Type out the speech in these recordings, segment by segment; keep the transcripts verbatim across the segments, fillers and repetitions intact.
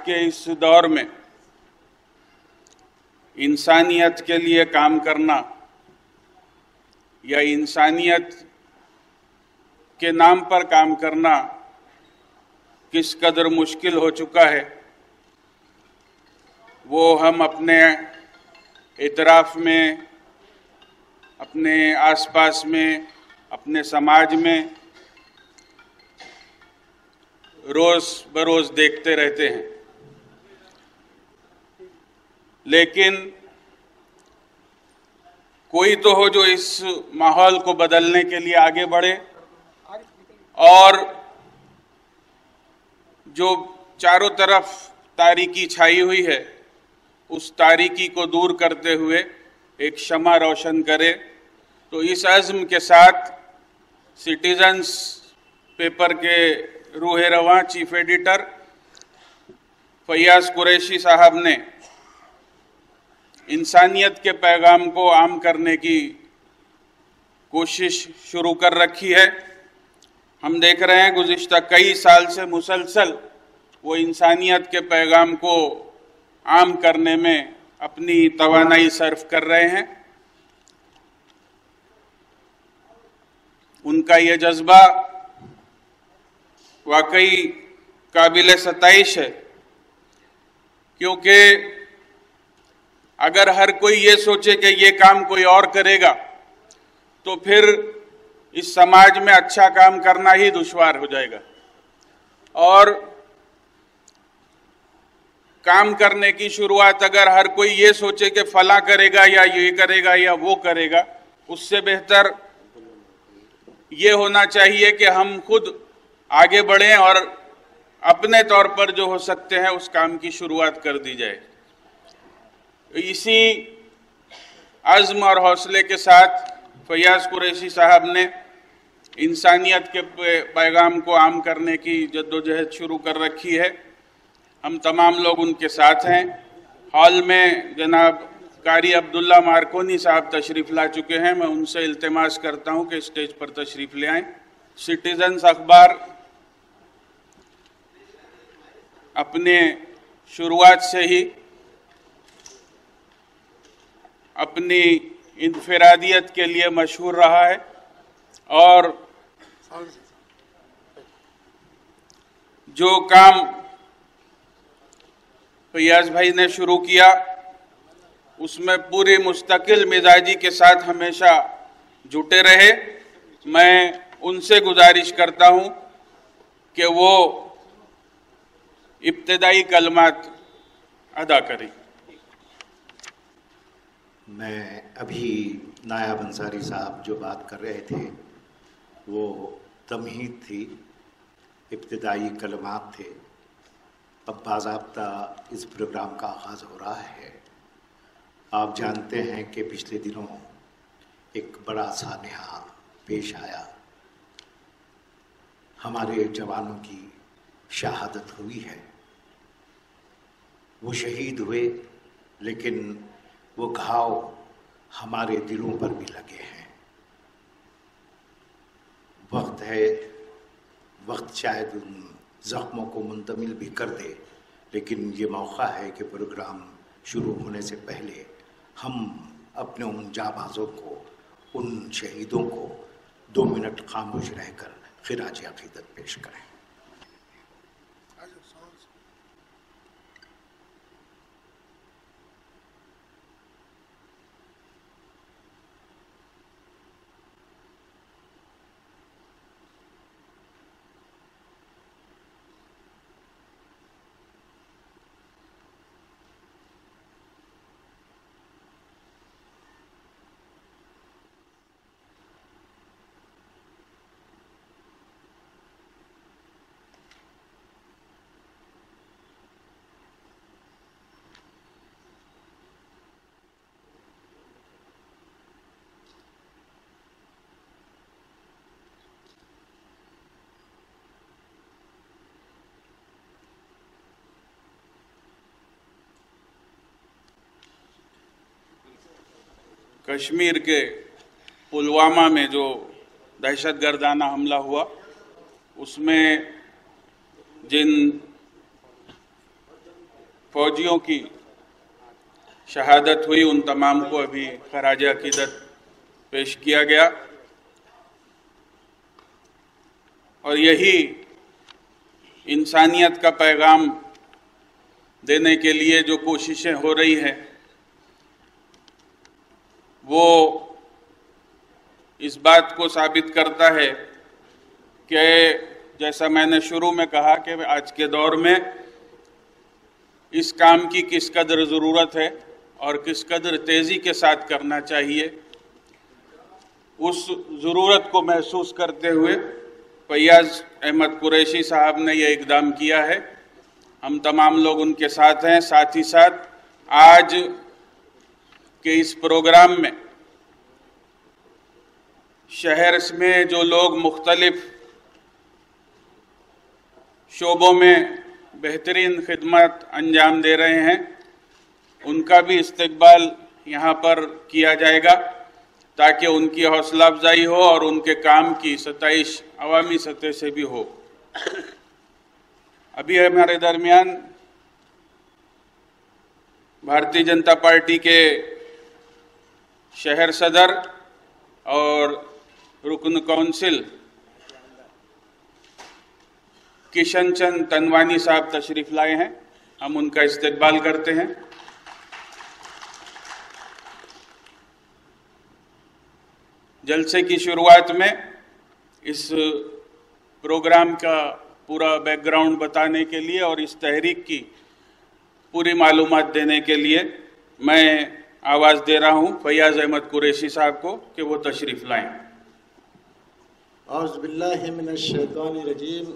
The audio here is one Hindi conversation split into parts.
के इस दौर में इंसानियत के लिए काम करना या इंसानियत के नाम पर काम करना किस कदर मुश्किल हो चुका है, वो हम अपने इतराफ में, अपने आसपास में, अपने समाज में रोज बरोज देखते रहते हैं। लेकिन कोई तो हो जो इस माहौल को बदलने के लिए आगे बढ़े और जो चारों तरफ तारीकी छाई हुई है उस तारीकी को दूर करते हुए एक शमा रोशन करे। तो इस अज़्म के साथ सिटीजन्स पेपर के रूह रवां चीफ एडिटर फैयाज कुरैशी साहब ने इंसानियत के पैगाम को आम करने की कोशिश शुरू कर रखी है। हम देख रहे हैं गुज़िश्ता कई साल से मुसलसल वो इंसानियत के पैगाम को आम करने में अपनी तवानाई सर्फ कर रहे हैं। उनका ये जज्बा वाकई काबिल सताइश है, क्योंकि अगर हर कोई ये सोचे कि ये काम कोई और करेगा तो फिर इस समाज में अच्छा काम करना ही दुश्वार हो जाएगा। और काम करने की शुरुआत अगर हर कोई ये सोचे कि फला करेगा या ये करेगा या वो करेगा, उससे बेहतर ये होना चाहिए कि हम खुद आगे बढ़ें और अपने तौर पर जो हो सकते हैं उस काम की शुरुआत कर दी जाए। इसी अज़्म और हौसले के साथ फैयाज कुरैशी साहब ने इंसानियत के पैगाम को आम करने की जद्दोजहद शुरू कर रखी है। हम तमाम लोग उनके साथ हैं। हॉल में जनाब कारी अब्दुल्ला मार्कोनी साहब तशरीफ़ ला चुके हैं। मैं उनसे इल्तिमास करता हूं कि स्टेज पर तशरीफ़ ले आएं। सिटीजन्स अखबार अपने शुरुआत से ही अपनी इनफरादियत के लिए मशहूर रहा है और जो काम फैयाज भाई ने शुरू किया उसमें पूरी मुस्तकिल मिजाजी के साथ हमेशा जुटे रहे। मैं उनसे गुजारिश करता हूं कि वो इब्तिदाई कलमात अदा करें। मैं अभी नायाब अंसारी साहब जो बात कर रहे थे वो तमहीद थी, इब्तिदाई कलमात थे। अब बाज़ाब्ता इस प्रोग्राम का आगाज़ हो रहा है। आप जानते हैं कि पिछले दिनों एक बड़ा सानहा पेश आया, हमारे जवानों की शहादत हुई है। वो शहीद हुए लेकिन वो घाव हमारे दिलों पर भी लगे हैं। वक्त है, वक्त शायद उन ज़ख्मों को मुंतमिल भी कर दे, लेकिन ये मौका है कि प्रोग्राम शुरू होने से पहले हम अपने उन जाबाजों को, उन शहीदों को दो मिनट खामोश रहकर खिराज अक़ीदत पेश करें। कश्मीर के पुलवामा में जो दहशतगर्दाना हमला हुआ उसमें जिन फौजियों की शहादत हुई, उन तमाम को अभी खराज अकीदत पेश किया गया। और यही इंसानियत का पैगाम देने के लिए जो कोशिशें हो रही हैं वो इस बात को साबित करता है कि जैसा मैंने शुरू में कहा कि आज के दौर में इस काम की किस कदर ज़रूरत है और किस कदर तेज़ी के साथ करना चाहिए, उस ज़रूरत को महसूस करते हुए फैयाज़ अहमद कुरैशी साहब ने यह इक़दाम किया है। हम तमाम लोग उनके साथ हैं। साथ ही साथ आज के इस प्रोग्राम में शहर में जो लोग मुख्तलिफ शोबों में बेहतरीन खिदमत अंजाम दे रहे हैं, उनका भी इस्तकबाल यहाँ पर किया जाएगा ताकि उनकी हौसला अफजाई हो और उनके काम की सताइश अवामी सतह से भी हो। अभी हमारे दरमियान भारतीय जनता पार्टी के शहर सदर और रुकन कौंसिल किशन चंद तनवानी साहब तशरीफ लाए हैं। हम उनका इस्तकबाल करते हैं। जलसे की शुरुआत में इस प्रोग्राम का पूरा बैकग्राउंड बताने के लिए और इस तहरीक की पूरी मालूमात देने के लिए मैं आवाज़ दे रहा हूँ फैयाज़ अहमद कुरैशी साहब को कि वो तशरीफ़ लाएं। औज़ु बिल्लाहि मिनश शैतानिर रजीम।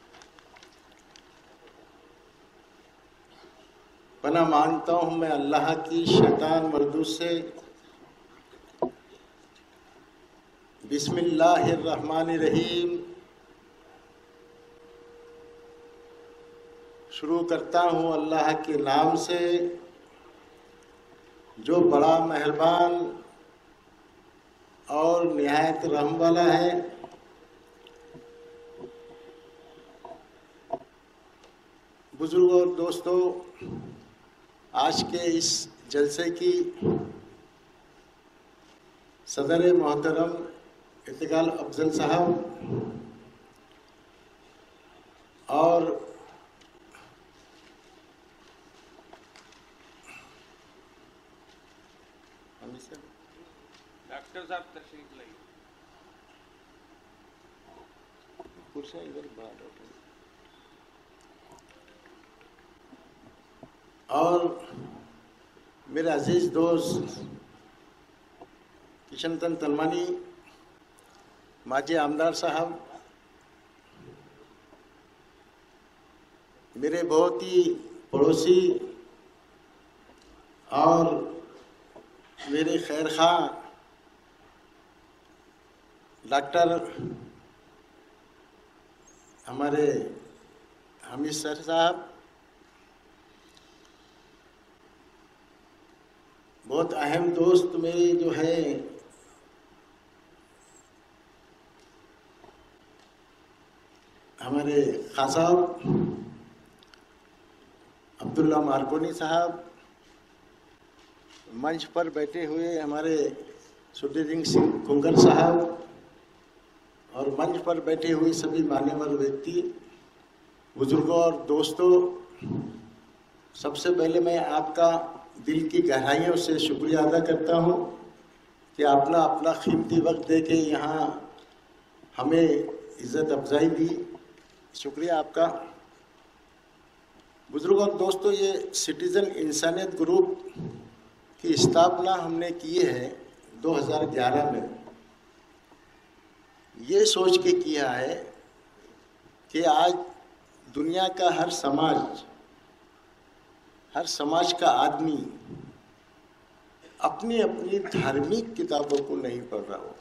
पनाह मांगता हूँ मैं अल्लाह की शैतान मर्दूद से। बिस्मिल्लाहिर्रहमानिर्रहीम। शुरू करता हूँ अल्लाह के नाम से जो बड़ा मेहरबान और निहायत रहम वाला है। बुजुर्गों और दोस्तों, आज के इस जलसे की सदर मोहतरम इत्तिकाल अफजल साहब और डॉक्टर साहब तशरीफ लाइए। कुर्सियाँ इधर बढ़ा दो। और मेरे अजीज दोस्त किशन चंद तनवानी, माजी आमदार साहब, मेरे बहुत ही पड़ोसी और मेरे खैर खा डॉक्टर हमारे हमीद सर साहब, बहुत अहम दोस्त मेरे जो है हमारे खान साहब अब्दुल्ला मार्कोनी साहब, मंच पर बैठे हुए हमारे सुरजीत सिंह खुंगर साहब और मंच पर बैठे हुए सभी मान्यवर व्यक्ति, बुजुर्गों और दोस्तों, सबसे पहले मैं आपका दिल की गहराइयों से शुक्रिया अदा करता हूँ कि आपने अपना कीमती वक्त दे के यहाँ हमें इज़्ज़त अफजाई दी। शुक्रिया आपका। बुजुर्गों और दोस्तों, ये सिटीज़न इंसानियत ग्रुप की स्थापना हमने की है दो हज़ार ग्यारह में। ये सोच के किया है कि आज दुनिया का हर समाज हर समाज का आदमी अपनी अपनी धार्मिक किताबों को नहीं पढ़ रहा हो।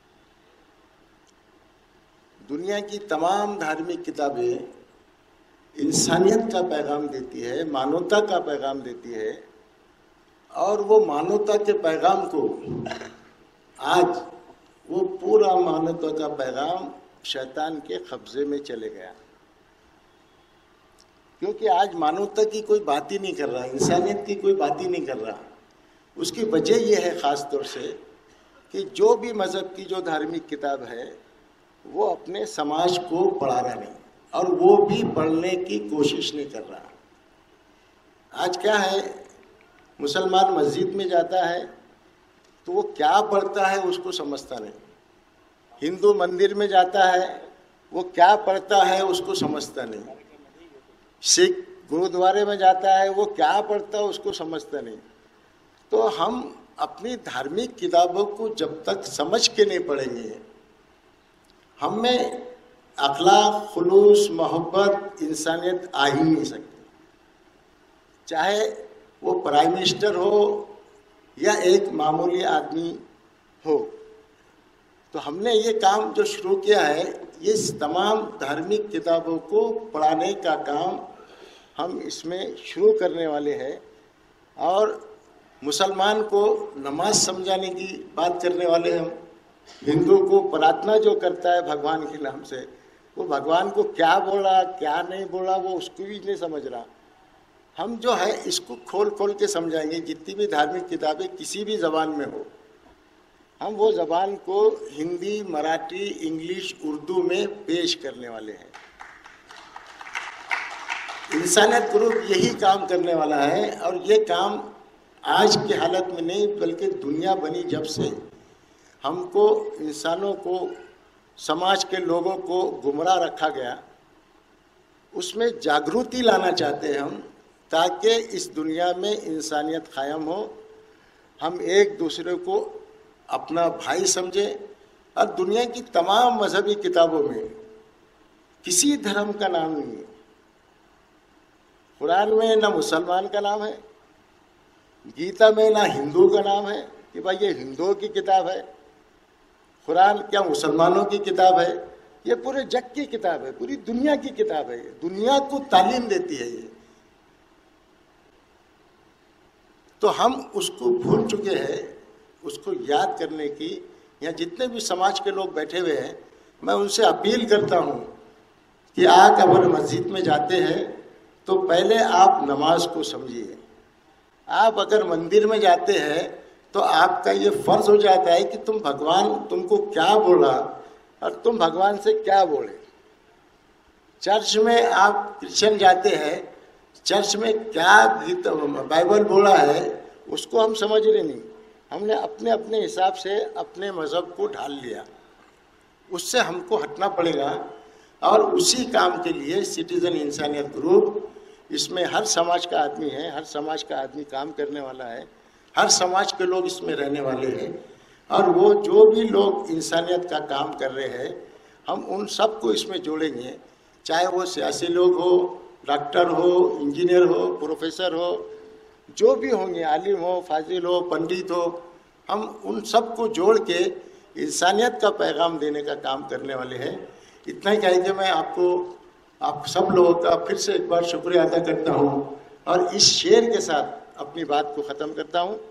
दुनिया की तमाम धार्मिक किताबें इंसानियत का पैगाम देती है, मानवता का पैगाम देती है, और वो मानवता के पैगाम को आज वो पूरा मानवता का पैगाम शैतान के कब्जे में चले गया। क्योंकि आज मानवता की कोई बात ही नहीं कर रहा, इंसानियत की कोई बात ही नहीं कर रहा। उसकी वजह यह है ख़ास तौर से कि जो भी मज़हब की जो धार्मिक किताब है वो अपने समाज को पढ़ा रहा नहीं, और वो भी पढ़ने की कोशिश नहीं कर रहा। आज क्या है, मुसलमान मस्जिद में जाता है तो वो क्या पढ़ता है उसको समझता नहीं, हिंदू मंदिर में जाता है वो क्या पढ़ता है उसको समझता नहीं, सिख गुरुद्वारे में जाता है वो क्या पढ़ता है उसको समझता नहीं। तो हम अपनी धार्मिक किताबों को जब तक समझ के नहीं पढ़ेंगे, हम में अखलाक, खुलूस, मोहब्बत, इंसानियत आ ही नहीं सकती। चाहे वो प्राइम मिनिस्टर हो या एक मामूली आदमी हो। तो हमने ये काम जो शुरू किया है, ये तमाम धार्मिक किताबों को पढ़ाने का काम हम इसमें शुरू करने वाले हैं, और मुसलमान को नमाज समझाने की बात करने वाले हम। हिंदू को प्रार्थना जो करता है भगवान के नाम से, वो भगवान को क्या बोला क्या नहीं बोला वो उसको भी नहीं समझ रहा। हम जो है इसको खोल खोल के समझाएंगे। जितनी भी धार्मिक किताबें किसी भी ज़बान में हो, हम वो ज़बान को हिंदी, मराठी, इंग्लिश, उर्दू में पेश करने वाले हैं। इंसानियत ग्रुप यही काम करने वाला है, और ये काम आज की हालत में नहीं बल्कि दुनिया बनी जब से हमको, इंसानों को, समाज के लोगों को गुमराह रखा गया, उसमें जागृति लाना चाहते हैं हम, ताकि इस दुनिया में इंसानियत कायम हो, हम एक दूसरे को अपना भाई समझें। और दुनिया की तमाम मजहबी किताबों में किसी धर्म का नाम नहीं है। कुरान में ना मुसलमान का नाम है, गीता में ना हिंदू का नाम है कि भाई ये हिंदुओं की किताब है। कुरान क्या मुसलमानों की किताब है? ये पूरे जग की किताब है, पूरी दुनिया की किताब है। ये दुनिया को तालीम देती है ये। तो हम उसको भूल चुके हैं, उसको याद करने की। यहाँ जितने भी समाज के लोग बैठे हुए हैं, मैं उनसे अपील करता हूँ कि आप अगर मस्जिद में जाते हैं तो पहले आप नमाज को समझिए। आप अगर मंदिर में जाते हैं तो आपका ये फर्ज हो जाता है कि तुम भगवान तुमको क्या बोला और तुम भगवान से क्या बोले। चर्च में आप क्रिश्चियन जाते हैं, चर्च में क्या गीता बाइबल बोला है उसको हम समझ रहे नहीं। हमने अपने अपने हिसाब से अपने मज़हब को ढाल लिया, उससे हमको हटना पड़ेगा। और उसी काम के लिए सिटीज़न इंसानियत ग्रुप, इसमें हर समाज का आदमी है, हर समाज का आदमी काम करने वाला है, हर समाज के लोग इसमें रहने वाले हैं। और वो जो भी लोग इंसानियत का काम कर रहे हैं, हम उन सबको इसमें जोड़ेंगे। चाहे वो सियासी लोग हो, डॉक्टर हो, इंजीनियर हो, प्रोफेसर हो, जो भी होंगे, आलिम हो, फाजिल हो, पंडित हो, हम उन सबको जोड़ के इंसानियत का पैगाम देने का काम करने वाले हैं। इतना ही कह के मैं आपको, आप सब लोगों का फिर से एक बार शुक्रिया अदा करता हूँ, और इस शेर के साथ अपनी बात को ख़त्म करता हूँ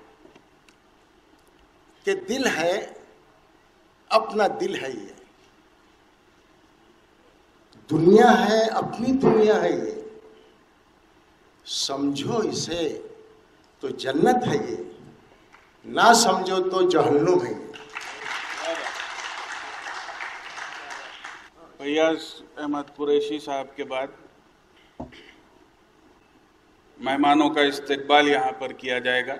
कि दिल है, अपना दिल है, ये दुनिया है, अपनी दुनिया है, ये समझो इसे तो जन्नत है, ये ना समझो तो जहन्नुम है। फैयाज अहमद कुरैशी साहब के बाद मेहमानों का इस्तकबाल यहाँ पर किया जाएगा।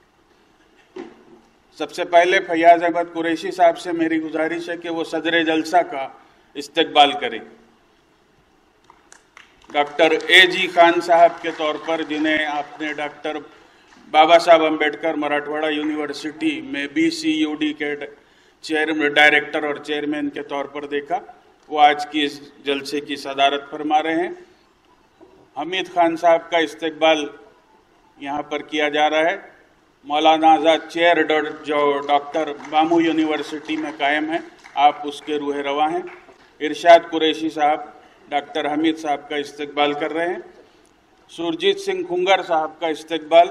सबसे पहले फैयाज अहमद कुरैशी साहब से मेरी गुजारिश है कि वो सदर जलसा का इस्तकबाल करें। डॉक्टर ए जी खान साहब के तौर पर, जिन्हें आपने डॉक्टर बाबा साहब अम्बेडकर मराठवाड़ा यूनिवर्सिटी में बी सी यू डी के चेयरमैन, डायरेक्टर और चेयरमैन के तौर पर देखा, वो आज की इस जलसे की सदारत फरमा रहे हैं। हमीद खान साहब का इस्तकबाल यहाँ पर किया जा रहा है। मौलाना आज़ाद चेयर जो डॉक्टर बामू यूनिवर्सिटी में कायम है, आप उसके रूह रवा हैं। इरशाद कुरैशी साहब डॉक्टर हमीद साहब का इस्तकबाल कर रहे हैं। सुरजीत सिंह खुंगर साहब का इस्तकबाल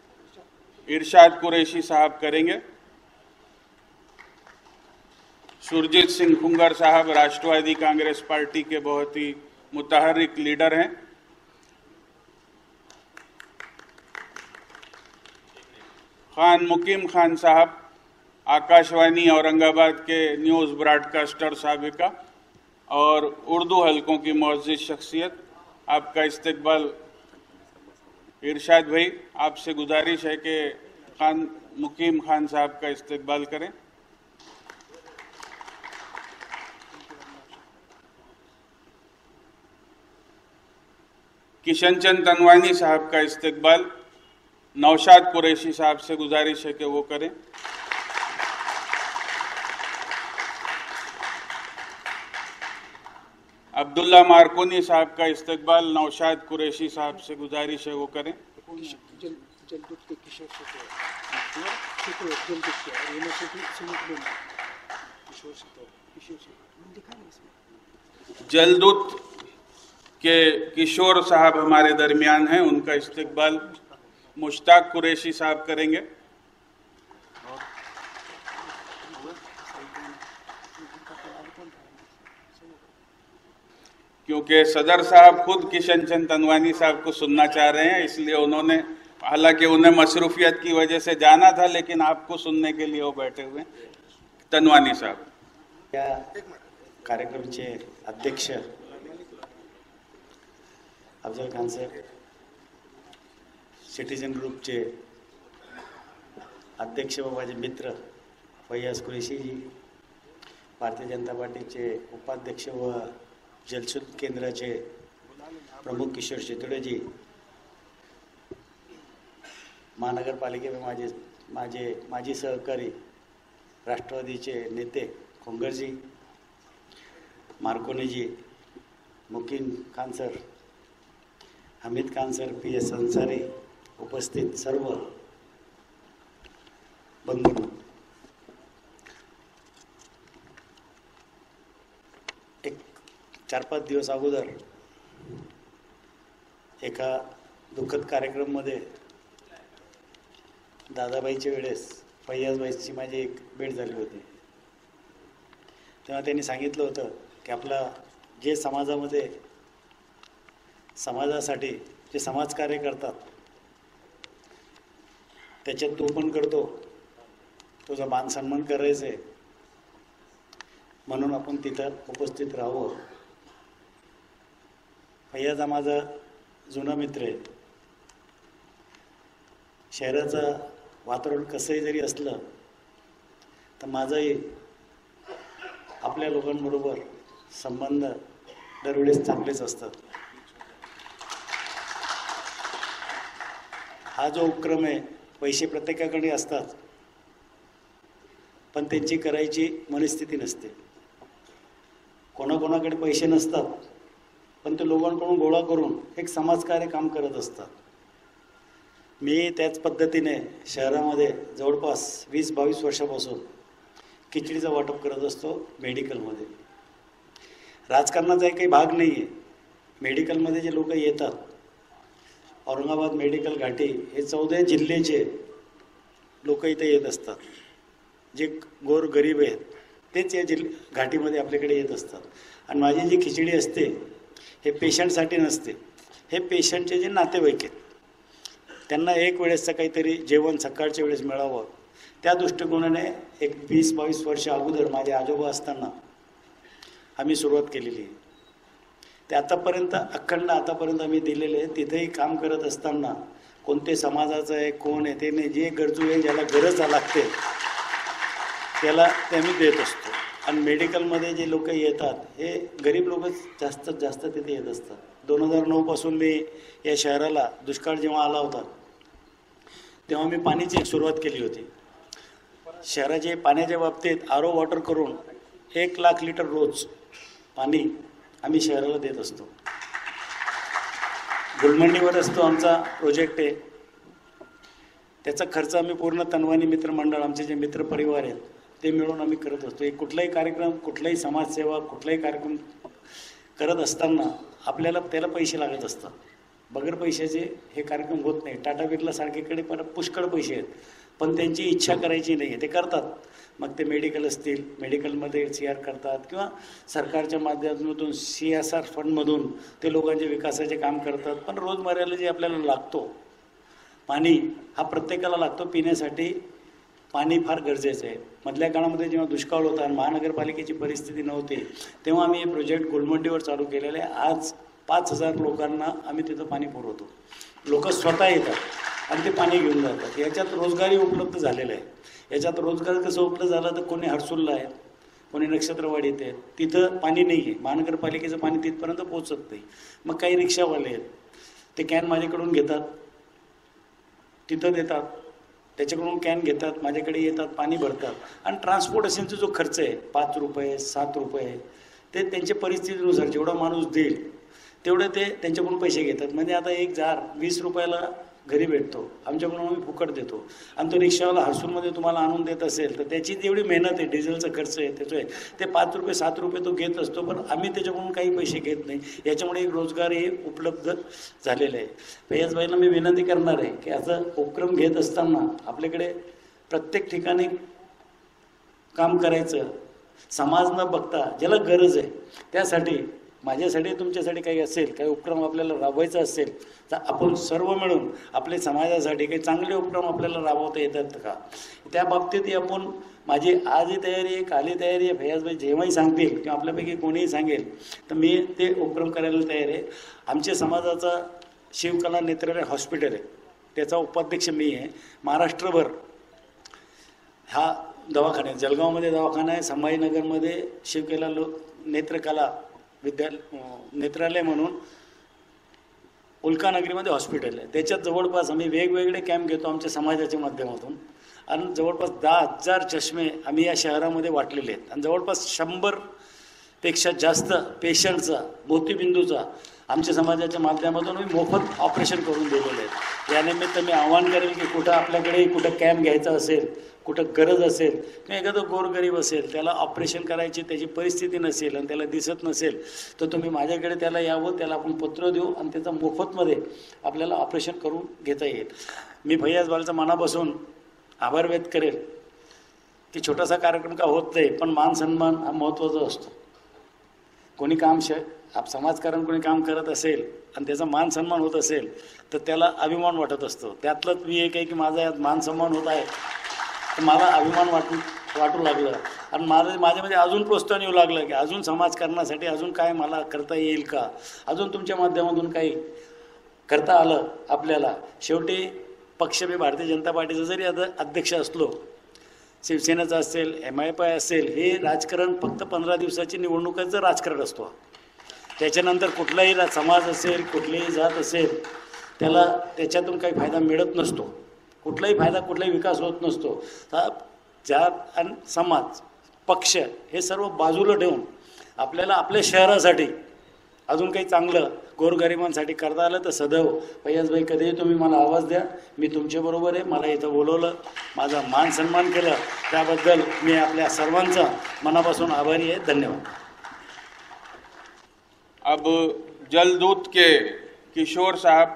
इरशाद कुरैशी साहब करेंगे। सुरजीत सिंह खुंगर साहब राष्ट्रवादी कांग्रेस पार्टी के बहुत ही मुतहर्रिक लीडर हैं। खान मुकीम खान साहब आकाशवाणी औरंगाबाद के न्यूज़ ब्रॉडकास्टर साबिका और उर्दू हलकों की मुअज़्ज़िज़ शख्सियत, आपका इस्तकबाल। इरशाद भाई, आपसे गुजारिश है कि खान मुकीम खान साहब का इस्तकबाल करें। किशन चंद तनवानी साहब का इस्तकबाल नौशाद कुरैशी साहब से गुजारिश है कि वो करें। अब्दुल्ला मार्कोनी साहब का इस्तकबाल नौशाद कुरैशी साहब से गुजारिश है वो करें। जलदूत के किशोर साहब हमारे दरमियान हैं, उनका इस्तकबाल मुश्ताक कुरैशी साहब करेंगे। क्योंकि सदर साहब खुद किशन चंद तनवानी साहब को सुनना चाह रहे हैं, इसलिए उन्होंने, हालांकि उन्हें मसरूफियत की वजह से जाना था, लेकिन आपको सुनने के लिए वो बैठे हुए। तनवानी साहब। या कार्यक्रमाचे अध्यक्ष अफजल खान साहेब, सिटीजन ग्रुपचे अध्यक्ष व माझे मित्र फैयाज कुरेशी जी, भारतीय जनता पार्टीचे उपाध्यक्ष व जलशुद्ध केंद्राचे प्रमुख किशोर चितोडेजी, महानगरपालिकेमध्ये माझे माझे माजी सहकारी राष्ट्रवादीचे नेते Khungarji, Markoniji, Mukim Khan sir, Hamid Khan sir, P S Ansari, उपस्थित सर्व बंधू, एक चार पाच दिवस अगोदर एका दुःखद कार्यक्रममध्ये दादाबाईच्या वेळेस फैयाजबाईची माझी एक भेट झाली होती। तेव्हा त्यांनी सांगितलं होतं की आपला जे समाजामध्ये समाजासाठी जे समाजकार्य करतात त्याच्यात तो पण करतो, तुझा मान सन्मान करायचा आहे, म्हणून आपण तिथं उपस्थित राहावं। फैयाज हा माझा जुना मित्र आहे। शहराचं वातावरण कसंही जरी असलं तर माझाही आपल्या लोकांबरोबर संबंध दरवेळेस चांगलेच असतात। हा जो उपक्रम आहे, पैसे प्रत्येकाकडे असतात, पण त्यांची करायची मनस्थिती नसते। कोणाकोणाकडे पैसे नसतात, पण ते लोकांकडून गोळा करून एक समाजकार्य काम करत असतात। मी त्याच पद्धतीने शहरामध्ये जवळपास वीस बावीस वर्षापासून खिचडीचं वाटप करत असतो मेडिकलमध्ये। राजकारणाचा काही भाग नाही आहे। मेडिकलमध्ये जे लोक येतात, औरंगाबाद मेडिकल घाटी हे चौदा जिल्ह्याचे लोक इथे येत असतात। जे गोर गरीब आहेत तेच या जिल्ह घाटीमध्ये आपल्याकडे येत असतात। आणि माझी जी खिचडी असते हे पेशंटसाठी नसते, हे पेशंटचे जे नातेवाईक आहेत त्यांना एक वेळेसचं काहीतरी जेवण सकाळच्या वेळेस मिळावं, त्या दृष्टिकोनाने एक वीस बावीस वर्ष अगोदर माझे आजोबा असताना आम्ही सुरुवात केलेली आहे। ते आतापर्यंत अखंड आतापर्यंत आम्ही दिलेले आहे। तिथेही काम करत असताना कोणते समाजाचं आहे, कोण आहे ते नाही, जे गरजू आहे, ज्याला गरज लागते त्याला ते आम्ही देत असतो। आणि मेडिकलमध्ये जे लोक येतात हे गरीब लोकच जास्त जास्त तिथे येत असतात। दोन हजार नऊ पासून मी या शहराला दुष्काळ जेव्हा आला होता तेव्हा मी पाण्याची एक सुरुवात केली होती। शहराचे पाण्याच्या बाबतीत आर ओ वॉटर करून एक लाख लिटर रोज पाणी आम्ही शहराला देत असतो। गुलमंडीवरच तो आमचा प्रोजेक्ट आहे। त्याचा खर्च आम्ही पूर्ण तनवानी मित्रमंडळ, आमचे जे मित्र परिवार आहेत ते मिळून आम्ही करत असतो। एक कुठलाही कार्यक्रम, कुठलाही समाजसेवा, कुठलाही कार्यक्रम करत असताना आपल्याला त्याला पैसे लागत असतात। बगैर पैशाचे हे कार्यक्रम होत नाही। टाटा बिर्ला सारखेकडे पण पुष्कळ पैसे आहेत, पण त्यांची इच्छा करायची नाही आहे, ते करतात. मग ते मेडिकल असतील, मेडिकलमध्ये सी आर करतात किंवा सरकारच्या माध्यमातून सी एस आर फंडमधून ते लोकांचे विकासाचे काम करतात. पण रोजमर्याला जे आपल्याला लागतो पाणी, हा प्रत्येकाला लागतो पिण्यासाठी. पाणी फार गरजेचं आहे. मधल्या काळामध्ये जेव्हा दुष्काळ होता आणि महानगरपालिकेची परिस्थिती नव्हती, तेव्हा आम्ही हे प्रोजेक्ट गोलमंडीवर चालू केलेलं आहे. आज पाच हजार लोकांना आम्ही तिथं पाणी पुरवतो. लोक स्वतः येतात आणि ते पाणी घेऊन जातात. याच्यात रोजगारी उपलब्ध झालेला आहे. याच्यात रोजगार कसं उपलब्ध झालं तर कोणी हडसूलला आहे, कोणी नक्षत्रवाडीत आहे, तिथं पाणी नाही आहे, महानगरपालिकेचं पाणी तिथपर्यंत पोहोचत नाही. मग काही रिक्षावाले आहेत, ते कॅन माझ्याकडून घेतात, तिथं देतात, त्याच्याकडून कॅन घेतात, माझ्याकडे येतात, पाणी भरतात. आणि ट्रान्सपोर्टेशनचा जो खर्च आहे पाच रुपये सात रुपये ते त्यांच्या परिस्थितीनुसार जेवढा माणूस देईल तेवढे ते त्यांच्याकडून पैसे घेतात. म्हणजे आता एक जार वीस रुपयाला घरी भेटतो, आमच्याकडून आम्ही फुकट देतो. आणि तो रिक्षावाला हर्सूलमध्ये तुम्हाला आणून देत असेल तर त्याची जेवढी मेहनत आहे, डिझेलचा खर्च आहे, त्याचं आहे ते पाच रुपये सात रुपये तो घेत असतो, पण आम्ही त्याच्याकडून काही पैसे घेत नाही. याच्यामुळे एक रोजगार हे उपलब्ध झालेलं आहे. फैयाजबाईंना मी विनंती करणार आहे की असं उपक्रम घेत असताना आपल्याकडे प्रत्येक ठिकाणी काम करायचं, समाज न बघता ज्याला गरज आहे त्यासाठी, माझ्यासाठी तुमच्यासाठी काही असेल, काही उपक्रम आपल्याला राबवायचा असेल तर आपण सर्व मिळून आपल्या समाजासाठी काही चांगले उपक्रम आपल्याला राबवता येतात का, त्या बाबतीत आपण, माझी आजही तयारी आहे, कालही तयारी आहे. फैयाजबाई जेव्हाही सांगतील किंवा आपल्यापैकी कोणीही सांगेल तर मी ते उपक्रम करायला तयार आहे. आमच्या समाजाचा शिवकला नेत्रालय हॉस्पिटल आहे, त्याचा उपाध्यक्ष मी आहे. महाराष्ट्रभर हा दवाखाना, जळगावमध्ये दवाखाना आहे, संभाजीनगरमध्ये शिवकला लो नेत्रकला विद्या नेत्रालय म्हणून उल्कानगरीमध्ये हॉस्पिटल आहे. त्याच्यात जवळपास आम्ही वेगवेगळे कॅम्प घेतो आमच्या समाजाच्या माध्यमातून. आणि जवळपास दहा हजार चष्मे आम्ही या शहरामध्ये वाटलेले आहेत. आणि जवळपास शंभरपेक्षा जास्त पेशंटचा, मोतीबिंदूचा आमच्या समाजाच्या माध्यमातून आम्ही मोफत ऑपरेशन करून दिलेले आहेत. यानिमित्त मी आवाहन करेल की कुठं आपल्याकडे कुठं कॅम्प घ्यायचा असेल, कुठं गरज असेल किंवा एखादं गोरगरीब असेल, त्याला ऑपरेशन करायची त्याची परिस्थिती नसेल आणि त्याला दिसत नसेल तर तुम्ही माझ्याकडे त्याला यावं, त्याला आपण पत्र देऊ आणि त्याचा मोफतमध्ये आपल्याला ऑपरेशन करून घेता येईल. मी फैयाजबाईंचा मनापासून आभार व्यक्त करेल की छोटासा कार्यक्रम का होत नाही, पण मान सन्मान हा महत्त्वाचा असतो. कोणी काम श आप समाजकारण कोणी काम करत असेल आणि त्याचा मान सन्मान होत असेल तर त्याला अभिमान वाटत असतो. त्यातलंच मी एक आहे की माझा यात मान सन्मान होत आहे तर मला अभिमान वाटू वाटू लागलं आणि माझं माझ्यामध्ये अजून प्रोत्साहन येऊ लागलं की अजून समाजकारणासाठी अजून काय मला करता येईल का, अजून तुमच्या माध्यमातून काही करता आलं आपल्याला. शेवटी पक्ष मी भारतीय जनता पार्टीचा जरी आता अध्यक्ष असलो, शिवसेनेचा असेल, एम आय पी असेल, हे राजकारण फक्त पंधरा दिवसाची निवडणुकाचं राजकारण असतो. त्याच्यानंतर कुठलाही समाज असेल, कुठलीही जात असेल, त्याला त्याच्यातून काही फायदा मिळत नसतो, कुठलाही फायदा, कुठलाही विकास होत नसतो. जात आणि समाज, पक्ष हे सर्व बाजूला ठेवून आपल्याला आपल्या शहरासाठी अजून काही चांगलं गोरगरिबांसाठी करता आलं तर सदैव फैयाजबाई कधीही तुम्ही मला आवाज द्या, मी तुमच्याबरोबर आहे. मला इथं बोलवलं, माझा मान सन्मान केला, त्याबद्दल मी आपल्या सर्वांचा मनापासून आभारी आहे. धन्यवाद. अब जलदूत के किशोर साहब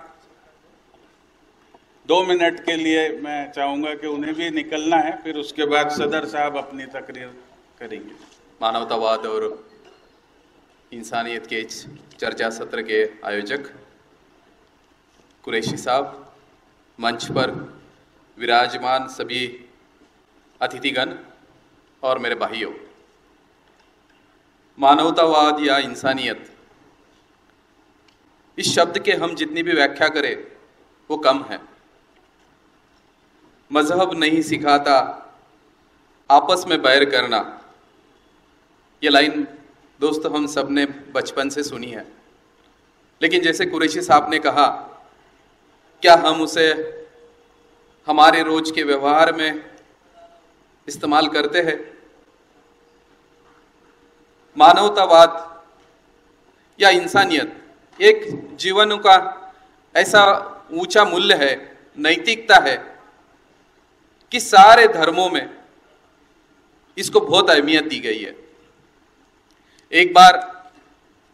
दो मिनट के लिए मैं चाहूँगा कि उन्हें भी निकलना है, फिर उसके बाद सदर साहब अपनी तकरीर करेंगे. मानवतावाद और इंसानियत के इस चर्चा सत्र के आयोजक कुरैशी साहब, मंच पर विराजमान सभी अतिथिगण और मेरे भाइयों, मानवतावाद या इंसानियत, इस शब्द के हम जितनी भी व्याख्या करें वो कम है. मजहब नहीं सिखाता आपस में बैर करना, ये लाइन दोस्तों हम सब ने बचपन से सुनी है. लेकिन जैसे कुरैशी साहब ने कहा, क्या हम उसे हमारे रोज के व्यवहार में इस्तेमाल करते हैं? मानवतावाद या इंसानियत एक जीवन का ऐसा ऊंचा मूल्य है, नैतिकता है कि सारे धर्मों में इसको बहुत अहमियत दी गई है. एक बार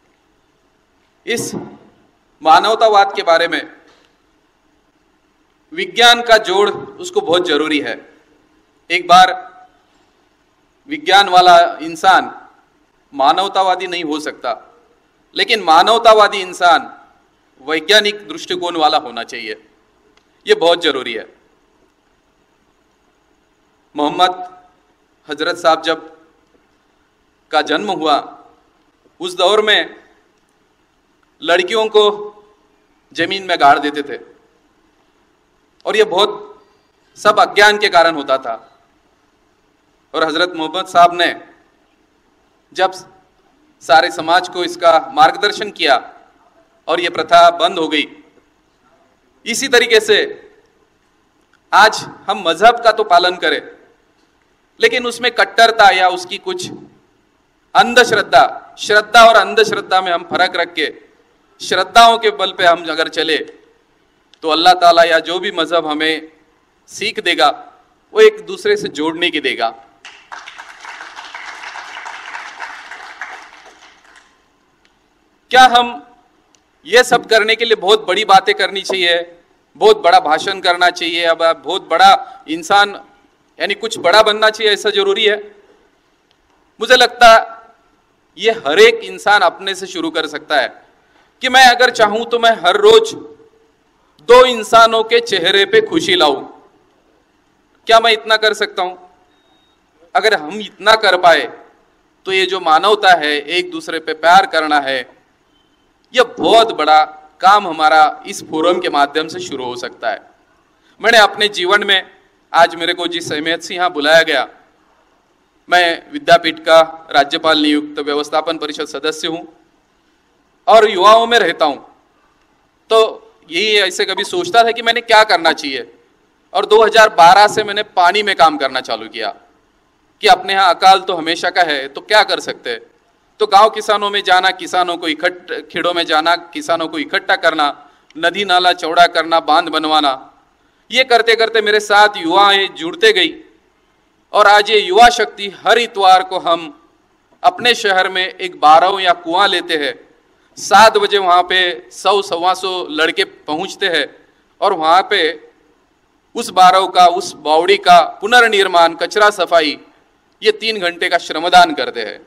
इस मानवतावाद के बारे में विज्ञान का जोड़ उसको बहुत जरूरी है। एक बार विज्ञान वाला इंसान मानवतावादी नहीं हो सकता, लेकिन मानवतावादी इंसान वैज्ञानिक दृष्टिकोण वाला होना चाहिए। यह बहुत जरूरी है। मोहम्मद हजरत साहब जब का जन्म हुआ, उस दौर में लड़कियों को जमीन में गाड़ देते थे, और यह बहुत सब अज्ञान के कारण होता था। और हजरत मोहम्मद साहब ने जब सारे समाज को इसका मार्गदर्शन किया और यह प्रथा बंद हो गई। इसी तरीके से आज हम मजहब का तो पालन करें, लेकिन उसमें कट्टरता या उसकी कुछ अंधश्रद्धा, श्रद्धा और अंधश्रद्धा में हम फर्क रख के श्रद्धाओं के बल पे हम अगर चले तो अल्लाह ताला या जो भी मजहब हमें सीख देगा वो एक दूसरे से जोड़ने की देगा। क्या हम ये सब करने के लिए बहुत बड़ी बातें करनी चाहिए, बहुत बड़ा भाषण करना चाहिए, अब बहुत बड़ा इंसान यानी कुछ बड़ा बनना चाहिए, ऐसा जरूरी है? मुझे लगता ये हर एक इंसान अपने से शुरू कर सकता है कि मैं अगर चाहूं तो मैं हर रोज दो इंसानों के चेहरे पे खुशी लाऊं। क्या मैं इतना कर सकता हूं? अगर हम इतना कर पाए तो ये जो मानवता है, एक दूसरे पे प्यार करना है, यह बहुत बड़ा काम हमारा इस फोरम के माध्यम से शुरू हो सकता है। मैंने अपने जीवन में, आज मेरे को जिस अहमियत से यहाँ बुलाया गया, मैं विद्यापीठ का राज्यपाल नियुक्त व्यवस्थापन परिषद सदस्य हूँ और युवाओं में रहता हूँ, तो यही ऐसे कभी सोचता था कि मैंने क्या करना चाहिए। और दो हज़ार बारह से मैंने पानी में काम करना चालू किया कि अपने यहाँ अकाल तो हमेशा का है, तो क्या कर सकते हैं। तो गांव किसानों में जाना, किसानों को इकट्ठ खेड़ों में जाना, किसानों को इकट्ठा करना, नदी नाला चौड़ा करना, बांध बनवाना, ये करते करते मेरे साथ युवाएं जुड़ते गई। और आज ये युवा शक्ति, हर इतवार को हम अपने शहर में एक बारव या कुआं लेते हैं। सात बजे वहाँ पे सौ सवा सौ लड़के पहुँचते हैं और वहाँ पे उस बारव का, उस बावड़ी का पुनर्निर्माण, कचरा सफाई, ये तीन घंटे का श्रमदान करते हैं।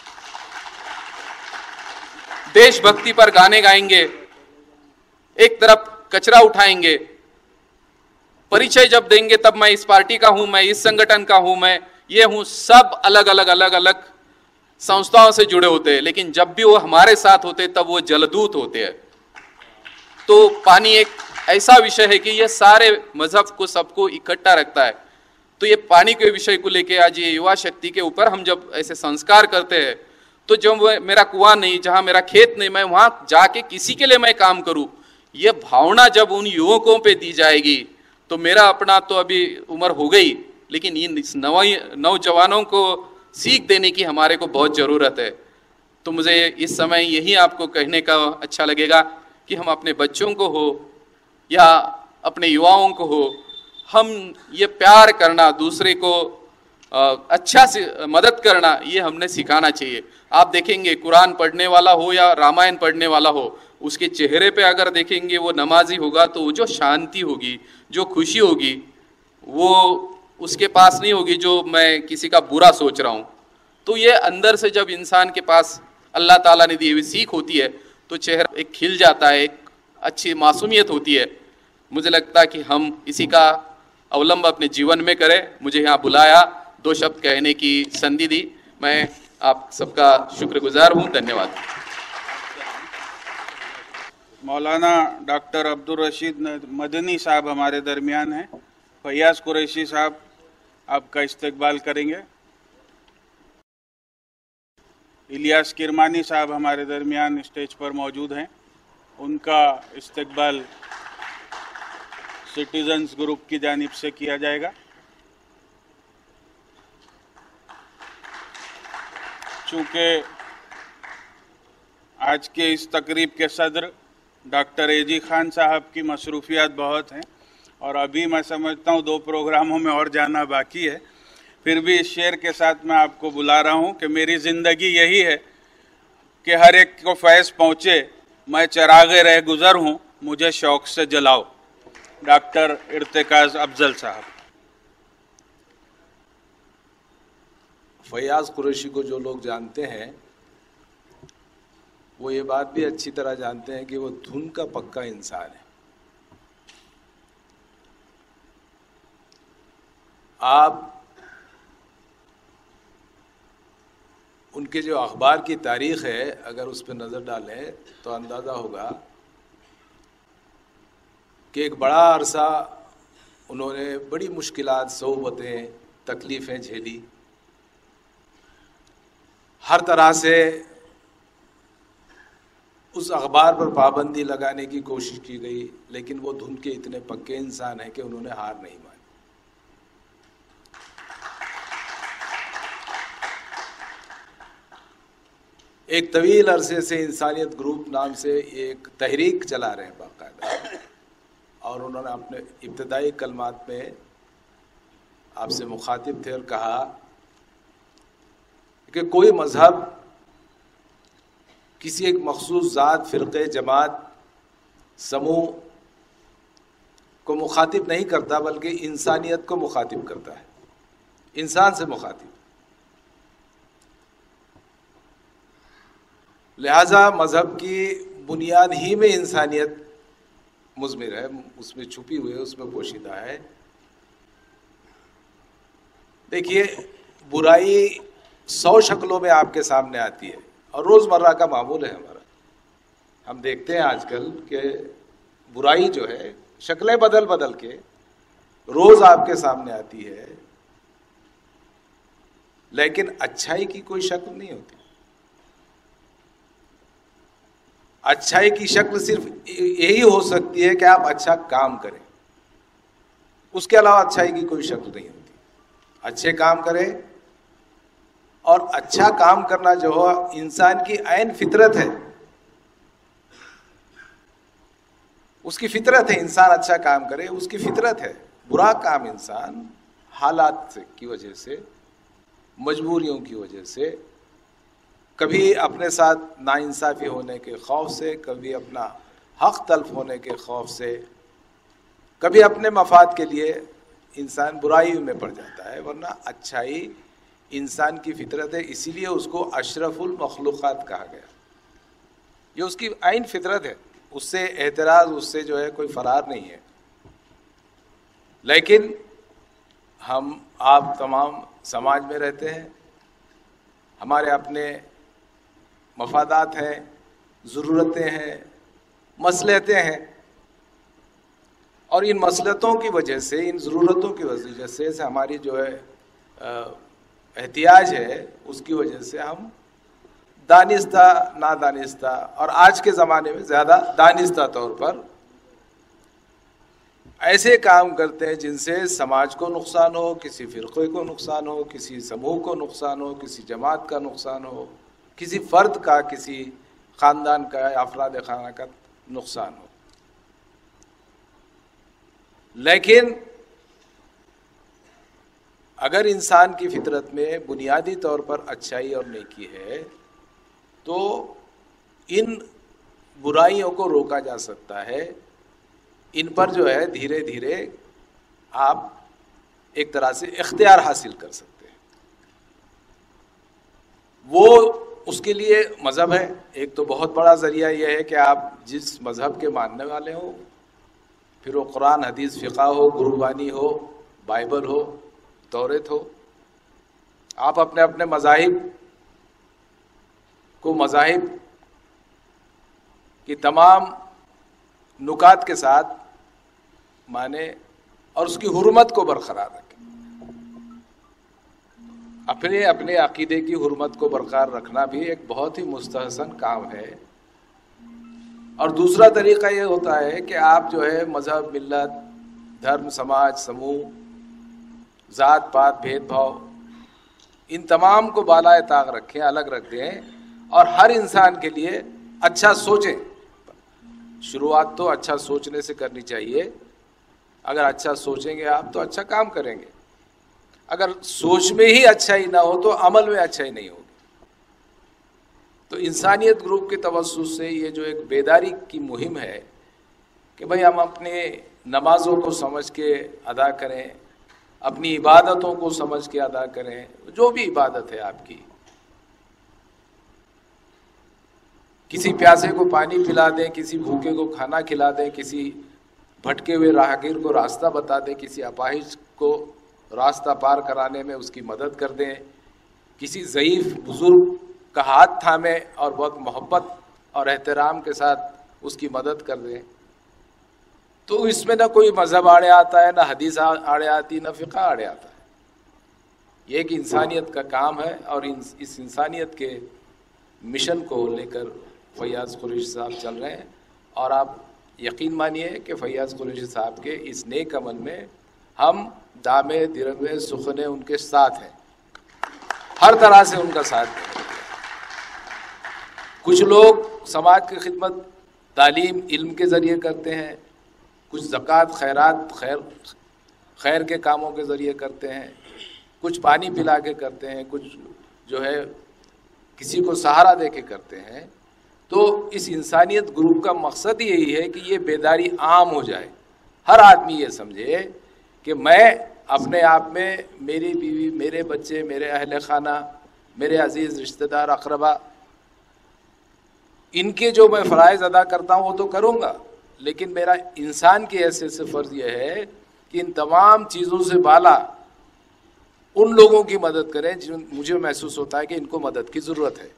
देशभक्ति पर गाने गाएंगे, एक तरफ कचरा उठाएंगे, परिचय जब देंगे तब मैं इस पार्टी का हूं, मैं इस संगठन का हूं, मैं ये हूं, सब अलग अलग अलग अलग संस्थाओं से जुड़े होते हैं, लेकिन जब भी वो हमारे साथ होते तब वो जलदूत होते हैं। तो पानी एक ऐसा विषय है कि ये सारे मजहब को, सबको इकट्ठा रखता है। तो ये पानी के विषय को लेके आज ये युवा शक्ति के ऊपर हम जब ऐसे संस्कार करते हैं, तो जब मेरा कुआं नहीं, जहां मेरा खेत नहीं, मैं वहां जाके किसी के लिए मैं काम करूं, ये भावना जब उन युवकों पे दी जाएगी तो मेरा अपना तो अभी उम्र हो गई, लेकिन इन नव नौजवानों को सीख देने की हमारे को बहुत ज़रूरत है। तो मुझे इस समय यही आपको कहने का अच्छा लगेगा कि हम अपने बच्चों को हो या अपने युवाओं को हो, हम ये प्यार करना, दूसरे को अच्छा से मदद करना, ये हमने सिखाना चाहिए। आप देखेंगे कुरान पढ़ने वाला हो या रामायण पढ़ने वाला हो, उसके चेहरे पे अगर देखेंगे वो नमाजी होगा तो वो जो शांति होगी, जो खुशी होगी, वो उसके पास नहीं होगी जो मैं किसी का बुरा सोच रहा हूँ। तो ये अंदर से जब इंसान के पास अल्लाह ताला ने दी हुई सीख होती है तो चेहरा एक खिल जाता है, एक अच्छी मासूमियत होती है। मुझे लगता है कि हम इसी का अवलंब अपने जीवन में करें। मुझे यहाँ बुलाया, दो शब्द कहने की संधि दी, मैं आप सबका शुक्रगुजार हूँ। धन्यवाद। मौलाना डॉक्टर अब्दुल रशीद मदनी साहब हमारे दरमियान हैं। फैयाज कुरैशी साहब आपका इस्तकबाल करेंगे। इलियास किरमानी साहब हमारे दरमियान स्टेज पर मौजूद हैं, उनका इस्तकबाल सिटीजन्स ग्रुप की जानिब से किया जाएगा। चूँकि आज के इस तकरीब के सदर डॉक्टर एजी खान साहब की मसरूफियात बहुत हैं और अभी मैं समझता हूँ दो प्रोग्रामों में और जाना बाकी है, फिर भी इस शेर के साथ मैं आपको बुला रहा हूँ कि मेरी ज़िंदगी यही है कि हर एक को फैज़ पहुँचे, मैं चरागे रह गुज़र हूँ, मुझे शौक़ से जलाओ। डॉक्टर इर्तिकाज अफजल साहब। फैयाज कुरैशी को जो लोग जानते हैं वो ये बात भी अच्छी तरह जानते हैं कि वो धुन का पक्का इंसान है। आप उनके जो अखबार की तारीख है अगर उस पर नज़र डालें तो अंदाज़ा होगा कि एक बड़ा अरसा उन्होंने बड़ी मुश्किलात, सोबतें, तकलीफ़ें झेली। हर तरह से उस अखबार पर पाबंदी लगाने की कोशिश की गई, लेकिन वो धुन के इतने पक्के इंसान हैं कि उन्होंने हार नहीं मानी। एक तवील अरसे से इंसानियत ग्रुप नाम से एक तहरीक चला रहे हैं बाकायदा, और उन्होंने अपने इब्तदाई कलमात में आपसे मुखातिब थे और कहा कि कोई मजहब किसी एक मखसूस ज़ात, फ़िरक़े, जमात, समूह को मुखातिब नहीं करता बल्कि इंसानियत को मुखातिब करता है, इंसान से मुखातिब। लिहाजा मजहब की बुनियाद ही में इंसानियत मुज़मिर है, उसमें छुपी हुई है, उसमें पोशीदा है। देखिए, बुराई सौ शक्लों में आपके सामने आती है और रोज़मर्रा का मामूल है हमारा। हम देखते हैं आजकल कि बुराई जो है शक्लें बदल बदल के रोज़ आपके सामने आती है, लेकिन अच्छाई की कोई शक्ल नहीं होती। अच्छाई की शक्ल सिर्फ यही हो सकती है कि आप अच्छा काम करें, उसके अलावा अच्छाई की कोई शक्ल नहीं होती। अच्छे काम करें, और अच्छा काम करना जो है इंसान की ऐन फितरत है, उसकी फितरत है। इंसान अच्छा काम करे, उसकी फितरत है। बुरा काम इंसान हालात की वजह से, मजबूरियों की वजह से, कभी अपने साथ नाइंसाफ़ी होने के खौफ से, कभी अपना हक तल्फ होने के खौफ से, कभी अपने मफाद के लिए इंसान बुराई में पड़ जाता है। वरना अच्छाई इंसान की फितरत है, इसीलिए उसको अशरफुल मखलूक़ात कहा गया। ये उसकी आइन फितरत है, उससे एतराज़, उससे जो है कोई फरार नहीं है। लेकिन हम आप तमाम समाज में रहते हैं, हमारे अपने मफादात हैं, ज़रूरतें हैं, मसलहतें हैं, और इन मसलहतों की वजह से, इन ज़रूरतों की वजह से, से हमारी जो है एहतियाज है, उसकी वजह से हम दानिस्ता, नादानिस्ता, और आज के ज़माने में ज़्यादा दानिस्ता तौर पर ऐसे काम करते हैं जिनसे समाज को नुकसान हो, किसी फ़िरक़े को नुकसान हो, किसी समूह को नुकसान हो, किसी जमात का नुकसान हो, किसी फ़र्द का, किसी ख़ानदान का, अफराद खाना का नुकसान हो। लेकिन अगर इंसान की फितरत में बुनियादी तौर पर अच्छाई और नेकी है तो इन बुराइयों को रोका जा सकता है। इन पर जो है धीरे धीरे आप एक तरह से इख्तियार हासिल कर सकते हैं। वो उसके लिए मज़हब है। एक तो बहुत बड़ा ज़रिया यह है कि आप जिस मज़हब के मानने वाले हो, फिर वो कुरान, हदीस, फ़िक़ा हो, गुरबानी हो, बाइबल हो, तौरेत हो, आप अपने अपने मज़ाहिब को मज़ाहिब की तमाम नुकात के साथ माने और उसकी हुर्मत को बरकरार रखें। अपने अपने अकीदे की हुर्मत को बरकरार रखना भी एक बहुत ही मुस्तहसन काम है। और दूसरा तरीक़ा ये होता है कि आप जो है मज़हब, मिल्लत, धर्म, समाज, समूह, ज़ात पात, भेदभाव, इन तमाम को बालाए ताक रखें, अलग रख दें और हर इंसान के लिए अच्छा सोचें। शुरुआत तो अच्छा सोचने से करनी चाहिए। अगर अच्छा सोचेंगे आप तो अच्छा काम करेंगे। अगर सोच में ही अच्छाई ना हो तो अमल में अच्छाई नहीं होगी। तो इंसानियत ग्रुप के तवज्जुह से ये जो एक बेदारी की मुहिम है कि भाई हम अपने नमाजों को समझ के अदा करें, अपनी इबादतों को समझ के अदा करें, जो भी इबादत है आपकी। किसी प्यासे को पानी पिला दें, किसी भूखे को खाना खिला दें, किसी भटके हुए राहगीर को रास्ता बता दें, किसी अपाहिज को रास्ता पार कराने में उसकी मदद कर दें, किसी ज़ईफ़ बुज़ुर्ग का हाथ थामे और बहुत मोहब्बत और एहतराम के साथ उसकी मदद कर दें। तो इसमें ना कोई मज़हब आड़े आता है, ना हदीस आड़े आती, ना फ़िक़्ह आड़े आता है। ये एक इंसानियत का काम है और इस इंसानियत के मिशन को लेकर फैयाज़ कुरैशी साहब चल रहे हैं। और आप यकीन मानिए कि फैयाज़ कुरैशी साहब के इस नेक अमल में हम दामे दिरमे सुखने उनके साथ हैं, हर तरह से उनका साथ देंगे। कुछ लोग समाज की खिदमत तालीम इल्म के ज़रिए करते हैं, कुछ ज़कात खैरात खैर खैर के कामों के ज़रिए करते हैं, कुछ पानी पिला के करते हैं, कुछ जो है किसी को सहारा दे के करते हैं। तो इस इंसानियत ग्रुप का मकसद यही है कि ये बेदारी आम हो जाए, हर आदमी ये समझे कि मैं अपने आप में, मेरी बीवी, मेरे बच्चे, मेरे अहले खाना, मेरे अजीज़ रिश्तेदार अक़रबा, इनके जो मैं फ़राइज़ अदा करता हूँ वो तो करूँगा, लेकिन मेरा इंसान की हैसियत से फ़र्ज़ यह है कि इन तमाम चीज़ों से बाला उन लोगों की मदद करें जिन मुझे महसूस होता है कि इनको मदद की ज़रूरत है।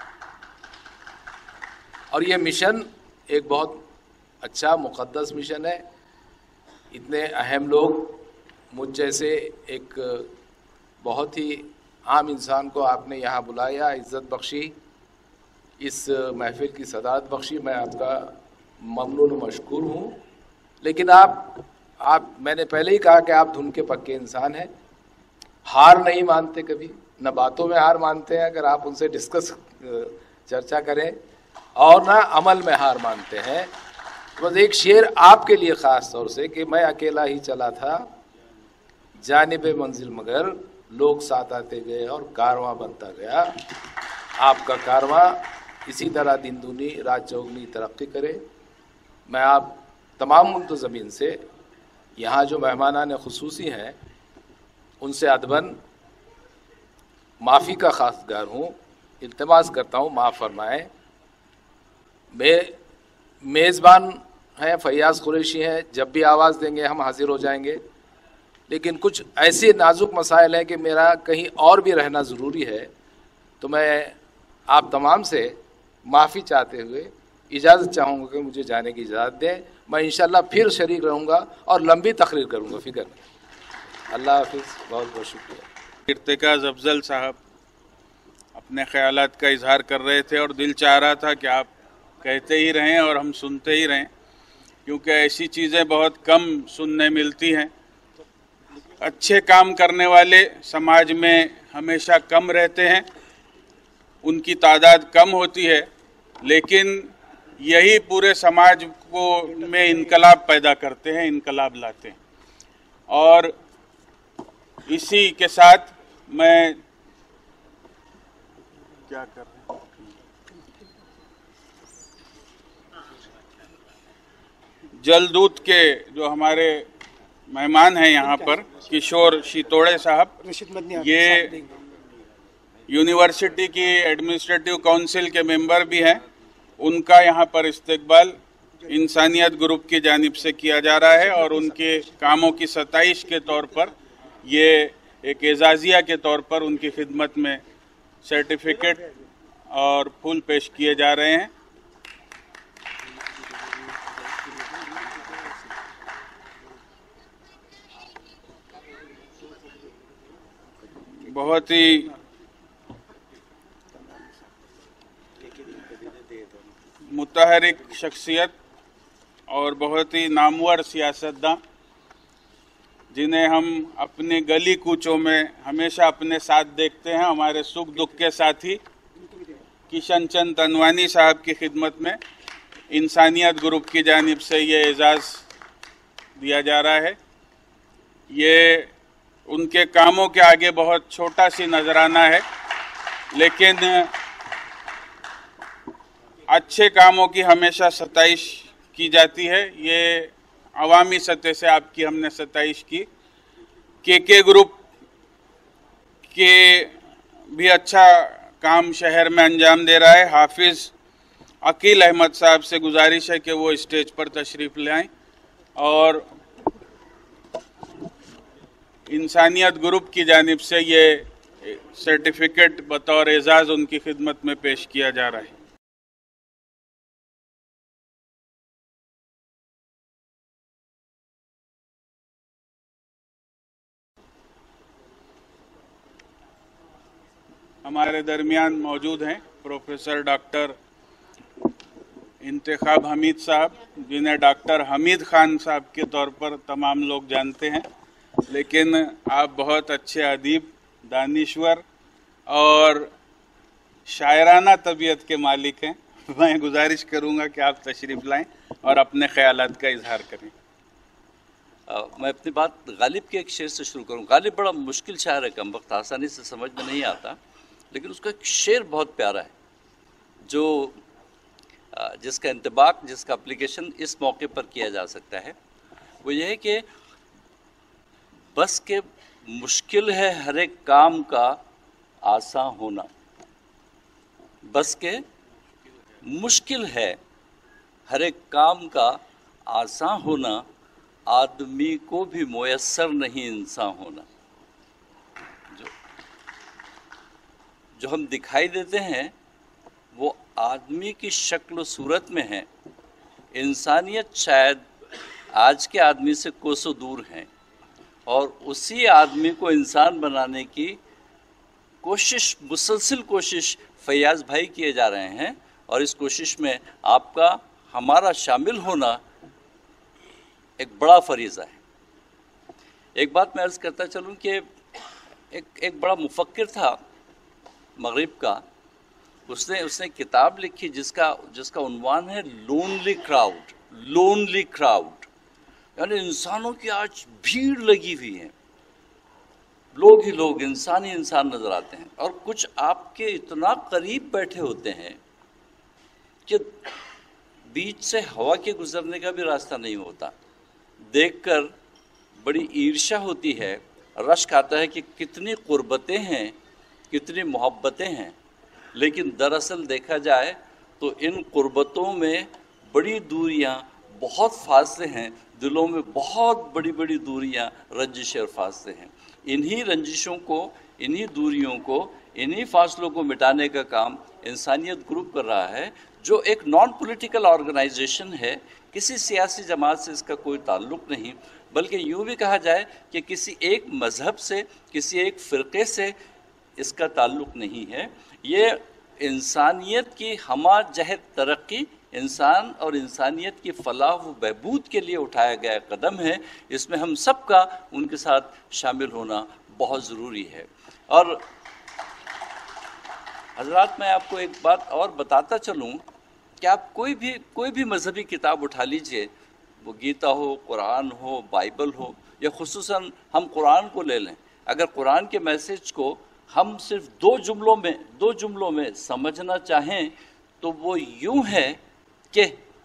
और ये मिशन एक बहुत अच्छा मुक़द्दस मिशन है। इतने अहम लोग, मुझ जैसे एक बहुत ही आम इंसान को आपने यहाँ बुलाया, इज़्ज़त बख्शी, इस महफिल की सदारत बख्शी, मैं आपका ममनून मशकूर हूँ। लेकिन आप आप मैंने पहले ही कहा कि आप धुन के पक्के इंसान हैं, हार नहीं मानते कभी, न बातों में हार मानते हैं अगर आप उनसे डिस्कस चर्चा करें, और ना अमल में हार मानते हैं। बस एक शेर आपके लिए ख़ास तौर से कि मैं अकेला ही चला था जानिब मंजिल मगर लोग साथ आते गए और कारवां बनता गया। आपका कारवां इसी तरह दिन दूनी रात चौगनी तरक्की करे। मैं आप तमाम मुंतज़मीन से, यहाँ जो मेहमानान खुसूसी हैं उनसे अदबन माफ़ी का खासगार हूँ, इल्तिमास करता हूँ माफ़ फरमाएँ। मैं मेज़बान हैं, फैयाज़ कुरैशी हैं, जब भी आवाज़ देंगे हम हाजिर हो जाएंगे। लेकिन कुछ ऐसे नाजुक मसाइल हैं कि मेरा कहीं और भी रहना ज़रूरी है, तो मैं आप तमाम से माफ़ी चाहते हुए इजाज़त चाहूँगा कि मुझे जाने की इजाज़त दें। मैं इंशाअल्लाह फिर शरीक रहूँगा और लंबी तकरीर करूँगा, फ़िक्र नहीं। अल्लाह हाफ़िज़, बहुत बहुत शुक्रिया। इर्तिकाज़ अफजल साहब अपने ख़यालात का इजहार कर रहे थे और दिल चाह रहा था कि आप कहते ही रहें और हम सुनते ही रहें, क्योंकि ऐसी चीज़ें बहुत कम सुनने मिलती हैं। अच्छे काम करने वाले समाज में हमेशा कम रहते हैं, उनकी तादाद कम होती है, लेकिन यही पूरे समाज को में इनकलाब पैदा करते हैं, इनकलाब लाते हैं। और इसी के साथ मैं क्या कर रहा हूँ, जलदूत के जो हमारे मेहमान हैं यहाँ पर, किशोर शितोड़े साहब, ये यूनिवर्सिटी की एडमिनिस्ट्रेटिव काउंसिल के मेंबर भी हैं। उनका यहाँ पर इस्तकबाल इंसानियत ग्रुप की जानिब से किया जा रहा है और उनके कामों की सताइश के तौर पर ये एक एजाज़िया के तौर पर उनकी खिदमत में सर्टिफिकेट और फूल पेश किए जा रहे हैं। बहुत ही मुतहरिक शख्सियत और बहुत ही नामवर सियासतदान, जिन्हें हम अपने गली कूचों में हमेशा अपने साथ देखते हैं, हमारे सुख दुख के साथी, किशन चंद तनवानी साहब की खिदमत में इंसानियत ग्रुप की जानिब से ये एजाज़ दिया जा रहा है। ये उनके कामों के आगे बहुत छोटा सी नजराना है, लेकिन अच्छे कामों की हमेशा सताइश की जाती है। ये अवामी सतह से आपकी हमने सत्ताईश की। के के ग्रुप के भी अच्छा काम शहर में अंजाम दे रहा है। हाफिज अकील अहमद साहब से गुजारिश है कि वो स्टेज पर तशरीफ ले आएं और इंसानियत ग्रुप की जानिब से ये सर्टिफिकेट बतौर एजाज़ उनकी खिदमत में पेश किया जा रहा है। हमारे दरमियान मौजूद हैं प्रोफेसर डॉक्टर इंतखाब हमीद साहब, जिन्हें डॉक्टर हमीद खान साहब के तौर पर तमाम लोग जानते हैं, लेकिन आप बहुत अच्छे अदीब, दानिश्वर और शायराना तबीयत के मालिक हैं। मैं गुजारिश करूंगा कि आप तशरीफ़ लाएं और अपने ख्यालात का इजहार करें। आ, मैं अपनी बात गालिब के एक शेर से शुरू करूं। गालिब बड़ा मुश्किल शायर है, कम वक्त आसानी से समझ में नहीं आता, लेकिन उसका एक शेर बहुत प्यारा है जो जिसका इंतबाक, जिसका एप्लीकेशन इस मौके पर किया जा सकता है। वो ये है कि बस के मुश्किल है हर एक काम का आसान होना, बस के मुश्किल है हर एक काम का आसान होना, आदमी को भी मुयस्सर नहीं इंसान होना। जो जो हम दिखाई देते हैं वो आदमी की शक्ल सूरत में है। इंसानियत शायद आज के आदमी से कोसों दूर है और उसी आदमी को इंसान बनाने की कोशिश, मुसलसिल कोशिश फैयाज़ भाई किए जा रहे हैं और इस कोशिश में आपका, हमारा शामिल होना एक बड़ा फरीज़ा है। एक बात मैं अर्ज़ करता चलूँ कि एक एक बड़ा मुफक्किर था मगरिब का, उसने उसने किताब लिखी जिसका जिसका उन्वान है लोनली क्राउड। लोनली क्राउड यानी इंसानों की आज भीड़ लगी हुई है, लोग ही लोग, इंसान ही इंसान नजर आते हैं और कुछ आपके इतना करीब बैठे होते हैं कि बीच से हवा के गुजरने का भी रास्ता नहीं होता। देखकर बड़ी ईर्ष्या होती है, रश्क आता है कि कितनी कुर्बतें हैं, कितनी मोहब्बतें हैं, लेकिन दरअसल देखा जाए तो इन कुर्बतों में बड़ी दूरियां, बहुत फासले हैं, दिलों में बहुत बड़ी बड़ी दूरियां, रंजिशें और फासले हैं। इन्हीं रंजिशों को, इन्हीं दूरियों को, इन्हीं फासलों को मिटाने का काम इंसानियत ग्रुप कर रहा है, जो एक नॉन पॉलिटिकल ऑर्गेनाइजेशन है। किसी सियासी जमात से इसका कोई ताल्लुक़ नहीं, बल्कि यूँ भी कहा जाए कि किसी एक मज़हब से, किसी एक फ़िरक़े से इसका ताल्लुक़ नहीं है। ये इंसानियत की हमा जहत तरक्की, इंसान और इंसानियत की फलाह व बहबूद के लिए उठाया गया कदम है। इसमें हम सब का उनके साथ शामिल होना बहुत ज़रूरी है। और हज़रात, मैं आपको एक बात और बताता चलूँ कि आप कोई भी कोई भी मजहबी किताब उठा लीजिए, वो गीता हो, कुरान हो, बाइबल हो, या खुसूसन हम कुरान को ले लें। अगर कुरान के मैसेज को हम सिर्फ दो जुमलों में दो जुमलों में समझना चाहें तो वो यूं है कि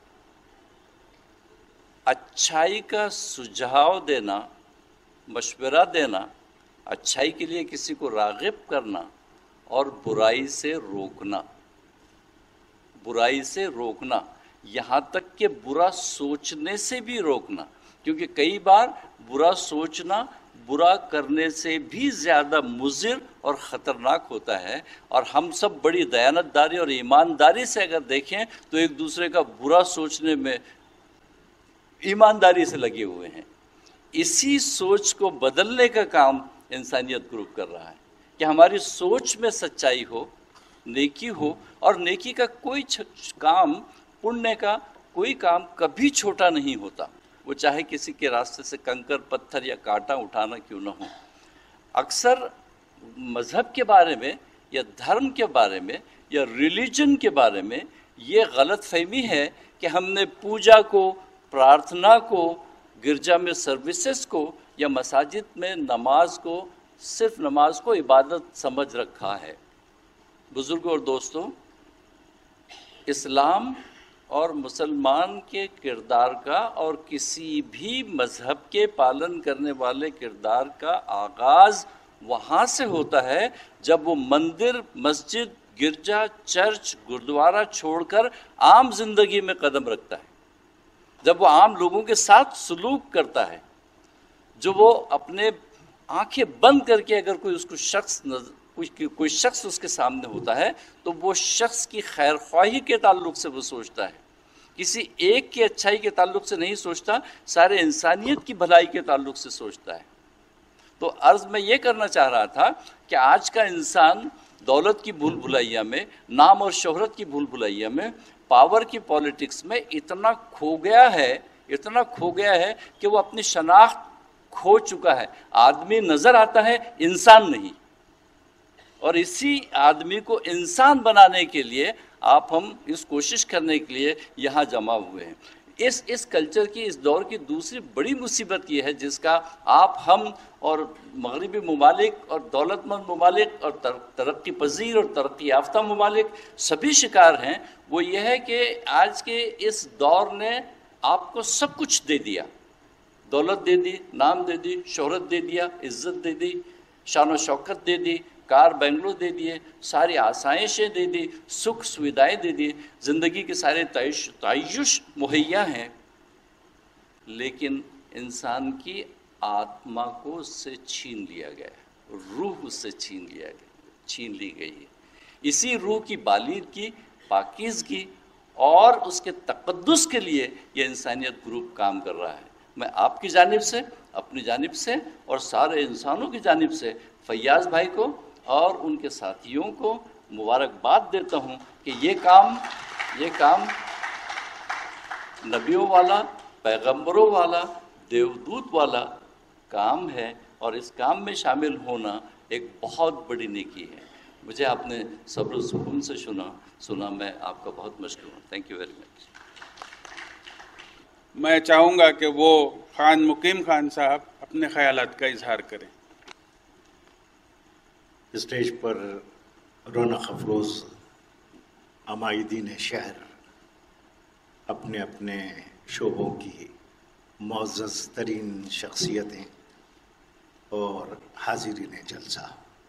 अच्छाई का सुझाव देना, मशवरा देना, अच्छाई के लिए किसी को राग़िब करना और बुराई से रोकना, बुराई से रोकना, यहाँ तक कि बुरा सोचने से भी रोकना, क्योंकि कई बार बुरा सोचना बुरा करने से भी ज़्यादा मुज़िर और ख़तरनाक होता है। और हम सब बड़ी दयानतदारी और ईमानदारी से अगर देखें तो एक दूसरे का बुरा सोचने में ईमानदारी से लगे हुए हैं। इसी सोच को बदलने का काम इंसानियत ग्रुप कर रहा है कि हमारी सोच में सच्चाई हो, नेकी हो, और नेकी का कोई काम, पुण्य का कोई काम कभी छोटा नहीं होता, वो चाहे किसी के रास्ते से कंकर, पत्थर या कांटा उठाना क्यों ना हो। अक्सर मज़हब के बारे में या धर्म के बारे में या रिलीजन के बारे में ये गलत फहमी है कि हमने पूजा को, प्रार्थना को, गिरजा में सर्विसेज को या मसाजिद में नमाज को सिर्फ नमाज को इबादत समझ रखा है। बुज़ुर्गों और दोस्तों, इस्लाम और मुसलमान के किरदार का और किसी भी मज़हब के पालन करने वाले किरदार का आगाज़ वहाँ से होता है जब वो मंदिर, मस्जिद, गिरजा, चर्च, गुरुद्वारा छोड़कर आम जिंदगी में कदम रखता है, जब वो आम लोगों के साथ सलूक करता है, जो वो अपने आंखें बंद करके अगर कोई उसको शख्स कोई कोई शख्स उसके सामने होता है तो वो शख्स की खैर ख्वाही के ताल्लुक से वो सोचता है, किसी एक की अच्छाई के ताल्लुक से नहीं सोचता, सारे इंसानियत की भलाई के ताल्लुक से सोचता है। तो अर्ज़ मैं ये करना चाह रहा था कि आज का इंसान दौलत की भूल भुलैया में, नाम और शोहरत की भूल भुलैया में, पावर की पॉलिटिक्स में इतना खो गया है, इतना खो गया है कि वो अपनी शनाख्त खो चुका है। आदमी नज़र आता है, इंसान नहीं। और इसी आदमी को इंसान बनाने के लिए आप हम इस कोशिश करने के लिए यहाँ जमा हुए हैं। इस इस कल्चर की, इस दौर की दूसरी बड़ी मुसीबत ये है जिसका आप, हम और मगरबी ममालिक और दौलतमंद ममालिक और तर, तरक्की पजीर और तरक्की याफ्ता ममालिक सभी शिकार हैं, वो ये है कि आज के इस दौर ने आपको सब कुछ दे दिया। दौलत दे दी, नाम दे दी, शोहरत दे दिया, इज़्ज़त दे दी, शान व शौकत दे दी, कार बंगलो दे दिए, सारी आसाइशें दे दी, सुख सुविधाएं दे दी, ज़िंदगी के सारे तय्युश मुहैया हैं, लेकिन इंसान की आत्मा को उससे छीन लिया गया, रूह उससे छीन लिया गया, छीन ली गई है। इसी रूह की बालिदगी, पाकीज़गी और उसके तक़द्दुस के लिए ये इंसानियत ग्रुप काम कर रहा है। मैं आपकी जानिब से, अपनी जानिब से और सारे इंसानों की जानिब से फैयाज़ भाई को और उनके साथियों को मुबारकबाद देता हूँ कि ये काम ये काम नबियों वाला, पैगंबरों वाला, देवदूत वाला काम है और इस काम में शामिल होना एक बहुत बड़ी नेकी है। मुझे आपने सब्र सुकून से सुना सुना मैं आपका बहुत मशकूर हूँ। Thank you very much. मैं चाहूँगा कि वो खान मुकीम खान साहब अपने ख्यालात का इजहार करें। स्टेज पर रौनक अफरोज़ अमायदीन शहर अपने अपने शोबों की मुअज़्ज़ज़ तरीन शख्सियतें और हाज़िरीन जलसा,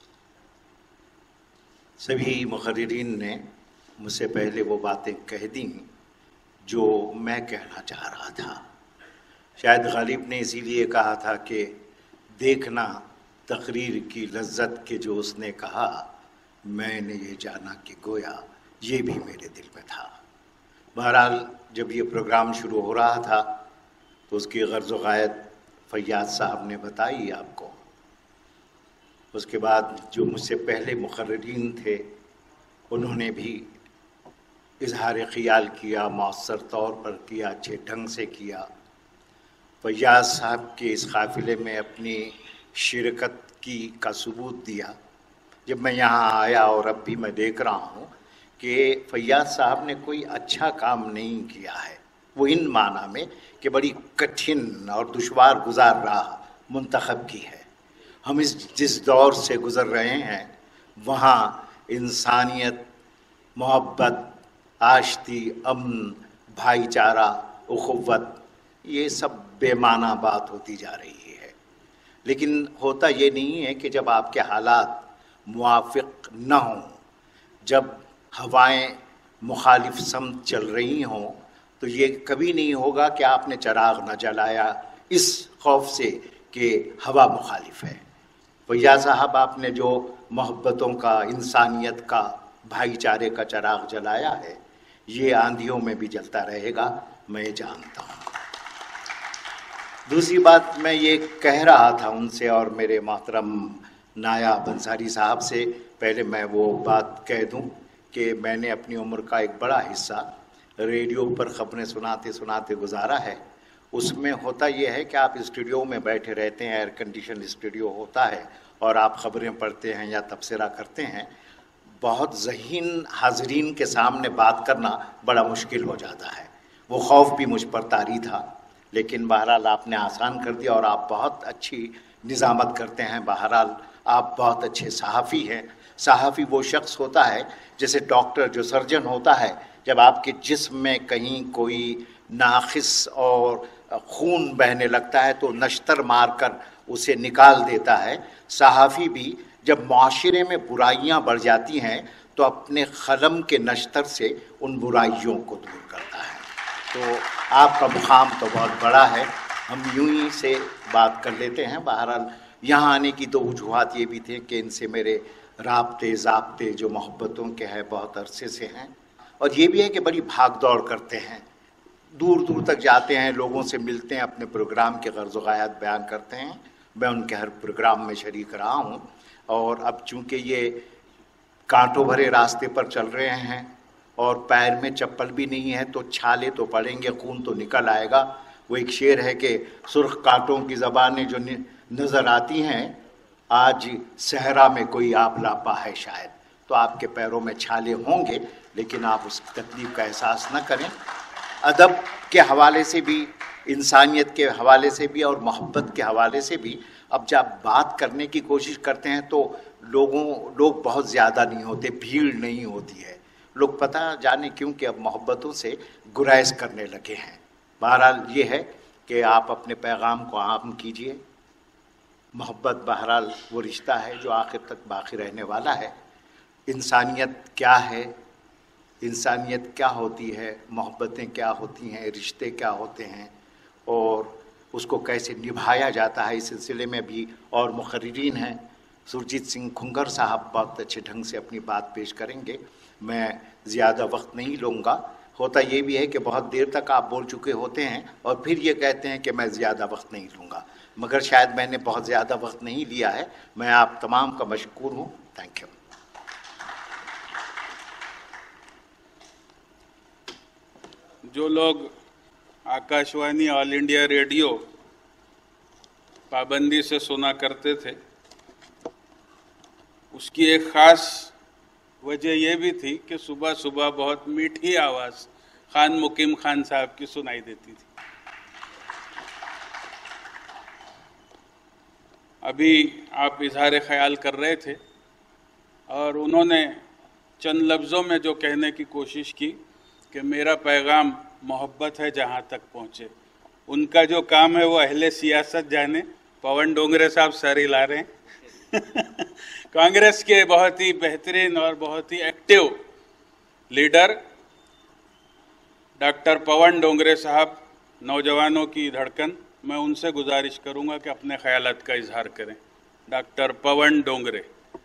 सभी मुक़र्रिरीन ने मुझसे पहले वो बातें कह दी जो मैं कहना चाह रहा था। शायद गालिब ने इसीलिए कहा था कि देखना तकरीर की लज्जत के जो उसने कहा, मैंने ये जाना कि गोया ये भी मेरे दिल में था। बहरहाल जब ये प्रोग्राम शुरू हो रहा था तो उसकी गर्ज़ ग़ायत फैयाज़ साहब ने बताई आपको। उसके बाद जो मुझसे पहले मुक़र्रिरीन थे उन्होंने भी इजहार ख़याल किया, मौसर तौर पर किया, अच्छे ढंग से किया। फैयाज़ साहब के इस काफ़िले में अपनी शिरकत की का सबूत दिया। जब मैं यहाँ आया और अब भी मैं देख रहा हूँ कि फैयाज़ साहब ने कोई अच्छा काम नहीं किया है, वो इन माना में कि बड़ी कठिन और दुश्वार गुजार राह मुंतखब की है। हम इस जिस दौर से गुज़र रहे हैं वहाँ इंसानियत, मोहब्बत, आश्ती, अमन, भाईचारा, उख़ुव्वत, ये सब बेमाना बात होती जा रही है। लेकिन होता ये नहीं है कि जब आपके हालात मुआफ़िक़ न हों, जब हवाएं मुखालिफ समत चल रही हों, तो ये कभी नहीं होगा कि आपने चराग न जलाया इस खौफ से कि हवा मुखालिफ है। भैया साहब, आपने जो मोहब्बतों का, इंसानियत का, भाईचारे का चराग जलाया है, ये आंधियों में भी जलता रहेगा, मैं जानता हूँ। दूसरी बात मैं ये कह रहा था उनसे और मेरे मोहतरम नायाब अंसारी साहब से, पहले मैं वो बात कह दूं कि मैंने अपनी उम्र का एक बड़ा हिस्सा रेडियो पर ख़बरें सुनाते सुनाते गुजारा है। उसमें होता यह है कि आप स्टूडियो में बैठे रहते हैं, एयर कंडीशन स्टूडियो होता है और आप ख़बरें पढ़ते हैं या तबसरा करते हैं। बहुत ज़हीन हाज़रीन के सामने बात करना बड़ा मुश्किल हो जाता है। वो खौफ भी मुझ पर तारी था, लेकिन बहरहाल आपने आसान कर दिया और आप बहुत अच्छी निज़ामत करते हैं। बहरहाल आप बहुत अच्छे सहाफ़ी हैं। सहाफ़ी वो शख्स होता है, जैसे डॉक्टर जो सर्जन होता है, जब आपके जिस्म में कहीं कोई नाखिस और खून बहने लगता है तो नश्तर मारकर उसे निकाल देता है। सहाफ़ी भी जब माशरे में बुराइयां बढ़ जाती हैं तो अपने कलम के नश्तर से उन बुराइयों को दूर करता है। तो आपका मुकाम तो बहुत बड़ा है, हम यूं ही से बात कर लेते हैं। बहरहाल यहाँ आने की तो वजूहात ये भी थे कि इनसे मेरे राब्ते ज़ाब्ते जो मोहब्बतों के हैं बहुत अरसे से हैं, और ये भी है कि बड़ी भाग दौड़ करते हैं, दूर दूर तक जाते हैं, लोगों से मिलते हैं, अपने प्रोग्राम के गर्ज़ ग़ायत बयान करते हैं। मैं उनके हर प्रोग्राम में शरीक रहा हूँ, और अब चूँकि ये कांटों भरे रास्ते पर चल रहे हैं और पैर में चप्पल भी नहीं है तो छाले तो पड़ेंगे, खून तो निकल आएगा। वो एक शेर है कि सुर्ख कांटों की ज़बानें जो नज़र आती हैं, आज सहरा में कोई आप लापा है शायद। तो आपके पैरों में छाले होंगे, लेकिन आप उस तकलीफ़ का एहसास न करें। अदब के हवाले से भी, इंसानियत के हवाले से भी और मोहब्बत के हवाले से भी अब जब बात करने की कोशिश करते हैं तो लोगों लोग बहुत ज़्यादा नहीं होते, भीड़ नहीं होती है। लोग पता जाने क्यों कि अब मोहब्बतों से गुरैज़ करने लगे हैं। बहरहाल ये है कि आप अपने पैगाम को आम कीजिए। मोहब्बत बहरहाल वो रिश्ता है जो आखिर तक बाकी रहने वाला है। इंसानियत क्या है, इंसानियत क्या होती है, मोहब्बतें क्या होती हैं, रिश्ते क्या होते हैं और उसको कैसे निभाया जाता है, इस सिलसिले में भी और मुखर्रिरीन हैं। सुरजीत सिंह खुंगर साहब बहुत अच्छे ढंग से अपनी बात पेश करेंगे, मैं ज़्यादा वक्त नहीं लूँगा। होता ये भी है कि बहुत देर तक आप बोल चुके होते हैं और फिर ये कहते हैं कि मैं ज़्यादा वक्त नहीं लूँगा, मगर शायद मैंने बहुत ज़्यादा वक्त नहीं लिया है। मैं आप तमाम का मशकूर हूँ। Thank you. जो लोग आकाशवाणी ऑल इंडिया रेडियो पाबंदी से सुना करते थे, उसकी एक ख़ास वजह यह भी थी कि सुबह सुबह बहुत मीठी आवाज़ खान मुकीम खान साहब की सुनाई देती थी। अभी आप इजहार ख्याल कर रहे थे और उन्होंने चंद लफ्ज़ों में जो कहने की कोशिश की कि मेरा पैगाम मोहब्बत है जहाँ तक पहुँचे। उनका जो काम है वो अहले सियासत जाने। पवन डोंगरे साहब सर हिला रहे हैं कांग्रेस के बहुत ही बेहतरीन और बहुत ही active leader doctor Pawan Dongre साहब, नौजवानों की धड़कन, मैं उनसे गुजारिश करूंगा कि अपने ख्यालात का इजहार करें। डॉक्टर पवन डोंगरे।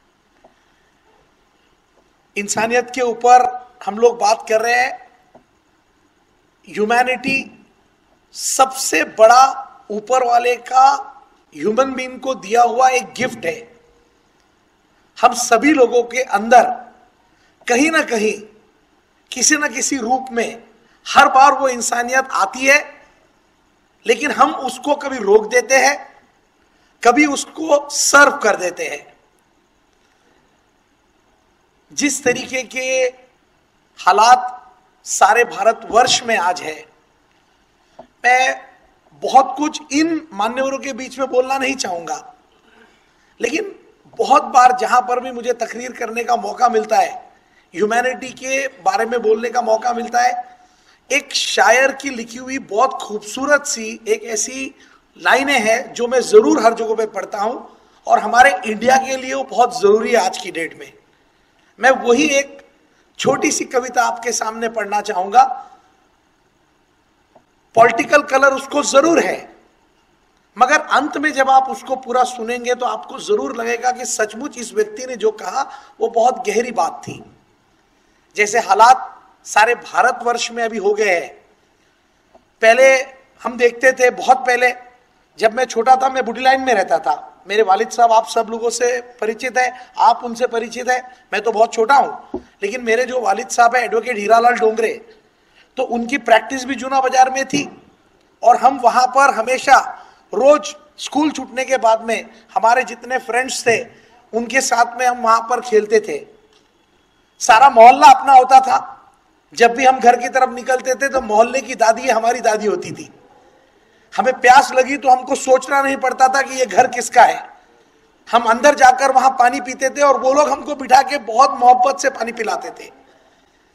इंसानियत के ऊपर हम लोग बात कर रहे हैं। ह्यूमैनिटी सबसे बड़ा ऊपर वाले का ह्यूमन बीइंग को दिया हुआ एक गिफ्ट है। हम सभी लोगों के अंदर कहीं ना कहीं किसी ना किसी रूप में हर बार वो इंसानियत आती है, लेकिन हम उसको कभी रोक देते हैं, कभी उसको सर्व कर देते हैं। जिस तरीके के हालात सारे भारतवर्ष में आज है, मैं बहुत कुछ इन मान्यवरों के बीच में बोलना नहीं चाहूंगा, लेकिन बहुत बार जहां पर भी मुझे तकरीर करने का मौका मिलता है, ह्यूमैनिटी के बारे में बोलने का मौका मिलता है, एक शायर की लिखी हुई बहुत खूबसूरत सी एक ऐसी लाइनें हैं जो मैं जरूर हर जगह पे पढ़ता हूं और हमारे इंडिया के लिए वो बहुत जरूरी है आज की डेट में। मैं वही एक छोटी सी कविता आपके सामने पढ़ना चाहूंगा। पॉलिटिकल कलर उसको जरूर है, मगर अंत में जब आप उसको पूरा सुनेंगे तो आपको जरूर लगेगा कि सचमुच इस व्यक्ति ने जो कहा वो बहुत गहरी बात थी। जैसे हालात सारे भारतवर्ष में अभी हो गए हैं। पहले हम देखते थे, बहुत पहले जब मैं छोटा था, मैं बुढ़ी लाइन में रहता था। मेरे वालिद साहब आप सब लोगों से परिचित है, आप उनसे परिचित है, मैं तो बहुत छोटा हूं, लेकिन मेरे जो वालिद साहब है एडवोकेट हीरालाल डोंगरे, तो उनकी प्रैक्टिस भी जूना बाजार में थी और हम वहां पर हमेशा रोज स्कूल छूटने के बाद में हमारे जितने फ्रेंड्स थे उनके साथ में हम वहां पर खेलते थे। सारा मोहल्ला अपना होता था। जब भी हम घर की तरफ निकलते थे तो मोहल्ले की दादी हमारी दादी होती थी। हमें प्यास लगी तो हमको सोचना नहीं पड़ता था कि ये घर किसका है। हम अंदर जाकर वहां पानी पीते थे और वो लोग हमको बिठा के बहुत मोहब्बत से पानी पिलाते थे।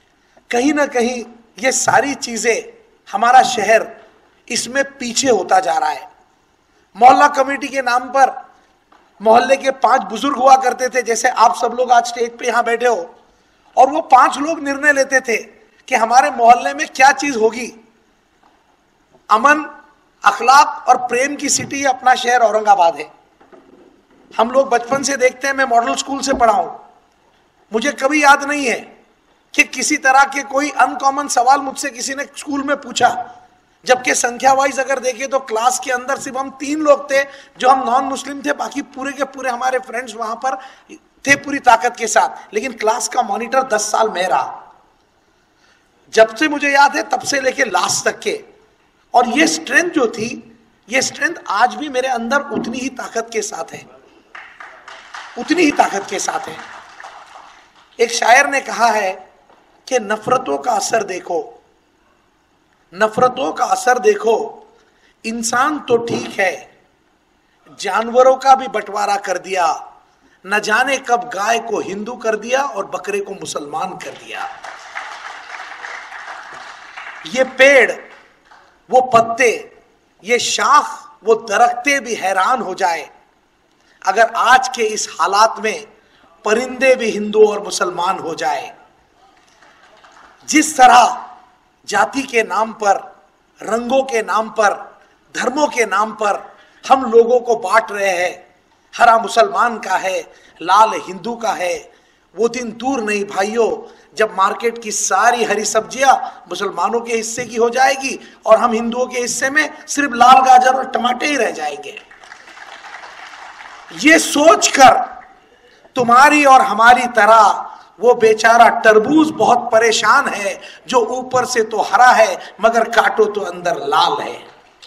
कहीं ना कहीं ये सारी चीजें, हमारा शहर इसमें पीछे होता जा रहा है। मोहल्ला कमेटी के नाम पर मोहल्ले के पांच बुजुर्ग हुआ करते थे, जैसे आप सब लोग आज स्टेज पे यहां बैठे हो, और वो पांच लोग निर्णय लेते थे कि हमारे मोहल्ले में क्या चीज होगी। अमन, अखलाक और प्रेम की सिटी अपना शहर औरंगाबाद है। हम लोग बचपन से देखते हैं, मैं मॉडल स्कूल से पढ़ा हूं, मुझे कभी याद नहीं है कि किसी तरह के कोई अनकॉमन सवाल मुझसे किसी ने स्कूल में पूछा, जबकि संख्या वाइज अगर देखें तो क्लास के अंदर सिर्फ हम तीन लोग थे जो हम नॉन मुस्लिम थे, बाकी पूरे के पूरे हमारे फ्रेंड्स वहां पर थे पूरी ताकत के साथ। लेकिन क्लास का मॉनिटर दस साल मैं रहा, जब से मुझे याद है तब से लेके लास्ट तक के। और ये स्ट्रेंथ जो थी, ये स्ट्रेंथ आज भी मेरे अंदर उतनी ही ताकत के साथ है, उतनी ही ताकत के साथ है। एक शायर ने कहा है कि नफरतों का असर देखो, नफरतों का असर देखो, इंसान तो ठीक है, जानवरों का भी बंटवारा कर दिया, न जाने कब गाय को हिंदू कर दिया और बकरे को मुसलमान कर दिया। ये पेड़, वो पत्ते, ये शाख, वो दरख्ते भी हैरान हो जाए अगर आज के इस हालात में परिंदे भी हिंदू और मुसलमान हो जाए। जिस तरह जाति के नाम पर, रंगों के नाम पर, धर्मों के नाम पर हम लोगों को बांट रहे हैं, हरा मुसलमान का है, लाल हिंदू का है, वो दिन दूर नहीं भाइयों जब मार्केट की सारी हरी सब्जियां मुसलमानों के हिस्से की हो जाएगी और हम हिंदुओं के हिस्से में सिर्फ लाल गाजर और टमाटे ही रह जाएंगे। ये सोचकर तुम्हारी और हमारी तरह वो बेचारा तरबूज बहुत परेशान है जो ऊपर से तो हरा है मगर काटो तो अंदर लाल है।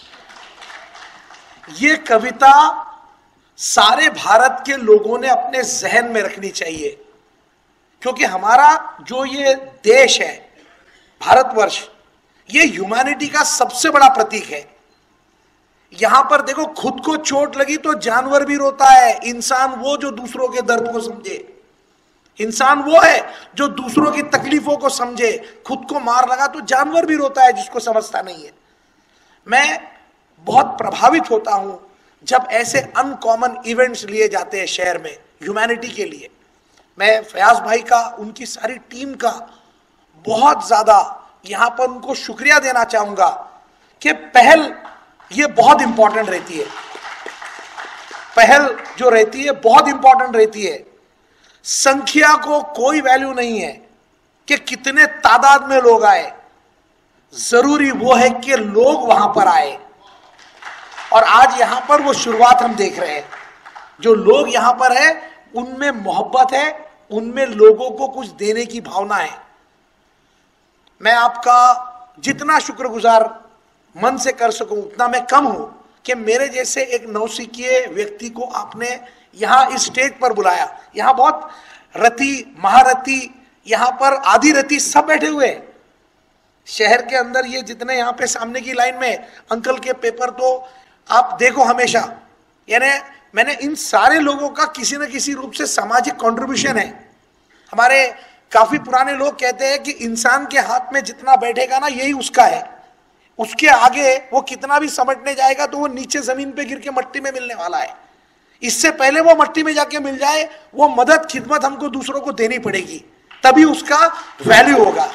ये कविता सारे भारत के लोगों ने अपने जहन में रखनी चाहिए, क्योंकि हमारा जो ये देश है भारतवर्ष, ये ह्यूमैनिटी का सबसे बड़ा प्रतीक है। यहां पर देखो, खुद को चोट लगी तो जानवर भी रोता है, इंसान वो जो दूसरों के दर्द को समझे, इंसान वो है जो दूसरों की तकलीफों को समझे। खुद को मार लगा तो जानवर भी रोता है जिसको समझता नहीं है। मैं बहुत प्रभावित होता हूं जब ऐसे अनकॉमन इवेंट्स लिए जाते हैं शहर में ह्यूमैनिटी के लिए। मैं फयाज भाई का, उनकी सारी टीम का बहुत ज्यादा यहां पर उनको शुक्रिया देना चाहूंगा कि पहल ये बहुत इंपॉर्टेंट रहती है, पहल जो रहती है बहुत इंपॉर्टेंट रहती है। संख्या को कोई वैल्यू नहीं है कि कितने तादाद में लोग आए, जरूरी वो है कि लोग वहां पर आए। और आज यहां पर वो शुरुआत हम देख रहे हैं, जो लोग यहां पर है उनमें मोहब्बत है, उनमें लोगों को कुछ देने की भावना है। मैं आपका जितना शुक्रगुजार मन से कर सकूं उतना मैं कम हूं कि मेरे जैसे एक नौसिखिए व्यक्ति को आपने यहां इस स्टेज पर बुलाया। यहां बहुत रति, महारथी, यहां पर आधी रति सब बैठे हुए हैं। शहर के अंदर ये जितने यहां पे सामने की लाइन में अंकल के पेपर तो आप देखो हमेशा, यानी मैंने इन सारे लोगों का किसी न किसी रूप से सामाजिक कंट्रीब्यूशन है। हमारे काफी पुराने लोग कहते हैं कि इंसान के हाथ में जितना बैठेगा ना यही उसका है, उसके आगे वो कितना भी समेटने जाएगा तो वो नीचे जमीन पे गिर के मट्टी में मिलने वाला है। इससे पहले वो मट्टी में जाके मिल जाए, वो मदद खिदमत हमको दूसरों को देनी पड़ेगी, तभी उसका वैल्यू होगा।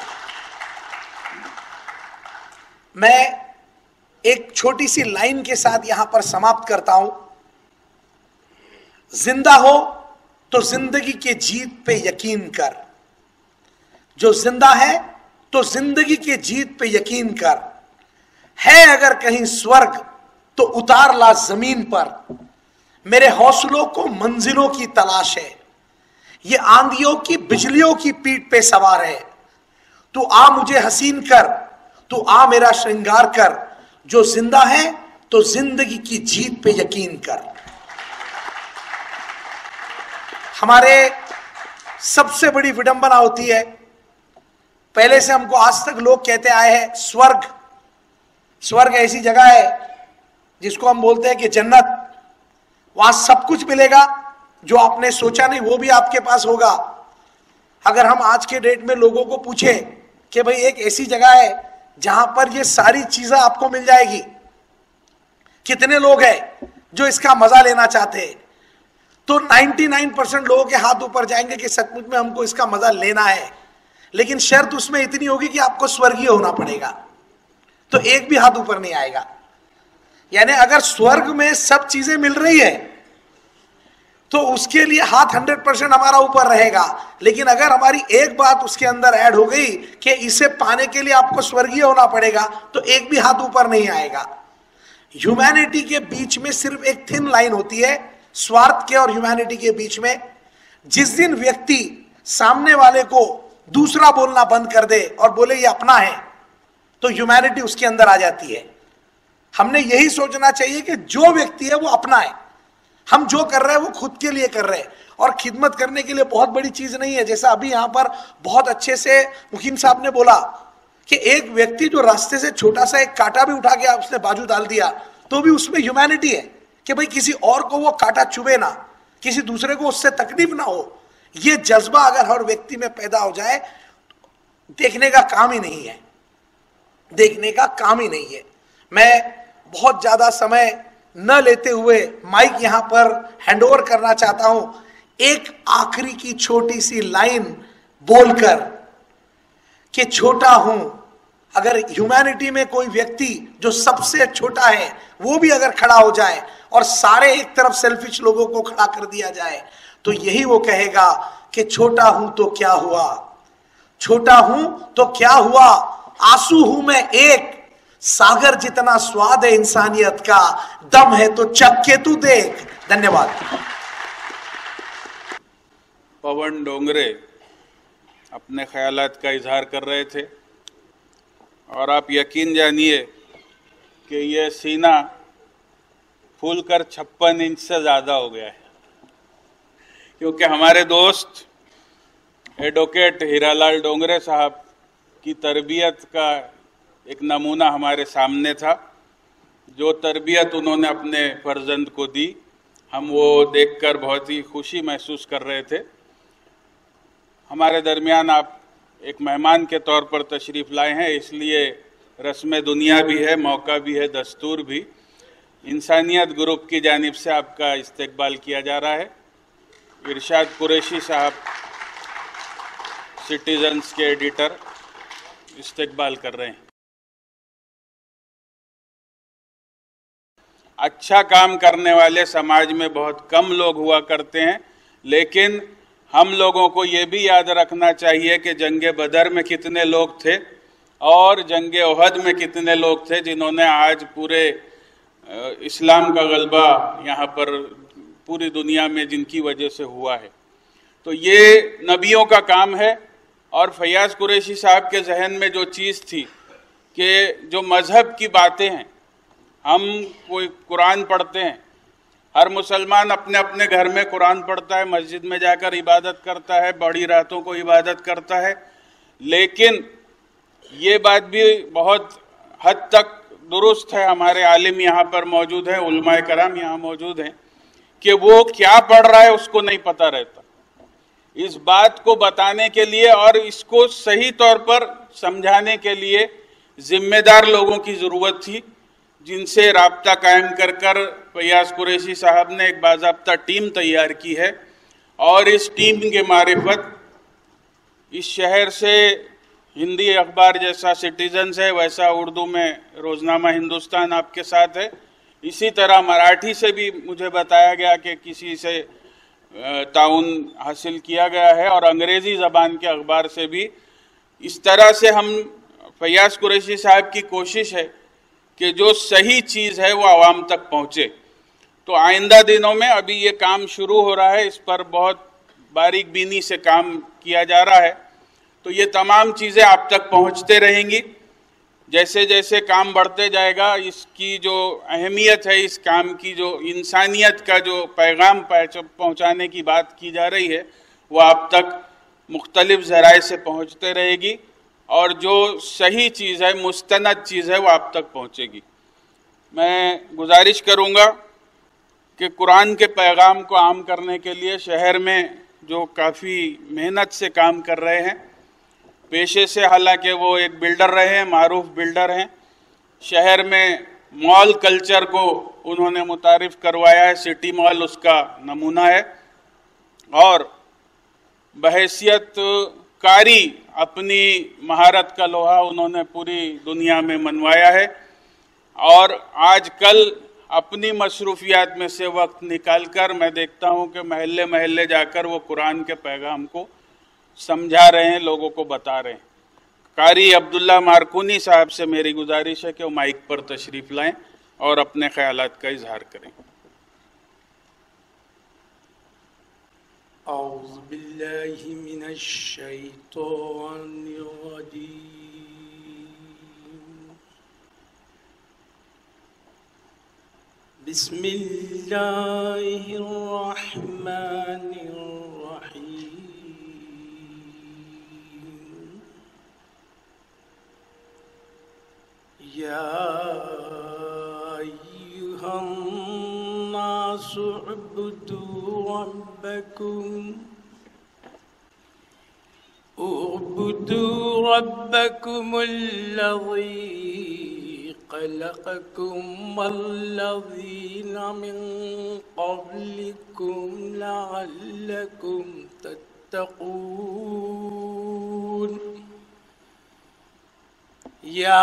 मैं एक छोटी सी लाइन के साथ यहां पर समाप्त करता हूं। जिंदा हो तो जिंदगी के जीत पे यकीन कर, जो जिंदा है तो जिंदगी के जीत पे यकीन कर, है अगर कहीं स्वर्ग तो उतार ला जमीन पर, मेरे हौसलों को मंजिलों की तलाश है, ये आंधियों की बिजलियों की पीठ पे सवार है, तू आ मुझे हसीन कर, तू आ मेरा श्रृंगार कर, जो जिंदा है तो जिंदगी की जीत पे यकीन कर। हमारे सबसे बड़ी विडंबना होती है, पहले से हमको आज तक लोग कहते आए हैं स्वर्ग, स्वर्ग ऐसी जगह है जिसको हम बोलते हैं कि जन्नत, वहां सब कुछ मिलेगा जो आपने सोचा नहीं वो भी आपके पास होगा। अगर हम आज के डेट में लोगों को पूछे कि भाई एक ऐसी जगह है जहां पर ये सारी चीजें आपको मिल जाएगी। कितने लोग हैं जो इसका मजा लेना चाहते हैं? तो निन्यानवे परसेंट लोगों के हाथ ऊपर जाएंगे कि सचमुच में हमको इसका मजा लेना है, लेकिन शर्त उसमें इतनी होगी कि आपको स्वर्गीय होना पड़ेगा। तो एक भी हाथ ऊपर नहीं आएगा। यानी अगर स्वर्ग में सब चीजें मिल रही है तो उसके लिए हाथ हंड्रेड परसेंट हमारा ऊपर रहेगा, लेकिन अगर हमारी एक बात उसके अंदर ऐड हो गई कि इसे पाने के लिए आपको स्वर्गीय होना पड़ेगा, तो एक भी हाथ ऊपर नहीं आएगा। ह्यूमैनिटी के बीच में सिर्फ एक थिन लाइन होती है, स्वार्थ के और ह्यूमैनिटी के बीच में। जिस दिन व्यक्ति सामने वाले को दूसरा बोलना बंद कर दे और बोले ये अपना है, तो ह्यूमैनिटी उसके अंदर आ जाती है। हमने यही सोचना चाहिए कि जो व्यक्ति है वो अपना है, हम जो कर रहे हैं वो खुद के लिए कर रहे हैं, और खिदमत करने के लिए बहुत बड़ी चीज नहीं है। जैसा अभी यहां पर बहुत अच्छे से मुकीम साहब ने बोला कि एक व्यक्ति जो रास्ते से छोटा सा एक कांटा भी उठा गया, उसने बाजू डाल दिया, तो भी उसमें ह्यूमैनिटी है कि भाई किसी और को वो कांटा चुभे ना, किसी दूसरे को उससे तकलीफ ना हो। ये जज्बा अगर हर व्यक्ति में पैदा हो जाए, देखने का काम ही नहीं है, देखने का काम ही नहीं है। मैं बहुत ज्यादा समय न लेते हुए माइक यहां पर हैंडओवर करना चाहता हूं, एक आखिरी की छोटी सी लाइन बोलकर कि छोटा हूं। अगर ह्यूमैनिटी में कोई व्यक्ति जो सबसे छोटा है वो भी अगर खड़ा हो जाए और सारे एक तरफ सेल्फिश लोगों को खड़ा कर दिया जाए, तो यही वो कहेगा कि छोटा हूं तो क्या हुआ, छोटा हूं तो क्या हुआ, आंसू हूं मैं एक, सागर जितना स्वाद है इंसानियत का, दम है तो चख के तू देख। धन्यवाद। पवन डोंगरे अपने ख्यालात का इजहार कर रहे थे, और आप यकीन जानिए कि ये सीना फूलकर छप्पन इंच से ज़्यादा हो गया है, क्योंकि हमारे दोस्त एडवोकेट हीरालाल डोंगरे साहब की तरबियत का एक नमूना हमारे सामने था। जो तरबियत उन्होंने अपने फर्जंद को दी, हम वो देखकर बहुत ही खुशी महसूस कर रहे थे। हमारे दरमियान आप एक मेहमान के तौर पर तशरीफ़ लाए हैं, इसलिए रस्म दुनिया भी है, मौका भी है, दस्तूर भी। इंसानियत ग्रुप की जानिब से आपका इस्तकबाल किया जा रहा है। इरशाद कुरैशी साहब सिटीजन्स के एडिटर इस्तकबाल कर रहे हैं। अच्छा काम करने वाले समाज में बहुत कम लोग हुआ करते हैं, लेकिन हम लोगों को ये भी याद रखना चाहिए कि जंगे बदर में कितने लोग थे और जंगे ओहद में कितने लोग थे जिन्होंने आज पूरे इस्लाम का गलबा यहाँ पर पूरी दुनिया में जिनकी वजह से हुआ है। तो ये नबियों का काम है। और फैयाज कुरैशी साहब के जहन में जो चीज़ थी कि जो मज़हब की बातें हैं, हम कोई कुरान पढ़ते हैं, हर मुसलमान अपने अपने घर में कुरान पढ़ता है, मस्जिद में जाकर इबादत करता है, बड़ी रातों को इबादत करता है, लेकिन ये बात भी बहुत हद तक दुरुस्त है, हमारे आलिम यहाँ पर मौजूद हैं, उलमाए कराम यहाँ मौजूद हैं, कि वो क्या पढ़ रहा है उसको नहीं पता रहता। इस बात को बताने के लिए और इसको सही तौर पर समझाने के लिए जिम्मेदार लोगों की ज़रूरत थी, जिनसे राब्ता कायम कर कर फैयाज कुरैशी साहब ने एक बाज़ाब्ता टीम तैयार की है। और इस टीम के मारिफत इस शहर से हिंदी अखबार जैसा सिटीजन्स है, वैसा उर्दू में रोज़नामा हिंदुस्तान आपके साथ है। इसी तरह मराठी से भी मुझे बताया गया कि किसी से ताउन हासिल किया गया है, और अंग्रेज़ी ज़बान के अखबार से भी। इस तरह से हम फैयाज कुरैशी साहब की कोशिश है कि जो सही चीज़ है वो आवाम तक पहुँचे। तो आइंदा दिनों में, अभी ये काम शुरू हो रहा है, इस पर बहुत बारीक बीनी से काम किया जा रहा है, तो ये तमाम चीज़ें आप तक पहुँचते रहेंगी। जैसे जैसे काम बढ़ते जाएगा, इसकी जो अहमियत है, इस काम की जो इंसानियत का जो पैगाम पहुँचाने की बात की जा रही है, वो आप तक मुख्तलिफ ज़राए से पहुँचते रहेगी, और जो सही चीज़ है, मुस्तनद चीज़ है, वो आप तक पहुँचेगी। मैं गुजारिश करूँगा कि कुरान के पैगाम को आम करने के लिए शहर में जो काफ़ी मेहनत से काम कर रहे हैं, पेशे से, हालांकि वो एक बिल्डर रहे हैं, मारूफ बिल्डर हैं। शहर में मॉल कल्चर को उन्होंने मुतारिफ करवाया है, सिटी मॉल उसका नमूना है। और बहैसियत कारी अपनी महारत का लोहा उन्होंने पूरी दुनिया में मनवाया है। और आजकल अपनी मसरूफियात में से वक्त निकालकर मैं देखता हूं कि महल्ले महल्ले जाकर वो कुरान के पैगाम को समझा रहे हैं, लोगों को बता रहे हैं। कारी अब्दुल्ला मारकूनी साहब से मेरी गुजारिश है कि वो माइक पर तशरीफ लाएं और अपने ख्यालात का इजहार करें। औज़ु बिल्लाहि मिनश शैतानिर रजीम। बिस्मिल्लाहिर रहमानिर रहीम। या अय्युहन नासु उ'बुदू रब्बकुम उ'बुदू रब्बकुमुल्लज़ी खलक़कुम वल्लज़ीना मिन क़ब्लिकुम लअल्लकुम तत्तक़ून। या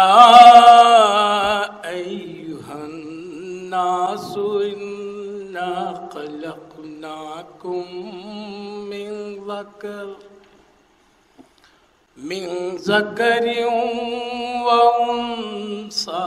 अय्युहन नासु इन्ना खलक़नाकुम मिन ज़कर मिन ज़करिन व उन्सा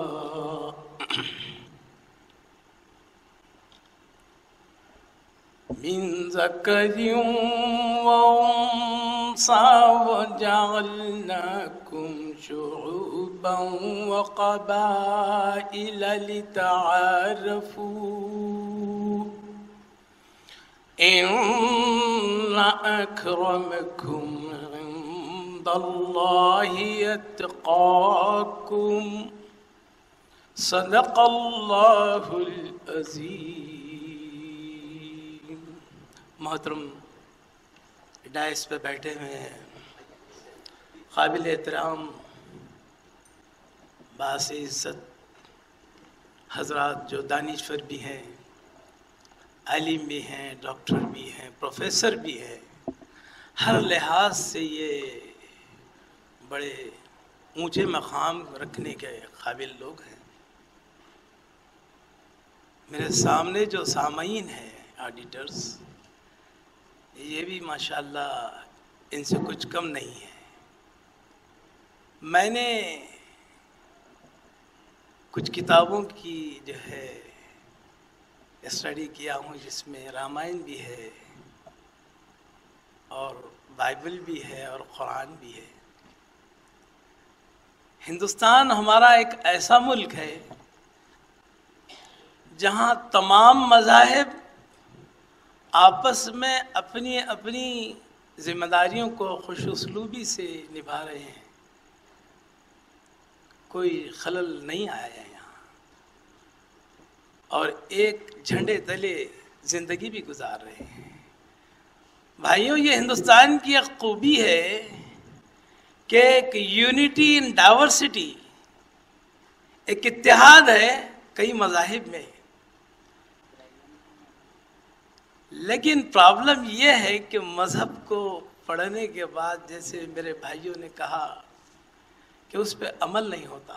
मिन ज़करिन व उन्सा व जअलनाकुम शुअबन व क़बाइल लितआरफू इन्न अक्रमकुम इंदल्लाहि अत्क़ाकुम। सदक़ल्लाहुल अज़ीम। मोहतरम डायस पे बैठे हुए हैं काबिल एहतराम बासे इज़्ज़त हजरात, जो दानिश्वर भी हैं, आलिम भी हैं, डॉक्टर भी हैं, प्रोफेसर भी हैं, हर लिहाज से ये बड़े ऊंचे मकाम रखने के काबिल लोग हैं। मेरे सामने जो सामईन हैं ऑडिटर्स, ये भी माशाल्लाह इनसे कुछ कम नहीं है। मैंने कुछ किताबों की जो है स्टडी किया हूँ, जिसमें रामायण भी है और बाइबल भी है और कुरान भी है। हिंदुस्तान हमारा एक ऐसा मुल्क है जहाँ तमाम मज़ाहिब आपस में अपनी अपनी जिम्मेदारियों को खुशउस्लूबी से निभा रहे हैं। कोई खलल नहीं आया है यहाँ, और एक झंडे तले जिंदगी भी गुजार रहे हैं। भाइयों, ये हिंदुस्तान की एक खूबी है कि एक यूनिटी इन डाइवर्सिटी, एक इत्तेहाद है कई मज़ाहिब में। लेकिन प्रॉब्लम यह है कि मज़हब को पढ़ने के बाद, जैसे मेरे भाइयों ने कहा, कि उस पर अमल नहीं होता।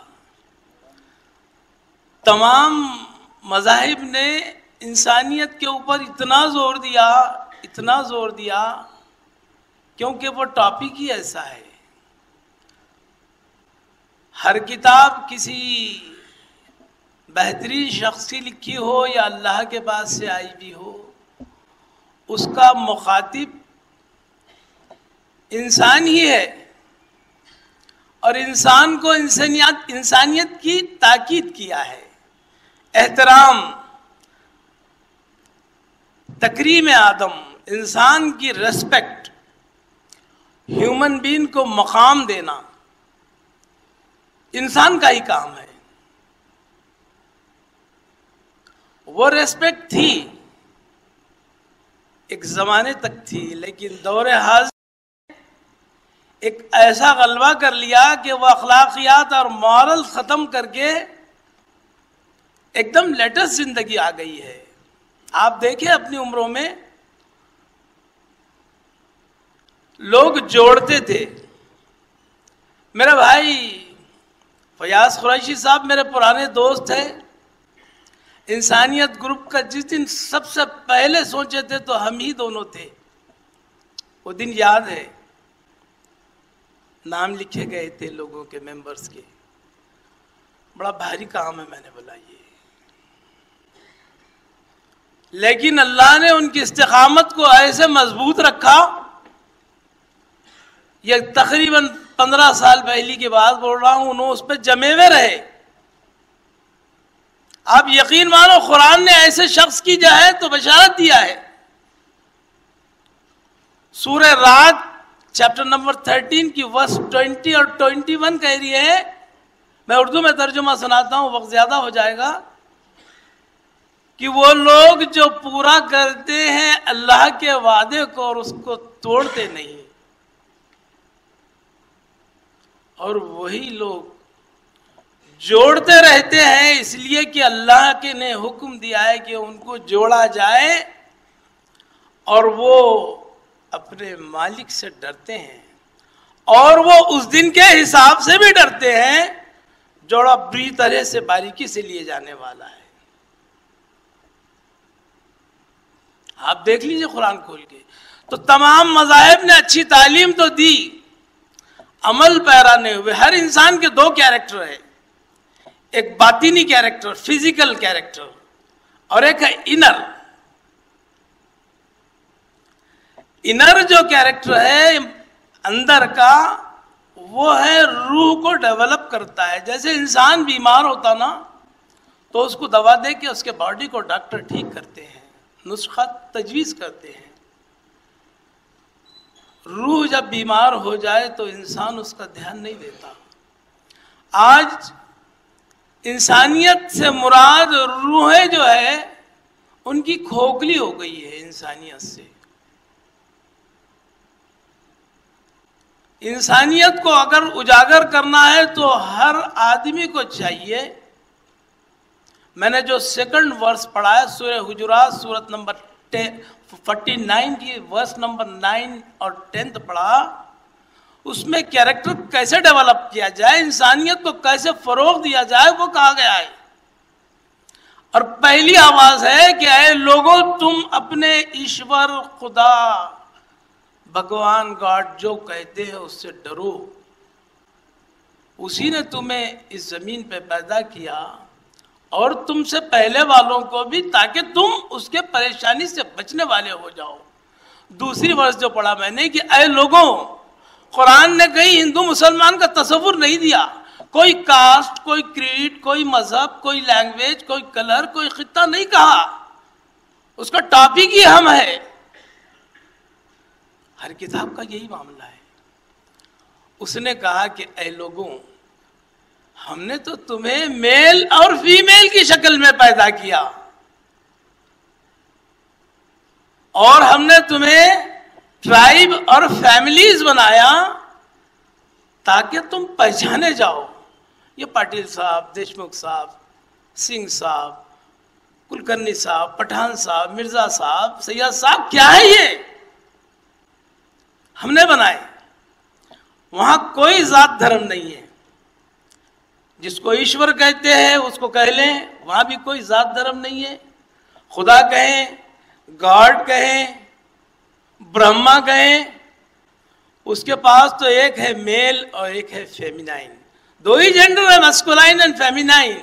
तमाम मज़ाहिब ने इंसानियत के ऊपर इतना ज़ोर दिया, इतना ज़ोर दिया, क्योंकि वो टॉपिक ही ऐसा है। हर किताब किसी बेहतरीन शख्स की लिखी हो या अल्लाह के पास से आई भी हो, उसका मुखातिब इंसान ही है, और इंसान को इंसानियत इंसानियत की ताकीद किया है। एहतराम, तकरीम आदम, इंसान की रेस्पेक्ट, ह्यूमन बीइंग को मकाम देना इंसान का ही काम है। वो रेस्पेक्ट थी, एक जमाने तक थी, लेकिन दौरे हाज़िर एक ऐसा गलबा कर लिया कि वह अखलाकियात और मॉरल खत्म करके एकदम लेटेस्ट जिंदगी आ गई है। आप देखें अपनी उम्रों में लोग जोड़ते थे। मेरे भाई फयाज कुरैशी साहब मेरे पुराने दोस्त हैं। इंसानियत ग्रुप का जिस दिन सबसे पहले सोचे थे तो हम ही दोनों थे। वो दिन याद है, नाम लिखे गए थे लोगों के, मेंबर्स के। बड़ा भारी काम है, मैंने बोला ये, लेकिन अल्लाह ने उनकी इस्तिकामत को ऐसे मजबूत रखा। ये तकरीबन पंद्रह साल पहले की बात बोल रहा हूं, उन्होंने उस पर जमे हुए रहे। आप यकीन मानो, कुरान ने ऐसे शख्स की जो है तो बशारत दिया है। सूरह रात चैप्टर नंबर थर्टीन की वर्स ट्वेंटी और ट्वेंटी वन कह रही है, मैं उर्दू में तर्जुमा सुनाता हूं, वक्त ज्यादा हो जाएगा, कि वो लोग जो पूरा करते हैं अल्लाह के वादे को और उसको तोड़ते नहीं, और वही लोग जोड़ते रहते हैं, इसलिए कि अल्लाह के ने हुक्म दिया है कि उनको जोड़ा जाए, और वो अपने मालिक से डरते हैं, और वो उस दिन के हिसाब से भी डरते हैं जोड़ा बुरी तरह से बारीकी से लिए जाने वाला है। आप देख लीजिए कुरान खोल के, तो तमाम मज़ाहिब ने अच्छी तालीम तो दी, अमल पैरा नहीं हुए। हर इंसान के दो कैरेक्टर है, एक बातिनी कैरेक्टर, फिजिकल कैरेक्टर, और एक है इनर। इनर जो कैरेक्टर है अंदर का, वो है रूह को डेवलप करता है। जैसे इंसान बीमार होता ना, तो उसको दवा दे के उसके बॉडी को डॉक्टर ठीक करते हैं, नुस्खा तजवीज़ करते हैं। रूह जब बीमार हो जाए तो इंसान उसका ध्यान नहीं देता। आज इंसानियत से मुराद रूहें जो है उनकी खोखली हो गई है इंसानियत से। इंसानियत को अगर उजागर करना है तो हर आदमी को चाहिए। मैंने जो सेकंड वर्स पढ़ा है सूरह हुजुरात सूरत नंबर फोर्टी नाइन की वर्स नंबर नाइन और टेंथ पढ़ा, उसमें कैरेक्टर कैसे डेवलप किया जाए, इंसानियत को कैसे फरोग दिया जाए, वो कहा गया है। और पहली आवाज है कि ऐ लोगों, तुम अपने ईश्वर खुदा भगवान गॉड जो कहते हैं उससे डरो। उसी ने तुम्हें इस जमीन पे पैदा किया और तुमसे पहले वालों को भी, ताकि तुम उसके परेशानी से बचने वाले हो जाओ। दूसरी वर्ष जो पढ़ा मैंने कि ऐ लोगों, कुरान ने कहीं हिंदू मुसलमान का तस्वुर नहीं दिया। कोई कास्ट, कोई क्रीड, कोई मजहब, कोई लैंग्वेज, कोई कलर, कोई खित्ता नहीं कहा। उसका टॉपिक ही हम है। हर किताब का यही मामला है। उसने कहा कि ऐ लोगों, हमने तो तुम्हें मेल और फीमेल की शक्ल में पैदा किया, और हमने तुम्हें ट्राइब और फैमिलीज बनाया ताकि तुम पहचाने जाओ। ये पाटिल साहब, देशमुख साहब, सिंह साहब, कुलकर्णी साहब, पठान साहब, मिर्जा साहब, सैयद साहब, क्या है ये? हमने बनाए। वहां कोई जात धर्म नहीं है। जिसको ईश्वर कहते हैं उसको कह लें, वहां भी कोई जात धर्म नहीं है। खुदा कहें, गॉड कहें, ब्रह्मा कहें, उसके पास तो एक है मेल और एक है फेमिनाइन। दो ही जेंडर है, मस्कुलाइन एंड फेमिनाइन।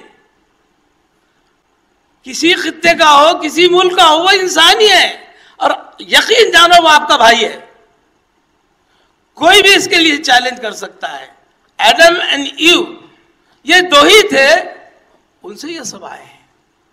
किसी खित्ते का हो, किसी मुल्क का हो, वो इंसान ही है। और यकीन जानो वो आपका भाई है। कोई भी इसके लिए चैलेंज कर सकता है। एडम एंड ईव ये दो ही थे, उनसे ये सब आए हैं।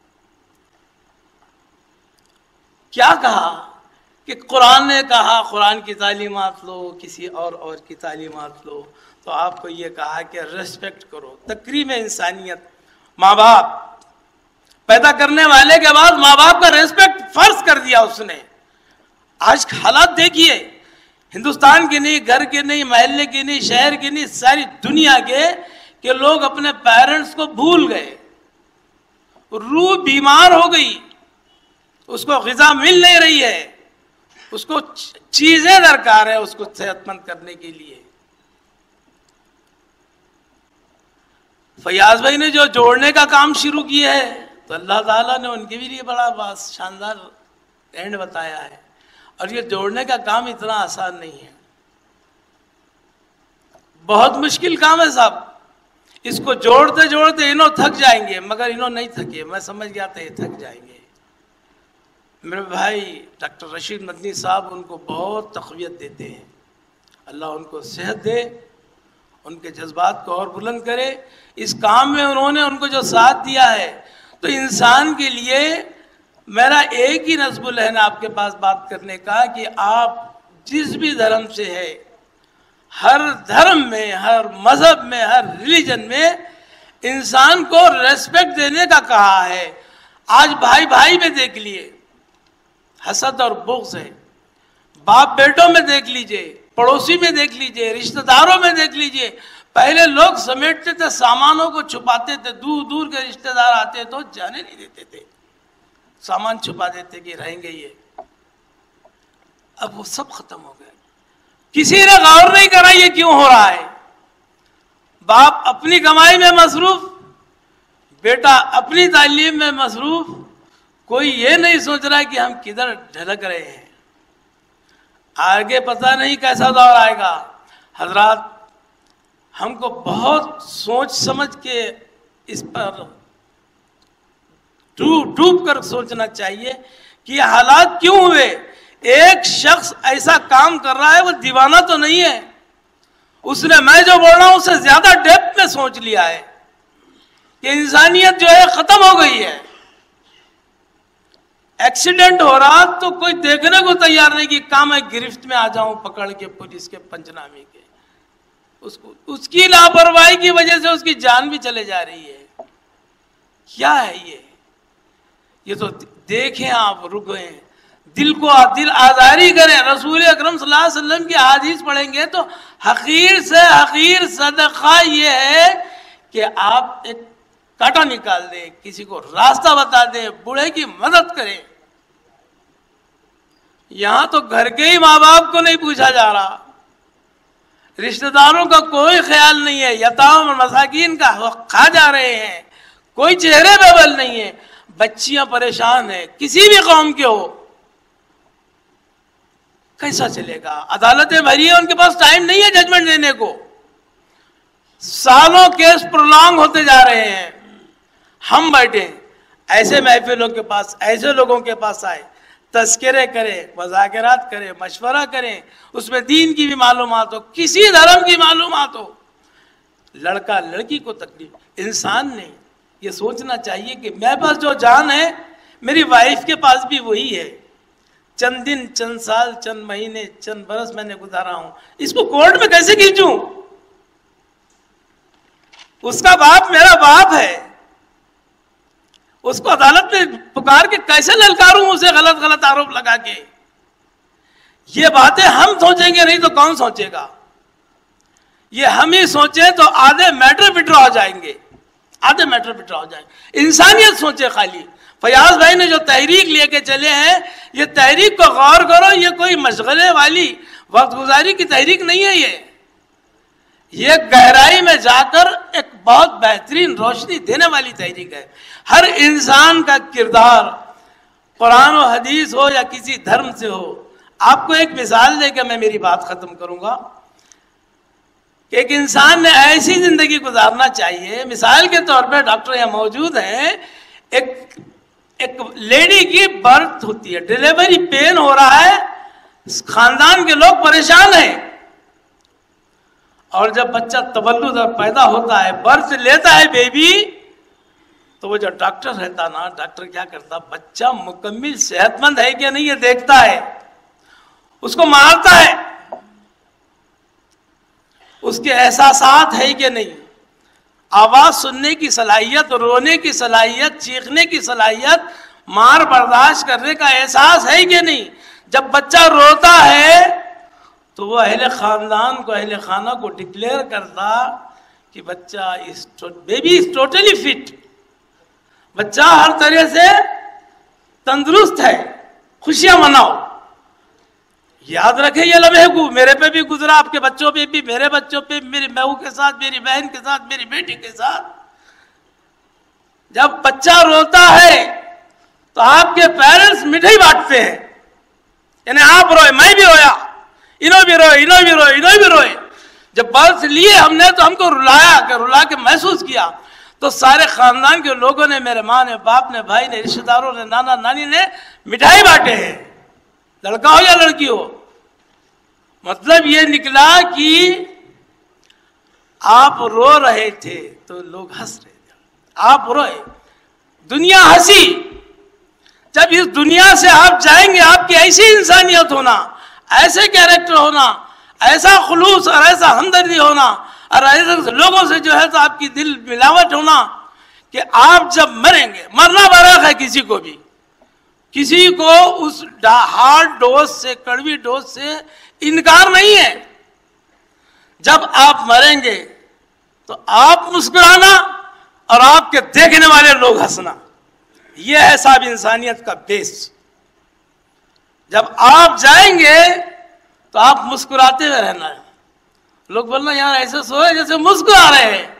क्या कहा कि कुरान ने कहा कुरान की तालीमात लो, किसी और और की तालीमात लो, तो आपको ये कहा कि रेस्पेक्ट करो, तकरीम इंसानियत। माँ बाप पैदा करने वाले के बाद माँ बाप का रेस्पेक्ट फर्ज कर दिया उसने। आज हालात देखिए, हिंदुस्तान के नहीं, घर के नहीं, महल्ले के नहीं, शहर के नहीं, सारी दुनिया के कि लोग अपने पेरेंट्स को भूल गए। रूह बीमार हो गई, उसको ग़िज़ा मिल नहीं रही है, उसको चीजें दरकार है उसको सेहतमंद करने के लिए। फैयाज भाई ने जो जोड़ने का काम शुरू किया है तो अल्लाह ताला ने उनके भी लिए बड़ा बात शानदार एंड बताया है। और ये जोड़ने का काम इतना आसान नहीं है, बहुत मुश्किल काम है साहब। इसको जोड़ते जोड़ते इन्हों थक जाएंगे, मगर इन्हों नहीं थके, मैं समझ गया था ये थक जाएंगे। मेरे भाई डॉक्टर रशीद मदनी साहब उनको बहुत तक़वियत देते हैं, अल्लाह उनको सेहत दे, उनके जज्बात को और बुलंद करे। इस काम में उन्होंने उनको जो साथ दिया है, तो इंसान के लिए मेरा एक ही नस्बुल है ना आपके पास बात करने का कि आप जिस भी धर्म से है, हर धर्म में, हर मजहब में, हर रिलीजन में इंसान को रेस्पेक्ट देने का कहा है। आज भाई भाई में देख लिए हसद और बुग़्ज़ है, बाप बेटों में देख लीजिए, पड़ोसी में देख लीजिए, रिश्तेदारों में देख लीजिए। पहले लोग समेटते थे, सामानों को छुपाते थे, दूर दूर के रिश्तेदार आते तो जाने नहीं देते थे, सामान छुपा देते कि रहेंगे ये। अब वो सब खत्म हो गया, किसी ने गौर नहीं करा ये क्यों हो रहा है। बाप अपनी कमाई में मसरूफ, बेटा अपनी तालीम में मसरूफ, कोई ये नहीं सोच रहा कि हम किधर ढलक रहे हैं, आगे पता नहीं कैसा दौर आएगा। हजरात, हमको बहुत सोच समझ के इस पर डूब डूब कर सोचना चाहिए कि ये हालात क्यों हुए। एक शख्स ऐसा काम कर रहा है, वो दीवाना तो नहीं है, उसने मैं जो बोल रहा हूं उससे ज्यादा डेप्थ में सोच लिया है कि इंसानियत जो है खत्म हो गई है। एक्सीडेंट हो रहा तो कोई देखने को तैयार नहीं कि काम मैं गिरफ्त में आ जाऊं पकड़ के पुलिस के पंचनामे के। उसको उसकी लापरवाही की वजह से उसकी जान भी चले जा रही है। क्या है ये ये तो देखें आप, रुक गए, दिल को दिल आजारी करें। रसूल अकरम सल्लल्लाहु अलैहि वसल्लम की हदीस पढ़ेंगे तो हकीर से हकीर सदका ये है कि आप एक कांटा निकाल दे, किसी को रास्ता बता दे, बूढ़े की मदद करें। यहां तो घर के ही माँ बाप को नहीं पूछा जा रहा, रिश्तेदारों का कोई ख्याल नहीं है, यताम और मसाकीन का हक खा जा रहे हैं, कोई चेहरे पे बल नहीं है, बच्चियां परेशान है, किसी भी कौम के हो। कैसा चलेगा? अदालतें भरी है, उनके पास टाइम नहीं है जजमेंट देने को। सालों केस प्रोलॉन्ग होते जा रहे हैं। हम बैठे ऐसे महफिलों के पास, ऐसे लोगों के पास आए, तस्करे करें, मज़ाकरात करें, मशवरा करें, उसमें दीन की भी मालूमात हो, किसी धर्म की मालूमात हो। लड़का लड़की को तकलीफ, इंसान ने ये सोचना चाहिए कि मेरे पास जो जान है मेरी वाइफ के पास भी वही है। चंद दिन, चंद साल, चंद महीने, चंद बरस मैंने गुजारा हूं, इसको कोर्ट में कैसे खींचूं? उसका बाप मेरा बाप है, उसको अदालत में पुकार के कैसे ललकारूं उसे गलत गलत आरोप लगा के? ये बातें हम सोचेंगे नहीं तो कौन सोचेगा? ये हम ही सोचे तो आधे मैटर विड्रॉ हो जाएंगे, आधे मैटर विड्रॉ हो जाएंगे। इंसानियत सोचे खाली। फयाज भाई ने जो तहरीक लेके चले हैं, ये तहरीक को गौर करो, ये कोई मशगले वाली वक्त गुजारी की तहरीक नहीं है। ये ये गहराई में जाकर एक बहुत बेहतरीन रोशनी देने वाली तहरीक है। हर इंसान का किरदार, कुरान और हदीस हो या किसी धर्म से हो। आपको एक मिसाल देकर मैं मेरी बात खत्म करूंगा कि एक इंसान ने ऐसी जिंदगी गुजारना चाहिए। मिसाल के तौर पर डॉक्टर यहाँ मौजूद हैं, एक एक लेडी की बर्थ होती है, डिलीवरी पेन हो रहा है, खानदान के लोग परेशान हैं, और जब बच्चा तवल्लुद और पैदा होता है, बर्थ लेता है बेबी, तो वो जो डॉक्टर रहता ना, डॉक्टर क्या करता, बच्चा मुकम्मिल सेहतमंद है कि नहीं ये देखता है, उसको मारता है, उसके एहसासात है कि नहीं, आवाज सुनने की सलाहियत, रोने की सलाहियत, चीखने की सलाहियत, मार बर्दाश्त करने का एहसास है कि नहीं। जब बच्चा रोता है तो वो अहले ख़ानदान को, अहले खाना को डिक्लेयर करता कि बच्चा इस बेबी इज टोटली फिट, बच्चा हर तरह से तंदुरुस्त है, खुशियां मनाओ। याद रखे ये लम्हे को, मेरे पे भी गुजरा, आपके बच्चों पे भी, मेरे बच्चों पे, मेरी बहू के साथ, मेरी बहन के साथ, मेरी बेटी के साथ। जब बच्चा रोता है तो आपके पेरेंट्स मिठाई बांटते हैं, यानी आप रोए, मैं भी रोया, इन्हों भी रोए, इन्हों भी रोए, इन्हों भी रोए। जब बर्थ लिए हमने तो हमको रुलाया, कि रुला के महसूस किया, तो सारे खानदान के लोगों ने, मेरे माँ ने, बाप ने, भाई ने, रिश्तेदारों ने, नाना नानी ने मिठाई बांटे हैं, लड़का हो या लड़की हो। मतलब ये निकला कि आप रो रहे थे तो लोग हंस रहे थे, आप रोए, दुनिया हंसी। जब इस दुनिया से आप जाएंगे, आपकी ऐसी इंसानियत होना, ऐसे कैरेक्टर होना, ऐसा खुलूस और ऐसा हमदर्दी होना, और ऐसे लोगों से जो है तो आपकी दिल मिलावट होना कि आप जब मरेंगे, मरना बराबर है किसी को भी, किसी को उस हार्ड डोज से, कड़वी डोज से इनकार नहीं है। जब आप मरेंगे तो आप मुस्कुराना और आपके देखने वाले लोग हंसना, यह है साहब इंसानियत का बेस। जब आप जाएंगे तो आप मुस्कुराते हुए रहना है। लोग बोलना यार ऐसे सोए जैसे मुस्कुरा रहे हैं,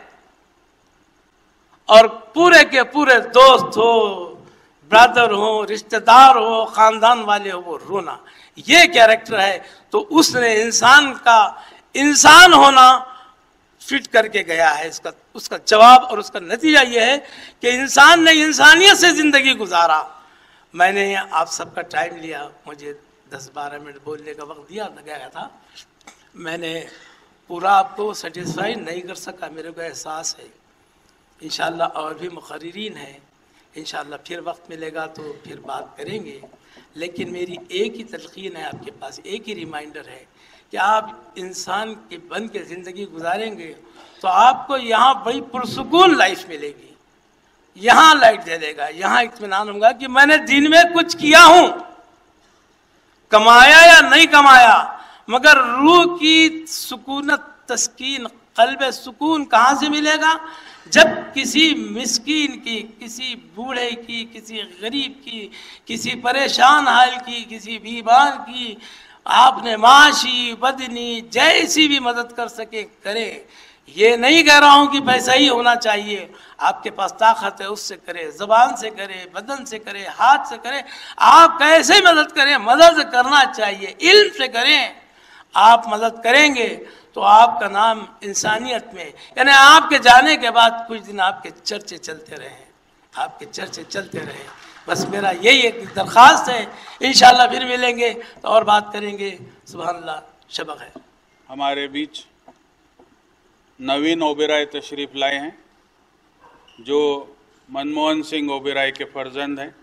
और पूरे के पूरे दोस्त हो, ब्रदर हो, रिश्तेदार हो, खानदान वाले हो, वो रोना, ये कैरेक्टर है। तो उसने इंसान का इंसान होना फिट करके गया है। इसका उसका जवाब और उसका नतीजा ये है कि इंसान ने इंसानियत से जिंदगी गुजारा। मैंने आप सबका टाइम लिया, मुझे दस बारह मिनट बोलने का वक्त दिया गया था, मैंने पूरा आपको सेटिस्फाई नहीं कर सका, मेरे को एहसास है। इंशाल्लाह और भी मुक़र्रिरीन हैं, इंशाल्लाह फिर वक्त मिलेगा तो फिर बात करेंगे। लेकिन मेरी एक ही तलक़ीन है आपके पास, एक ही रिमाइंडर है कि आप इंसान के बन के ज़िंदगी गुजारेंगे तो आपको यहाँ बड़ी पुरसुकून लाइफ मिलेगी, यहाँ लाइट दे देगा, यहाँ इत्मीनान होगा कि मैंने दिन में कुछ किया हूँ, कमाया या नहीं कमाया, मगर रूह की सुकूनत, तस्कीन, क़ल्ब सुकून कहाँ से मिलेगा? जब किसी मिस्कीन की, किसी बूढ़े की, किसी गरीब की, किसी परेशान हाल की, किसी बीमार की आपने माशी बदनी जैसी भी मदद कर सके करें। ये नहीं कह रहा हूँ कि पैसा ही होना चाहिए, आपके पास ताकत है उससे करें, ज़बान से करें, बदन से करें, हाथ से करें, आप कैसे मदद करें, मदद करना चाहिए, इल्म से करें। आप मदद करेंगे तो आपका नाम इंसानियत में, यानी आपके जाने के बाद कुछ दिन आपके चर्चे चलते रहें, आपके चर्चे चलते रहें। बस मेरा यही एक दरख्वास्त है। इंशाल्लाह फिर मिलेंगे तो और बात करेंगे। सुभानअल्लाह, शब खैर। हमारे बीच नवीन ओबेराय तशरीफ़ लाए हैं, जो मनमोहन सिंह ओबेराय के फर्जंद हैं।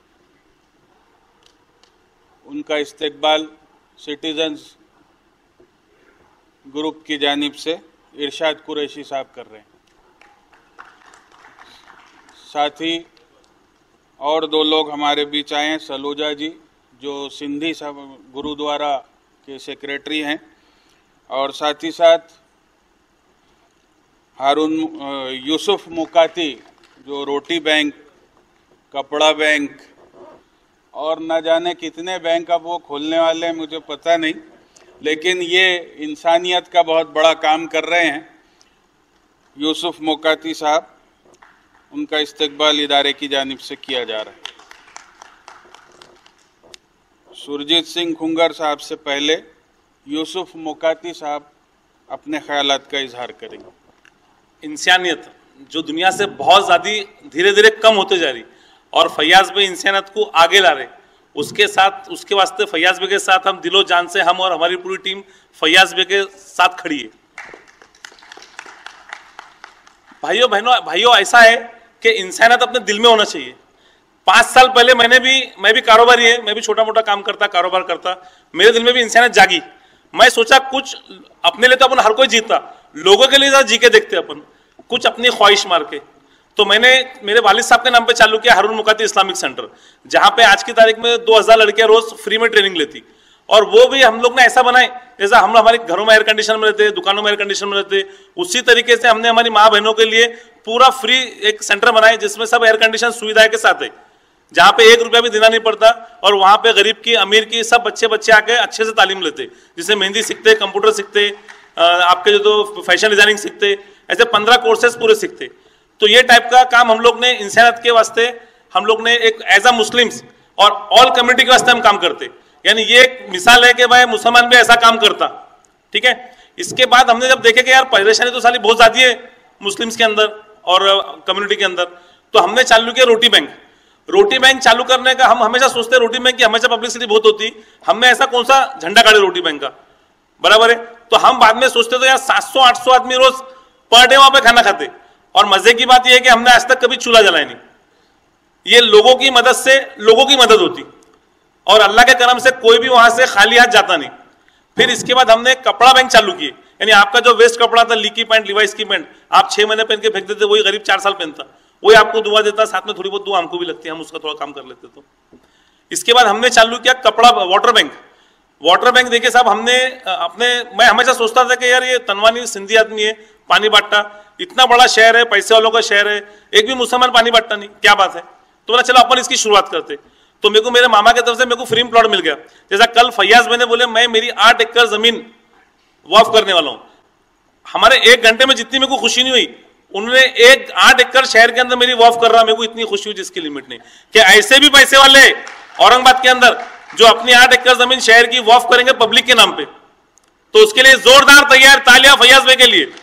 उनका इस्तकबाल सिटीजन्स ग्रुप की जानिब से इरशाद कुरैशी साहब कर रहे हैं। साथ ही और दो लोग हमारे बीच आए हैं, सलूजा जी जो सिंधी साहब गुरुद्वारा के सेक्रेटरी हैं, और साथ ही साथ हारून यूसुफ मुकाती जो रोटी बैंक, कपड़ा बैंक और न जाने कितने बैंक अब वो खोलने वाले हैं, मुझे पता नहीं, लेकिन ये इंसानियत का बहुत बड़ा काम कर रहे हैं। यूसुफ मुकाती साहब, उनका इस्तकबाल इदारे की जानिब से किया जा रहा है। सुरजीत सिंह खुंगर साहब से पहले यूसुफ मुकाती साहब अपने ख्यालात का इजहार करेंगे। इंसानियत जो दुनिया से बहुत ज़्यादा धीरे धीरे कम होते जा रही, और फैयाज भाई इंसानियत को आगे ला रहे, उसके साथ उसके वास्ते फैयाज भाई के साथ हम दिलो जान से, हम और हमारी पूरी टीम फैयाज भाई के साथ खड़ी है। भाइयों बहनों भाइयों ऐसा है कि इंसानियत अपने दिल में होना चाहिए। पाँच साल पहले मैंने भी मैं भी कारोबारी है, मैं भी छोटा मोटा काम करता, कारोबार करता, मेरे दिल में भी इंसानियत जागी। मैं सोचा कुछ अपने लिए तो अपन हर कोई जीता, लोगों के लिए जी के देखते अपन, कुछ अपनी ख्वाहिश मार के। तो मैंने मेरे वालिद साहब के नाम पे चालू किया हारून मुकाती इस्लामिक सेंटर, जहाँ पे आज की तारीख में दो हज़ार लड़कियाँ रोज फ्री में ट्रेनिंग लेती, और वो भी हम लोग ने ऐसा बनाए जैसा हम हमारे घरों में एयर कंडीशन में रहते, दुकानों में एयर कंडीशन में रहते, उसी तरीके से हमने हमारी माँ बहनों के लिए पूरा फ्री एक सेंटर बनाए जिसमें सब एयर कंडीशन सुविधाएं के साथ है, जहाँ पे एक रुपया भी देना नहीं पड़ता, और वहाँ पे गरीब की अमीर की सब बच्चे बच्चे आके अच्छे से तालीम लेते, जिससे मेहंदी सीखते, कंप्यूटर सीखते, आपके जो तो फैशन डिजाइनिंग सीखते, ऐसे पंद्रह कोर्सेज पूरे सीखते। तो ये टाइप का काम हम लोग ने इंसानियत के वास्ते हम लोग ने एक एज अ मुस्लिम्स और ऑल कम्युनिटी के वास्ते हम काम करते, यानी ये एक मिसाल है कि भाई मुसलमान भी ऐसा काम करता, ठीक है। इसके बाद हमने जब देखे कि यार परेशानी तो साली बहुत ज्यादा है मुस्लिम्स के अंदर और कम्युनिटी के अंदर, तो हमने चालू किया रोटी बैंक। रोटी बैंक चालू करने का हम हमेशा सोचते रोटी बैंक की हमेशा पब्लिसिटी बहुत होती, हमने ऐसा कौन सा झंडा गाड़े रोटी बैंक का, बराबर है। तो हम बाद में सोचते तो यार सात सौ आठ सौ आदमी रोज पर डे वहां पे खाना खाते, और मजे की बात यह है कि हमने आज तक कभी चूल्हा जलाया नहीं। ये लोगों की मदद से लोगों की मदद होती, और अल्लाह के करम से कोई भी वहां से खाली हाथ जाता नहीं। फिर इसके बाद हमने कपड़ा बैंक चालू किए, यानी आपका जो वेस्ट कपड़ा था, लीकी पैंट, लिवाइस की पैंट, आप छह महीने पहन के फेंक देते, वही गरीब चार साल पहनता, वही आपको दुआ देता, साथ में थोड़ी बहुत दुआ हमको भी लगती है, हम उसका थोड़ा काम कर लेते। तो इसके बाद हमने चालू किया कपड़ा वाटर बैंक। वाटर बैंक देखिए साहब, हमने अपने मैं हमेशा सोचता था कि यार ये तनवानी सिंधी आदमी है, पानी बांटता, इतना बड़ा शहर है, पैसे वालों का शहर है, एक भी मुसलमान पानी बांटता नहीं, क्या बात है। तो बोला चलो अपन इसकी शुरुआत करते। तो मेरे को मेरे मामा की तरफ से मेरे को फ्री प्लॉट मिल गया। जैसा कल फैयाज मैंने बोले मैं मेरी आठ एकड़ जमीन वक्फ करने वाला हूं, हमारे एक घंटे में जितनी मेरे को खुशी नहीं हुई, उन्होंने एक आठ एकड़ शहर के अंदर मेरी वक्फ कर रहा, मेरे को इतनी खुशी हुई जिसकी लिमिट नहीं। कि ऐसे भी पैसे वाले औरंगाबाद के अंदर जो अपनी आठ एकड़ जमीन शहर की वक्फ करेंगे पब्लिक के नाम पे, तो उसके लिए जोरदार तैयार तालियां फैयाज भाई के लिए।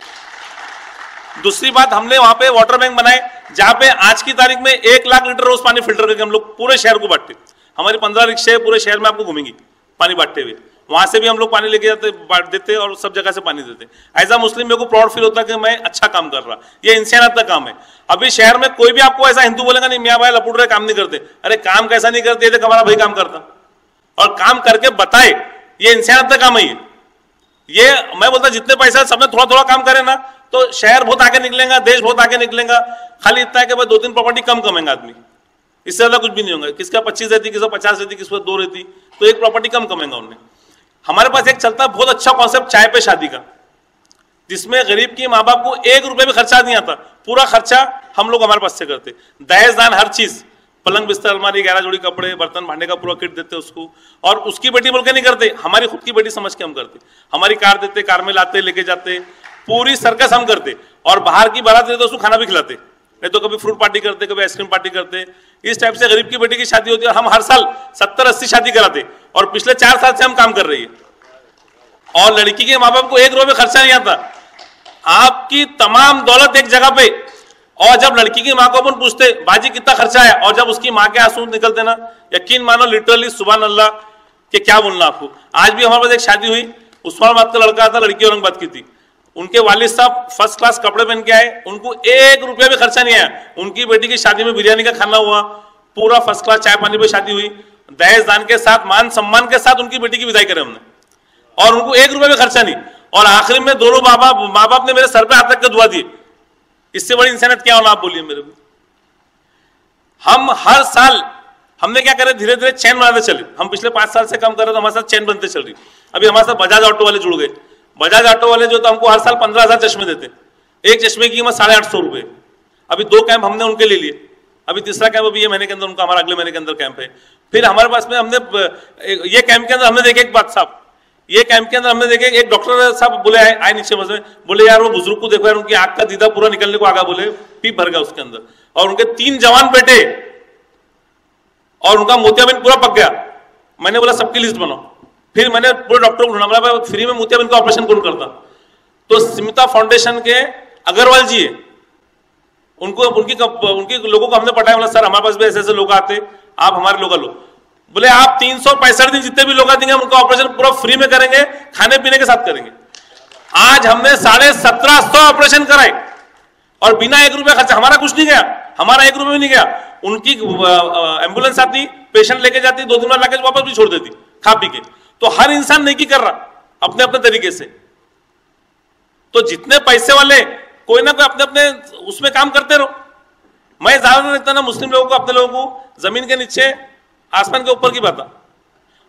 दूसरी बात, हमने वहां पे वाटर बैंक बनाए जहां पे आज की तारीख में एक लाख लीटर रोज पानी फिल्टर करके हम लोग पूरे शहर को बांटते। हमारी पंद्रह रिक्शे पूरे शहर में आपको घूमेंगी पानी बांटते हुए, वहां से भी हम लोग पानी लेके जाते, बांट देते और सब जगह से पानी देते। एज अ मुस्लिम मेरे को प्राउड फील होता है कि मैं अच्छा काम कर रहा, ये इंसानियत का काम है। अभी शहर में कोई भी आपको ऐसा हिंदू बोलेगा नहीं मियाँ भाई लपुट रहे काम नहीं करते, अरे काम कैसा नहीं करते, तो हमारा भाई काम करता और काम करके बताए, ये इंसानियत का काम है। ये मैं बोलता जितने पैसा सबने थोड़ा थोड़ा काम करे ना तो शहर बहुत आगे निकलेगा, देश बहुत आगे निकलेगा। खाली इतना है कि भाई दो तीन प्रॉपर्टी कम कमेंगे आदमी, इससे ज्यादा कुछ भी नहीं होगा। किसका पच्चीस रहती, किसका पचास रहती, किसका दो रहती, तो एक प्रॉपर्टी कम कमेंगा उनने। हमारे पास एक चलता बहुत अच्छा कॉन्सेप्ट चाय पे शादी का, जिसमें गरीब की माँ बाप को एक रुपये भी खर्चा नहीं आता, पूरा खर्चा हम लोग हमारे पास से करते। दहेज दान हर चीज, पलंग बिस्तर अलमारी ग्यारह जोड़ी कपड़े बर्तन भांडे का पूरा किट देते उसको, और उसकी बेटी बोल के नहीं करते, हमारी खुद की बेटी समझ के हम करते। हमारी कार देते, कार में लाते लेके जाते, पूरी सर्कस हम करते, और बाहर की बारात देते उसको खाना भी खिलाते, नहीं तो कभी फ्रूट पार्टी करते, कभी आइसक्रीम पार्टी करते। इस टाइप से गरीब की बेटी की शादी होती है, और हम हर साल सत्तर अस्सी शादी कराते, और पिछले चार साल से हम काम कर रही है। और लड़की के माँ बाप को एक रुपये खर्चा नहीं आता, आपकी तमाम दौलत एक जगह पे। और जब लड़की की माँ को अपन पूछते बाजी कितना खर्चा है, और जब उसकी माँ के आंसू निकलते ना, यकीन मानो लिटरली सुभान अल्लाह कि क्या बोलना आपको। आज भी हमारे पास एक शादी हुई, उस्मानाबाद का लड़का था, लड़की औरंगाबाद की थी। उनके वालिद साहब फर्स्ट क्लास कपड़े पहन के आए, उनको एक रुपया भी खर्चा नहीं आया। उनकी बेटी की शादी में बिरयानी का खाना हुआ, पूरा फर्स्ट क्लास चाय पानी पे शादी हुई, दहेज दान के साथ मान सम्मान के साथ उनकी बेटी की विदाई करे हमने, और उनको एक रुपया भी खर्चा नहीं। और आखिरी में दोनों माँ बाप माँ बाप ने मेरे सर पे हाथ रख के दुआ दी। इससे बड़ी इंसानियत क्या होना, आप बोलिए मेरे को। हम हर साल हमने क्या करे, धीरे धीरे चैन बनाते चले। हम पिछले पांच साल से काम कर रहे, तो हमारे साथ चैन बनते चल रही। अभी हमारे साथ बजाज ऑटो वाले जुड़ गए। बजाज ऑटो वाले जो तो हमको हर साल पंद्रह हजार चश्मे देते, एक चश्मे की कीमत साढ़े आठ सौ रुपए। अभी दो कैंप हमने उनके ले लिए, अभी तीसरा कैंप अभी ये महीने के अंदर उनका, हमारा अगले महीने के अंदर कैंप है। फिर हमारे पास में हमने ये कैंप के अंदर हमने देखे एक बात साहब, ये कैंप के अंदर हमने देखे एक डॉक्टर साहब बोले आए आए नीचे बस में, बोले यार वो बुजुर्ग को देखो यार, उनकी आंख का दीदा पूरा निकलने को आगा, बोले पीप भर गया उसके अंदर, और उनके तीन जवान बेटे, और उनका मोतियाबिंद पूरा पक गया। मैंने बोला सबकी लिस्ट बनाओ। फिर मैंने पूरे डॉक्टर को ढूंढा, बोला फ्री में मोतियाबिंद का ऑपरेशन कौन करता, तो स्मिता फाउंडेशन के अग्रवाल जी है, उनको उनकी उनके लोगों को हमने पटाया। बोला सर हमारे पास भी ऐसे ऐसे लोग आते, आप हमारे लोग लो। बोले आप तीन सौ पैंसठ दिन जितने भी लोग देंगे उनका ऑपरेशन पूरा फ्री में करेंगे, खाने पीने के साथ करेंगे। आज हमने साढ़े सत्रह सौ ऑपरेशन कराए, और बिना एक रुपया खर्चा, हमारा कुछ नहीं गया, हमारा एक रुपया भी नहीं गया। उनकी एम्बुलेंस आती, पेशेंट लेके जाती, दो दिन बाद लाके वापस भी छोड़ देती खा पी के। तो हर इंसान नेकी कर रहा अपने अपने तरीके से। तो जितने पैसे वाले कोई ना कोई अपने अपने उसमें काम करते रहो। मैं ज्यादा नहीं लगता ना मुस्लिम लोगों को, अपने लोगों को जमीन के नीचे आसमान के ऊपर की बात,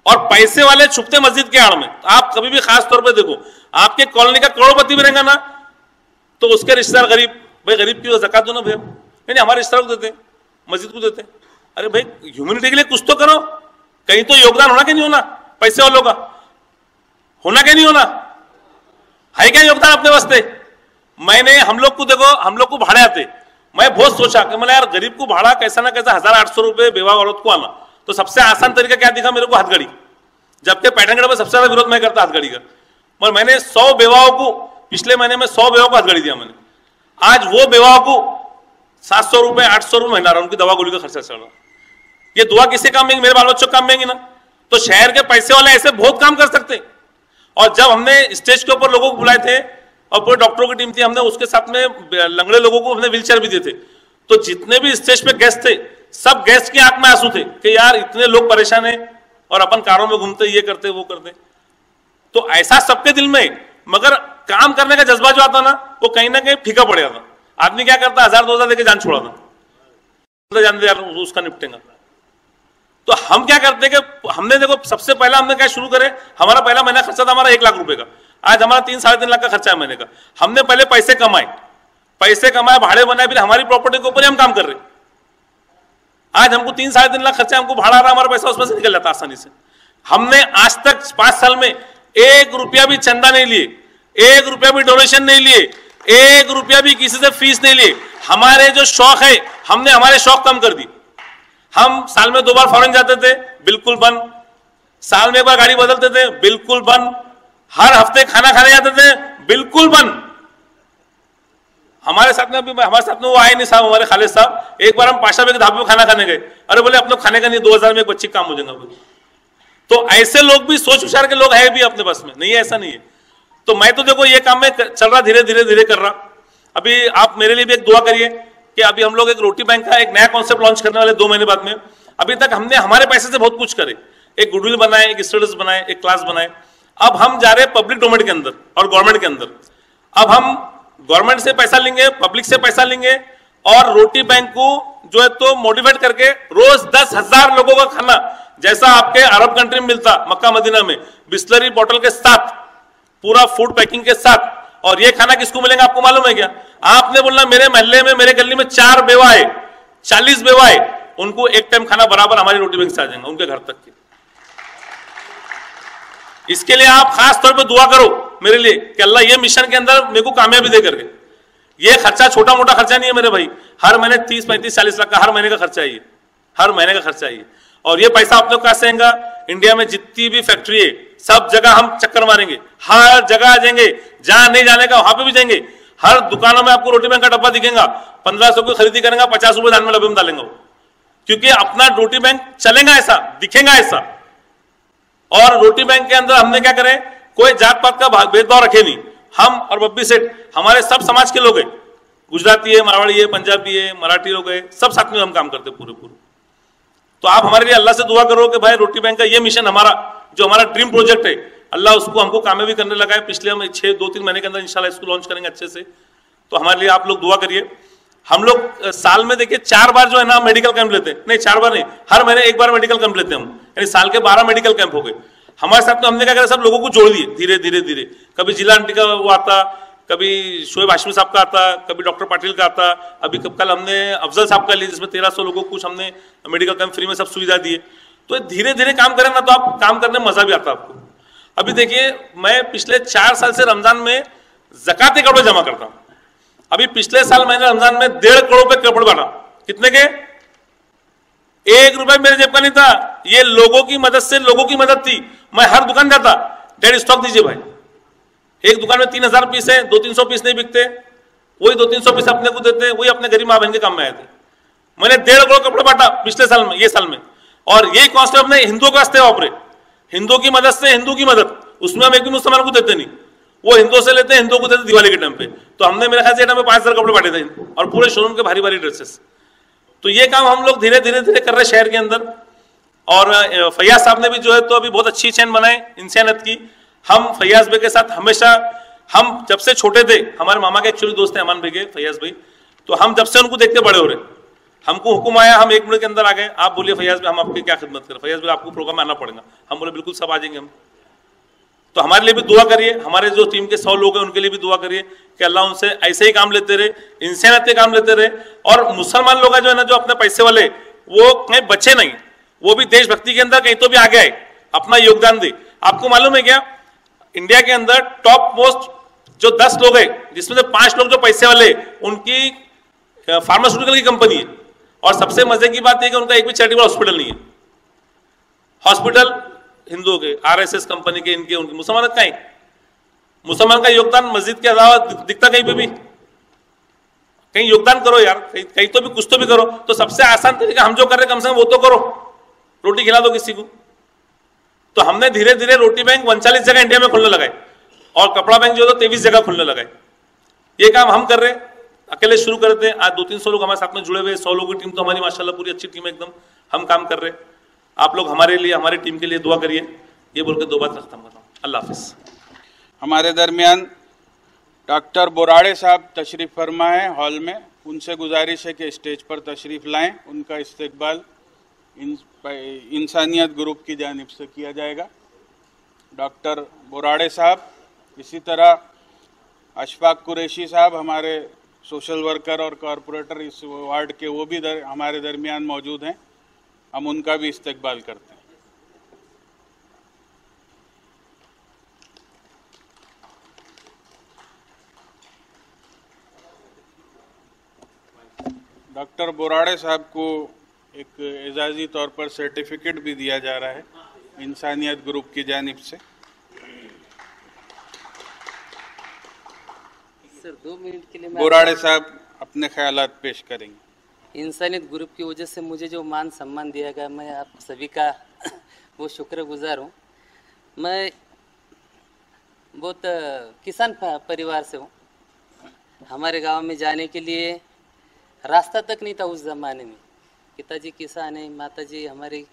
और पैसे वाले छुपते मस्जिद के आड़ में। आप कभी भी खास तौर पे देखो, आपके कॉलोनी का करोड़पति भी रहेगा ना तो उसके रिश्तेदार गरीब, भाई गरीब की ज़कात दो ना भैया, नहीं हमारे रिश्तेदार को देते, मस्जिद को देते। अरे भाई ह्यूमैनिटी के लिए कुछ तो करो, कहीं तो योगदान होना कि नहीं होना, पैसे वालों का होना कि नहीं होना, है क्या योगदान अपने वास्ते? मैंने हम लोग को देखो, हम लोग को भाड़े आते, मैं बहुत सोचा कि मैंने यार गरीब को भाड़ा कैसा ना कैसा हजार आठ सौ रुपए बेवा औरत को आना, तो सबसे आसान तरीका क्या दिखा मेरे को? हाथगड़ी। जबकि पैटर्नगढ़ में सबसे ज्यादा विरोध मैं करता हाथगड़ी का, मगर मैंने सौ बेवाओं को पिछले महीने में सौ बेवाओं को हाथगड़ी दिया मैंने। आज वो बेवाओं को सात सौ रुपए आठ सौ रुपए महीना रहा, उनकी दवा गोली का खर्चा चल रहा। ये दुआ किससे काम में, मेरे बाल बच्चों काम में ना। तो शहर के पैसे वाले ऐसे बहुत काम कर सकते। और जब हमने स्टेज के ऊपर लोगों को बुलाए थे और पूरे डॉक्टरों की टीम थी, हमने उसके साथ में लंगड़े लोगों को हमने व्हील चेयर भी दिए थे, तो जितने भी स्टेज पे गेस्ट थे सब गेस्ट की आंख में आंसू थे कि यार इतने लोग परेशान हैं और अपन कारों में घूमते, ये करते वो करते। तो ऐसा सबके दिल में, मगर काम करने का जज्बा जो आता ना वो कहीं ना कहीं फीका पड़ जाता। आदमी क्या करता, हजार दो हजार देके जान छोड़ा था, जान दे यार उसका निपटेगा। तो हम क्या करते कि हमने देखो सबसे पहला हमने क्या शुरू करे, हमारा पहला महीना खर्चा था हमारा एक लाख रुपए का, आज हमारा तीन साढ़े तीन लाख का खर्चा है महीने का। हमने पहले पैसे कमाए, पैसे कमाए भाड़े बनाए, फिर हमारी प्रॉपर्टी के ऊपर हम काम कर रहे। आज हमको तीन साढ़े तीन लाख खर्चा, हमको भाड़ा रहा, हमारा पैसा उसमें से निकल जाता आसानी से। हमने आज तक पांच साल में एक रुपया भी चंदा नहीं लिए, एक रुपया भी डोनेशन नहीं लिए, एक रुपया भी किसी से फीस नहीं लिए। हमारे जो शौक है हमने हमारे शौक कम कर दी। हम साल में दो बार फॉरेन जाते थे, बिल्कुल बंद। साल में एक बार गाड़ी बदलते थे, बिल्कुल बंद। हर हफ्ते खाना खाने जाते थे, बिल्कुल बंद। हमारे साथ में भी हमारे साथ में वो आए नहीं साहब, हमारे खालिद साहब, एक बार हम पाशा के ढाबे पे खाना खाने गए, अरे बोले अपने खाने का नहीं, दो हजार में एक बच्ची काम हो जाएगा। तो ऐसे लोग भी सोच विचार के लोग है भी अपने पास में, नहीं है ऐसा नहीं है। तो मैं तो देखो ये काम में चल रहा, धीरे धीरे धीरे कर रहा। अभी आप मेरे लिए भी एक दुआ करिए कि अभी हम लोग एक रोटी बैंक का एक नया कॉन्सेप्ट लॉन्च करने वाले दो महीने बाद में। अभी तक हमने हमारे पैसे से बहुत कुछ करे, एक गुडविल बनाए, एक स्टेटस बनाए, एक क्लास बनाए। अब हम जा रहे हैं पब्लिक डोमेन के अंदर और गवर्नमेंट के अंदर। अब हम गवर्नमेंट से पैसा लेंगे, पब्लिक से पैसा लेंगे और रोटी बैंक को जो है तो मोटिवेट करके रोज दस हजार लोगों का खाना, जैसा आपके अरब कंट्री में मिलता मक्का मदीना में, बिस्लरी बोतल के साथ, पूरा फूड पैकिंग के साथ। और ये खाना किसको मिलेगा आपको मालूम है क्या? आपने बोलना मेरे मोहल्ले में, मेरे गली में चार बेवा है, चालीस बेवा है, उनको एक टाइम खाना बराबर हमारी रोटी बैंक से आ जाएगा उनके घर तक के। इसके लिए आप खास तौर पे दुआ करो मेरे लिए कि अल्लाह ये मिशन के अंदर मेरे को कामयाबी दे करके। ये खर्चा छोटा मोटा खर्चा नहीं है मेरे भाई, हर महीने तीस पैंतीस चालीस लाख का हर महीने का खर्चा है ये, हर महीने का खर्चा है ये। और ये पैसा आप लोग कैसे आएगा? इंडिया में जितनी भी फैक्ट्री है सब जगह हम चक्कर मारेंगे, हर जगह आ जाएंगे, जहां नहीं जाने का वहां पे भी जाएंगे। हर दुकानों में आपको रोटी बैंक का डब्बा दिखेगा, पंद्रह सौ की खरीदी करेंगे, पचास रुपए धान में डब्बे में डालेंगे, क्योंकि अपना रोटी बैंक चलेगा ऐसा, दिखेगा ऐसा। और रोटी बैंक के अंदर हमने क्या करें, कोई जात पात का भेदभाव रखे नहीं। हम और बब्बी सेठ हमारे सब समाज के लोग हैं, गुजराती है, मारवाड़ी है, पंजाबी है, मराठी लोग है, सब साथ में हम काम करते पूरे पूरे। तो आप हमारे लिए अल्लाह से दुआ करो कि भाई रोटी बैंक का ये मिशन हमारा जो हमारा ड्रीम प्रोजेक्ट है, अल्लाह उसको हमको कामयाबी करने लगा है। पिछले हम छह दो तीन महीने के अंदर इंशाल्लाह इसको लॉन्च करेंगे अच्छे से। तो हमारे लिए आप लोग दुआ करिए। हम लोग साल में देखिए चार बार जो है ना मेडिकल कैंप लेते हैं, नहीं चार बार नहीं, हर महीने एक बार मेडिकल कैंप लेते हैं हम, यानी साल के बारह मेडिकल कैंप हो गए हमारे साथ। तो हमने क्या करा, सब लोगों को जोड़ दिए धीरे धीरे धीरे। कभी जिला आंटी का वो आता, कभी शोएब हाशमी साहब का आता, कभी डॉक्टर पाटिल का आता, अभी कल हमने अफजल साहब का लिया जिसमें तेरह सौ लोगों को कुछ हमने मेडिकल कैंप फ्री में सब सुविधा दिए। तो धीरे धीरे काम करें ना तो आप काम करने में मजा भी आता आपको। अभी देखिए मैं पिछले चार साल से रमजान में ज़कात कपड़े जमा करता हूं। अभी पिछले साल मैंने रमजान में डेढ़ करोड़ रुपए कपड़े बांटा। कितने के? एक रुपए मेरे जेब का नहीं था, ये लोगों की मदद से, लोगों की मदद थी। मैं हर दुकान जाता, डैडी स्टॉक दीजिए भाई, एक दुकान में तीन हजार पीस है, दो तीन सौ पीस नहीं बिकते, वही दो तीन सौ पीस अपने को देते, वही अपने गरीब माँ बहन के काम में आए थे। मैंने डेढ़ करोड़ कपड़े बांटा पिछले साल में, ये साल में। और यही कॉन्सेप्ट अपने हिंदुओं का वापरे, हिंदू की मदद से हिंदू की मदद, उसमें हम एक भी मुसलमान को देते नहीं, वो हिंदुओं से लेते हैं, हिंदुओं को देते दिवाली के टाइम पे। तो हमने मेरे ख्याल से टाइम में पांच हजार कपड़े बांटे थे और पूरे शोरूम के भारी भारी ड्रेसेस। तो ये काम हम लोग धीरे धीरे धीरे कर रहे शहर के अंदर। और फैयाज साहब ने भी जो है तो अभी बहुत अच्छी चैन बनाए इंसानियत की। हम फैयाज भाई के साथ हमेशा, हम जब से छोटे थे, हमारे मामा के एक्चुअली दोस्त हैं अमान भाई के, फैयाज भाई, तो हम जब से उनको देखते बड़े हो रहे। हमको हुक्म आया, हम एक मिनट के अंदर आ गए। आप बोलिए फैयाज भाई हम आपकी क्या खिदमत करें, फैयाज भाई आपको प्रोग्राम में आना पड़ेगा। हम बोले बिल्कुल सब आ जाएंगे हम। तो हमारे लिए भी दुआ करिए, हमारे जो टीम के सौ लोग हैं उनके लिए भी दुआ करिए कि अल्लाह उनसे ऐसे ही काम लेते रहे, इंसानियत के काम लेते रहे। और मुसलमान लोग हैं जो है ना, जो अपने पैसे वाले, वो कहीं बचे नहीं, वो भी देशभक्ति के अंदर कहीं तो भी आगे आए, अपना योगदान दे। आपको मालूम है क्या, इंडिया के अंदर टॉप मोस्ट जो दस लोग हैं, जिसमें से पांच लोग जो पैसे वाले, उनकी फार्मास्यूटिकल की कंपनी है। और सबसे मजे की बात है कि उनका एक भी चैरिटेबल हॉस्पिटल नहीं है। हॉस्पिटल हिंदुओं के, आरएसएस कंपनी के, इनके उनके, मुसलमान का ही मुसलमान का योगदान मस्जिद के अलावा दिखता कहीं पे भी? कहीं योगदान करो यार, कहीं कहीं तो भी कुछ तो भी करो। तो सबसे आसान तरीका हम जो कर रहे हैं कम से कम वो तो करो, रोटी खिला दो किसी को। तो हमने धीरे धीरे रोटी बैंक उनचालीस जगह इंडिया में खुलने लगाए और कपड़ा बैंक जो है तेईस जगह खुलने लगाए। ये काम हम कर रहे हैं, अकेले शुरू करते हैं। आज दो तीन सौ लोग हमारे साथ में जुड़े हुए, सौ लोगों की टीम तो हमारी माशाल्लाह पूरी अच्छी टीम है एकदम। हम काम कर रहे हैं, आप लोग हमारे लिए, हमारी टीम के लिए दुआ करिए। ये बोल के दो बात खत्म करता हूँ, अल्लाह हाफिज। हमारे दरमियान डॉक्टर बोराड़े साहब तशरीफ़ फरमा है हॉल में, उनसे गुजारिश है कि स्टेज पर तशरीफ़ लाएं। उनका इस्तकबाल इन, इंसानियत ग्रुप की जानिब से किया जाएगा। डॉक्टर बोराड़े साहब, इसी तरह अशफाक कुरैशी साहब हमारे सोशल वर्कर और कॉरपोरेटर इस वार्ड के, वो भी दर, हमारे दरमियान मौजूद हैं। हम उनका भी इस्तकबाल करते हैं। डॉक्टर बोराड़े साहब को एक एजाजी तौर पर सर्टिफिकेट भी दिया जा रहा है इंसानियत ग्रुप की जानिब से। सर दो मिनट के लिए बोराड़े साहब अपने ख्यालात पेश करेंगे। इंसानियत ग्रुप की वजह से मुझे जो मान सम्मान दिया गया, मैं आप सभी का वो शुक्रगुजार हूँ। मैं बहुत किसान परिवार से हूँ। हमारे गांव में जाने के लिए रास्ता तक नहीं था उस ज़माने में। पिताजी किसान है, माताजी हमारी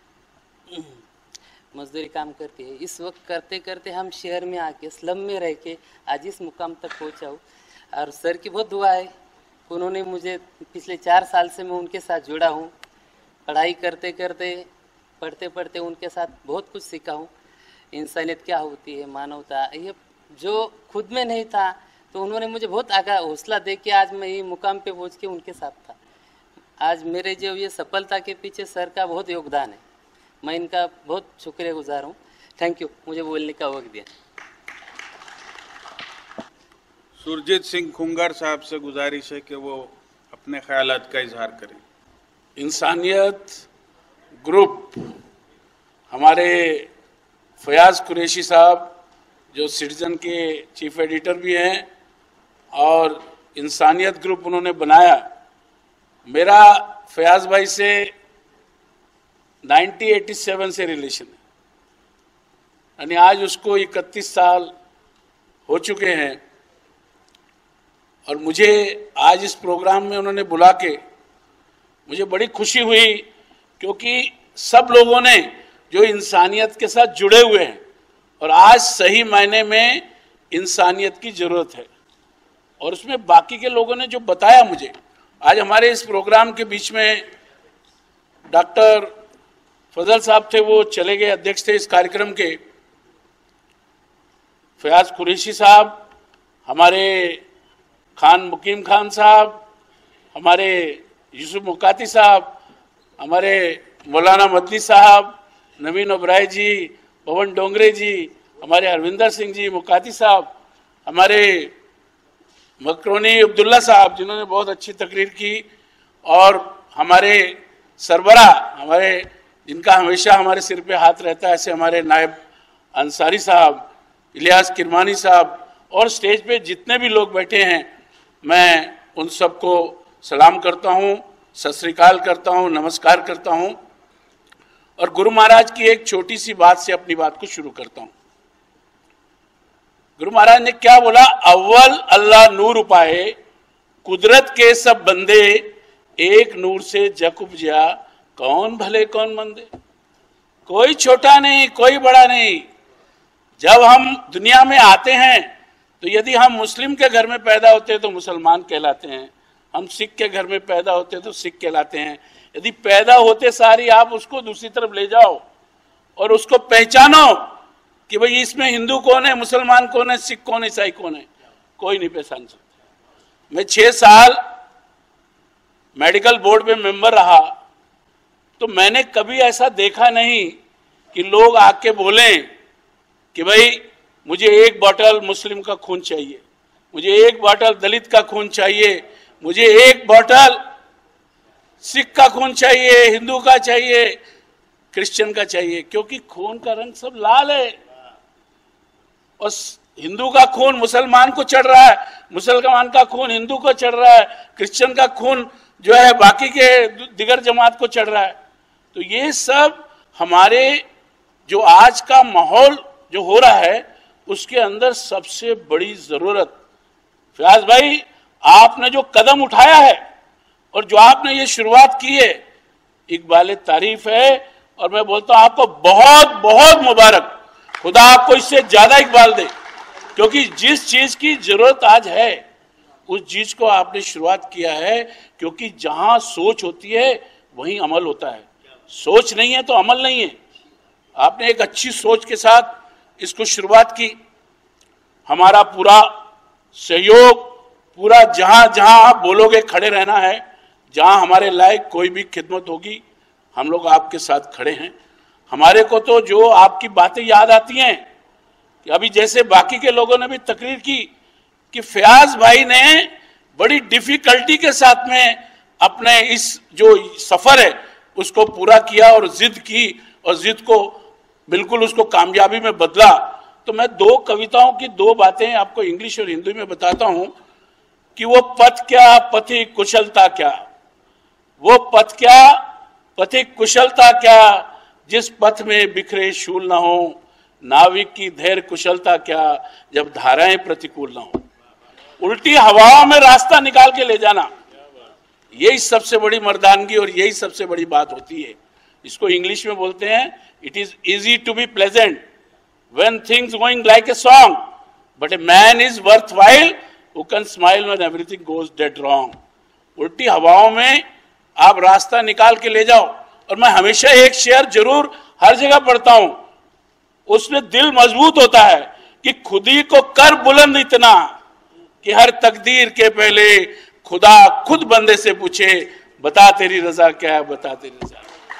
मजदूरी काम करती है। इस वक्त करते करते हम शहर में आके स्लम में रह के आज इस मुकाम तक पहुँचा हूँ। और सर की बहुत दुआ है, उन्होंने मुझे पिछले चार साल से मैं उनके साथ जुड़ा हूँ। पढ़ाई करते करते पढ़ते पढ़ते उनके साथ बहुत कुछ सीखा हूँ। इंसानियत क्या होती है, मानवता, ये जो खुद में नहीं था तो उन्होंने मुझे बहुत आगा हौसला दे के आज मैं ये मुकाम पे पहुँच के उनके साथ था। आज मेरे जो ये सफलता के पीछे सर का बहुत योगदान है। मैं इनका बहुत शुक्रगुजार हूँ। थैंक यू, मुझे बोलने का वक्त दिया। सुरजीत सिंह खुंगर साहब से गुजारिश है कि वो अपने ख्यालात का इजहार करें। इंसानियत ग्रुप, हमारे फयाज कुरैशी साहब जो सिटीजन के चीफ एडिटर भी हैं और इंसानियत ग्रुप उन्होंने बनाया। मेरा फयाज भाई से उन्नीस सौ सत्तासी से रिलेशन है, यानी आज उसको इकतीस साल हो चुके हैं। और मुझे आज इस प्रोग्राम में उन्होंने बुला के मुझे बड़ी खुशी हुई, क्योंकि सब लोगों ने जो इंसानियत के साथ जुड़े हुए हैं और आज सही मायने में इंसानियत की ज़रूरत है। और उसमें बाकी के लोगों ने जो बताया मुझे, आज हमारे इस प्रोग्राम के बीच में डॉक्टर फजल साहब थे, वो चले गए, अध्यक्ष थे इस कार्यक्रम के। फयाज कुरैशी साहब, हमारे खान मुकीम खान साहब, हमारे यूसुफ मुकाती साहब, हमारे मौलाना मदनी साहब, नवीन ओबराय जी, पवन डोंगरे जी, हमारे हरविंदर सिंह जी मुकाती साहब, हमारे मकरोनी अब्दुल्ला साहब जिन्होंने बहुत अच्छी तकरीर की, और हमारे सरबरा, हमारे जिनका हमेशा हमारे सिर पे हाथ रहता है, ऐसे हमारे नायब अंसारी साहब, इलियास किरमानी साहब, और स्टेज पे जितने भी लोग बैठे हैं, मैं उन सबको सलाम करता हूँ, सत श्री अकाल करता हूँ, नमस्कार करता हूँ। और गुरु महाराज की एक छोटी सी बात से अपनी बात को शुरू करता हूँ। गुरु महाराज ने क्या बोला? अव्वल अल्लाह नूर उपाए, कुदरत के सब बंदे, एक नूर से जग उपजा, कौन भले कौन मंदे। कोई छोटा नहीं, कोई बड़ा नहीं। जब हम दुनिया में आते हैं तो यदि हम मुस्लिम के घर में पैदा होते हैं तो मुसलमान कहलाते हैं, हम सिख के घर में पैदा होते तो सिख कहलाते हैं। यदि पैदा होते सारी आप उसको दूसरी तरफ ले जाओ और उसको पहचानो कि भाई इसमें हिंदू कौन है, मुसलमान कौन है, सिख कौन है, ईसाई कौन है, कोई नहीं पहचान सकता। मैं छह साल मेडिकल बोर्ड में मेंबर रहा तो मैंने कभी ऐसा देखा नहीं कि लोग आके बोलें कि भाई मुझे एक बॉटल मुस्लिम का खून चाहिए, मुझे एक बॉटल दलित का खून चाहिए, मुझे एक बॉटल सिख का खून चाहिए, हिंदू का चाहिए, क्रिश्चियन का चाहिए, क्योंकि खून का रंग सब लाल है। और हिंदू का खून मुसलमान को चढ़ रहा है, मुसलमान का खून हिंदू को चढ़ रहा है, क्रिश्चियन का खून जो है बाकी के दिगर जमात को चढ़ रहा है। तो ये सब हमारे जो आज का माहौल जो हो रहा है उसके अंदर सबसे बड़ी जरूरत, फयाज भाई आपने जो कदम उठाया है और जो आपने ये शुरुआत की है, इकबाल तारीफ है। और मैं बोलता हूं आपको बहुत बहुत मुबारक, खुदा आपको इससे ज्यादा इकबाल दे, क्योंकि जिस चीज की जरूरत आज है उस चीज को आपने शुरुआत किया है। क्योंकि जहां सोच होती है वहीं अमल होता है, सोच नहीं है तो अमल नहीं है। आपने एक अच्छी सोच के साथ इसको शुरुआत की, हमारा पूरा सहयोग, पूरा जहां जहां आप बोलोगे खड़े रहना है, जहां हमारे लायक कोई भी खिदमत होगी हम लोग आपके साथ खड़े हैं। हमारे को तो जो आपकी बातें याद आती हैं कि अभी जैसे बाकी के लोगों ने भी तकरीर की कि फयाज भाई ने बड़ी डिफिकल्टी के साथ में अपने इस जो सफर है उसको पूरा किया और जिद की और जिद को बिल्कुल उसको कामयाबी में बदला। तो मैं दो कविताओं की दो बातें आपको इंग्लिश और हिंदी में बताता हूं कि वो पथ क्या पथिक कुशलता क्या, वो पथ क्या पथिक कुशलता क्या, जिस पथ में बिखरे शूल ना हो, नाविक की धैर्य कुशलता क्या, जब धाराएं प्रतिकूल ना हो। उल्टी हवाओं में रास्ता निकाल के ले जाना, यही सबसे बड़ी मर्दानगी और यही सबसे बड़ी बात होती है। इसको इंग्लिश में बोलते हैं it is easy to be pleasant when things going like a song, but a man is worth while who can smile when everything goes dead wrong. उल्टी हवाओं में आप रास्ता निकाल के ले जाओ। और मैं हमेशा एक शेर जरूर हर जगह पढ़ता हूं, उसमें दिल मजबूत होता है कि खुदी को कर बुलंद इतना कि हर तकदीर के पहले खुदा खुद बंदे से पूछे बता तेरी रजा क्या है, बता तेरी रजा।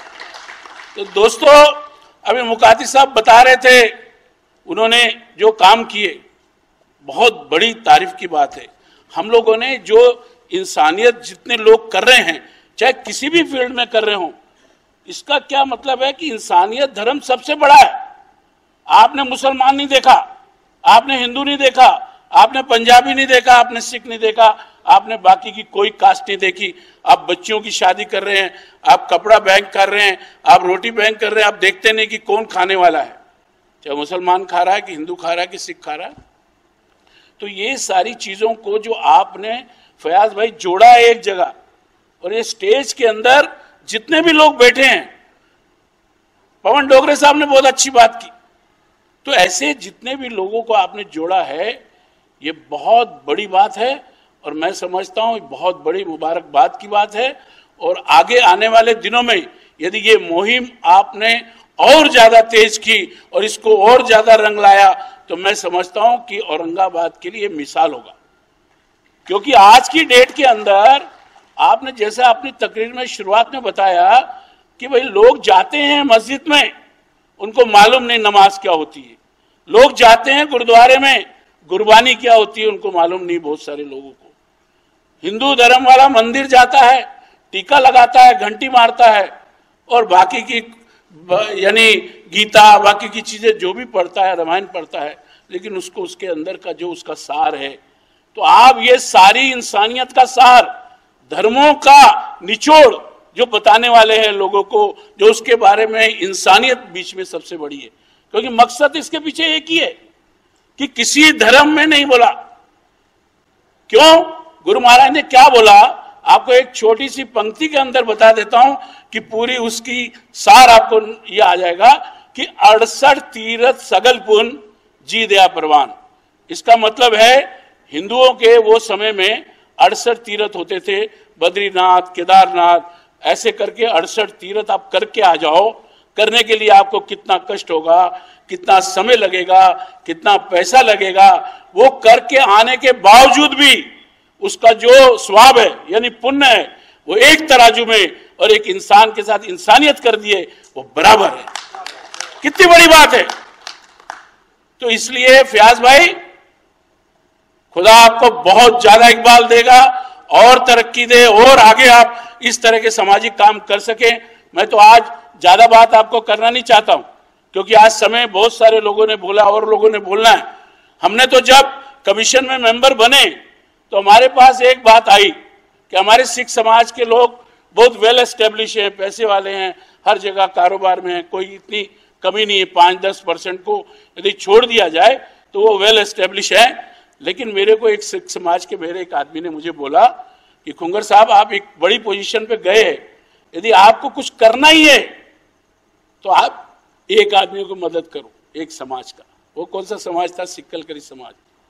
तो दोस्तों अभी मुकाती साहब बता रहे थे, उन्होंने जो काम किए बहुत बड़ी तारीफ की बात है। हम लोगों ने जो इंसानियत जितने लोग कर रहे हैं, चाहे किसी भी फील्ड में कर रहे हो, इसका क्या मतलब है कि इंसानियत धर्म सबसे बड़ा है। आपने मुसलमान नहीं देखा, आपने हिंदू नहीं देखा, आपने पंजाबी नहीं देखा, आपने सिख नहीं देखा, आपने बाकी की कोई कास्ट नहीं देखी। आप बच्चियों की शादी कर रहे हैं, आप कपड़ा बैंक कर रहे हैं, आप रोटी बैंक कर रहे हैं, आप देखते नहीं कि कौन खाने वाला है, चाहे मुसलमान खा रहा है कि हिंदू खा रहा है कि सिख खा रहा है। तो ये सारी चीजों को जो आपने फयाज भाई जोड़ा है एक जगह, और ये स्टेज के अंदर जितने भी लोग बैठे हैं, पवन डोगरे साहब ने बहुत अच्छी बात की, तो ऐसे जितने भी लोगों को आपने जोड़ा है ये बहुत बड़ी बात है। और मैं समझता हूं बहुत बड़ी मुबारकबाद की बात है। और आगे आने वाले दिनों में यदि ये मुहिम आपने और ज्यादा तेज की और इसको और ज्यादा रंग लाया तो मैं समझता हूं कि औरंगाबाद के लिए मिसाल होगा। क्योंकि आज की डेट के अंदर आपने जैसा अपनी तकरीर में शुरुआत में बताया कि भाई लोग जाते हैं मस्जिद में, उनको मालूम नहीं नमाज क्या होती है, लोग जाते हैं गुरुद्वारे में, गुरबानी क्या होती है उनको मालूम नहीं। बहुत सारे लोगों को हिंदू धर्म वाला मंदिर जाता है, टीका लगाता है, घंटी मारता है और बाकी की यानी गीता बाकी की चीजें जो भी पढ़ता है, रामायण पढ़ता है, लेकिन उसको उसके अंदर का जो उसका सार है, तो आप ये सारी इंसानियत का सार, धर्मों का निचोड़ जो बताने वाले हैं लोगों को, जो उसके बारे में इंसानियत बीच में सबसे बड़ी है। क्योंकि मकसद इसके पीछे एक ही है कि किसी धर्म में नहीं बोला। क्यों? गुरु महाराज ने क्या बोला, आपको एक छोटी सी पंक्ति के अंदर बता देता हूं कि पूरी उसकी सार आपको ये आ जाएगा कि अड़सठ तीरथ सगल पुन जी दया परवान। इसका मतलब है हिंदुओं के वो समय में अड़सठ तीर्थ होते थे, बद्रीनाथ, केदारनाथ, ऐसे करके अड़सठ तीर्थ आप करके आ जाओ। करने के लिए आपको कितना कष्ट होगा, कितना समय लगेगा, कितना पैसा लगेगा, वो करके आने के बावजूद भी उसका जो स्वाब है यानी पुण्य है वो एक तराजू में और एक इंसान के साथ इंसानियत कर दिए वो बराबर है। कितनी बड़ी बात है। तो इसलिए फयाज भाई, खुदा आपको बहुत ज्यादा इकबाल देगा और तरक्की दे और आगे आप इस तरह के सामाजिक काम कर सके। मैं तो आज ज्यादा बात आपको करना नहीं चाहता हूं क्योंकि आज समय बहुत सारे लोगों ने बोला और लोगों ने बोलना है। हमने तो जब कमीशन में मेंबर बने तो हमारे पास एक बात आई कि हमारे सिख समाज के लोग बहुत वेल एस्टेब्लिश हैं, पैसे वाले हैं, हर जगह कारोबार में है, कोई इतनी कमी नहीं है। पाँच दस परसेंट को यदि छोड़ दिया जाए तो वो वेल एस्टेब्लिश है। लेकिन मेरे को एक सिख समाज के मेरे एक आदमी ने मुझे बोला कि खुंगर साहब, आप एक बड़ी पोजीशन पे गए, यदि आपको कुछ करना ही है तो आप एक आदमी को मदद करो, एक समाज का। वो कौन सा समाज था? सिक्कल करी समाज,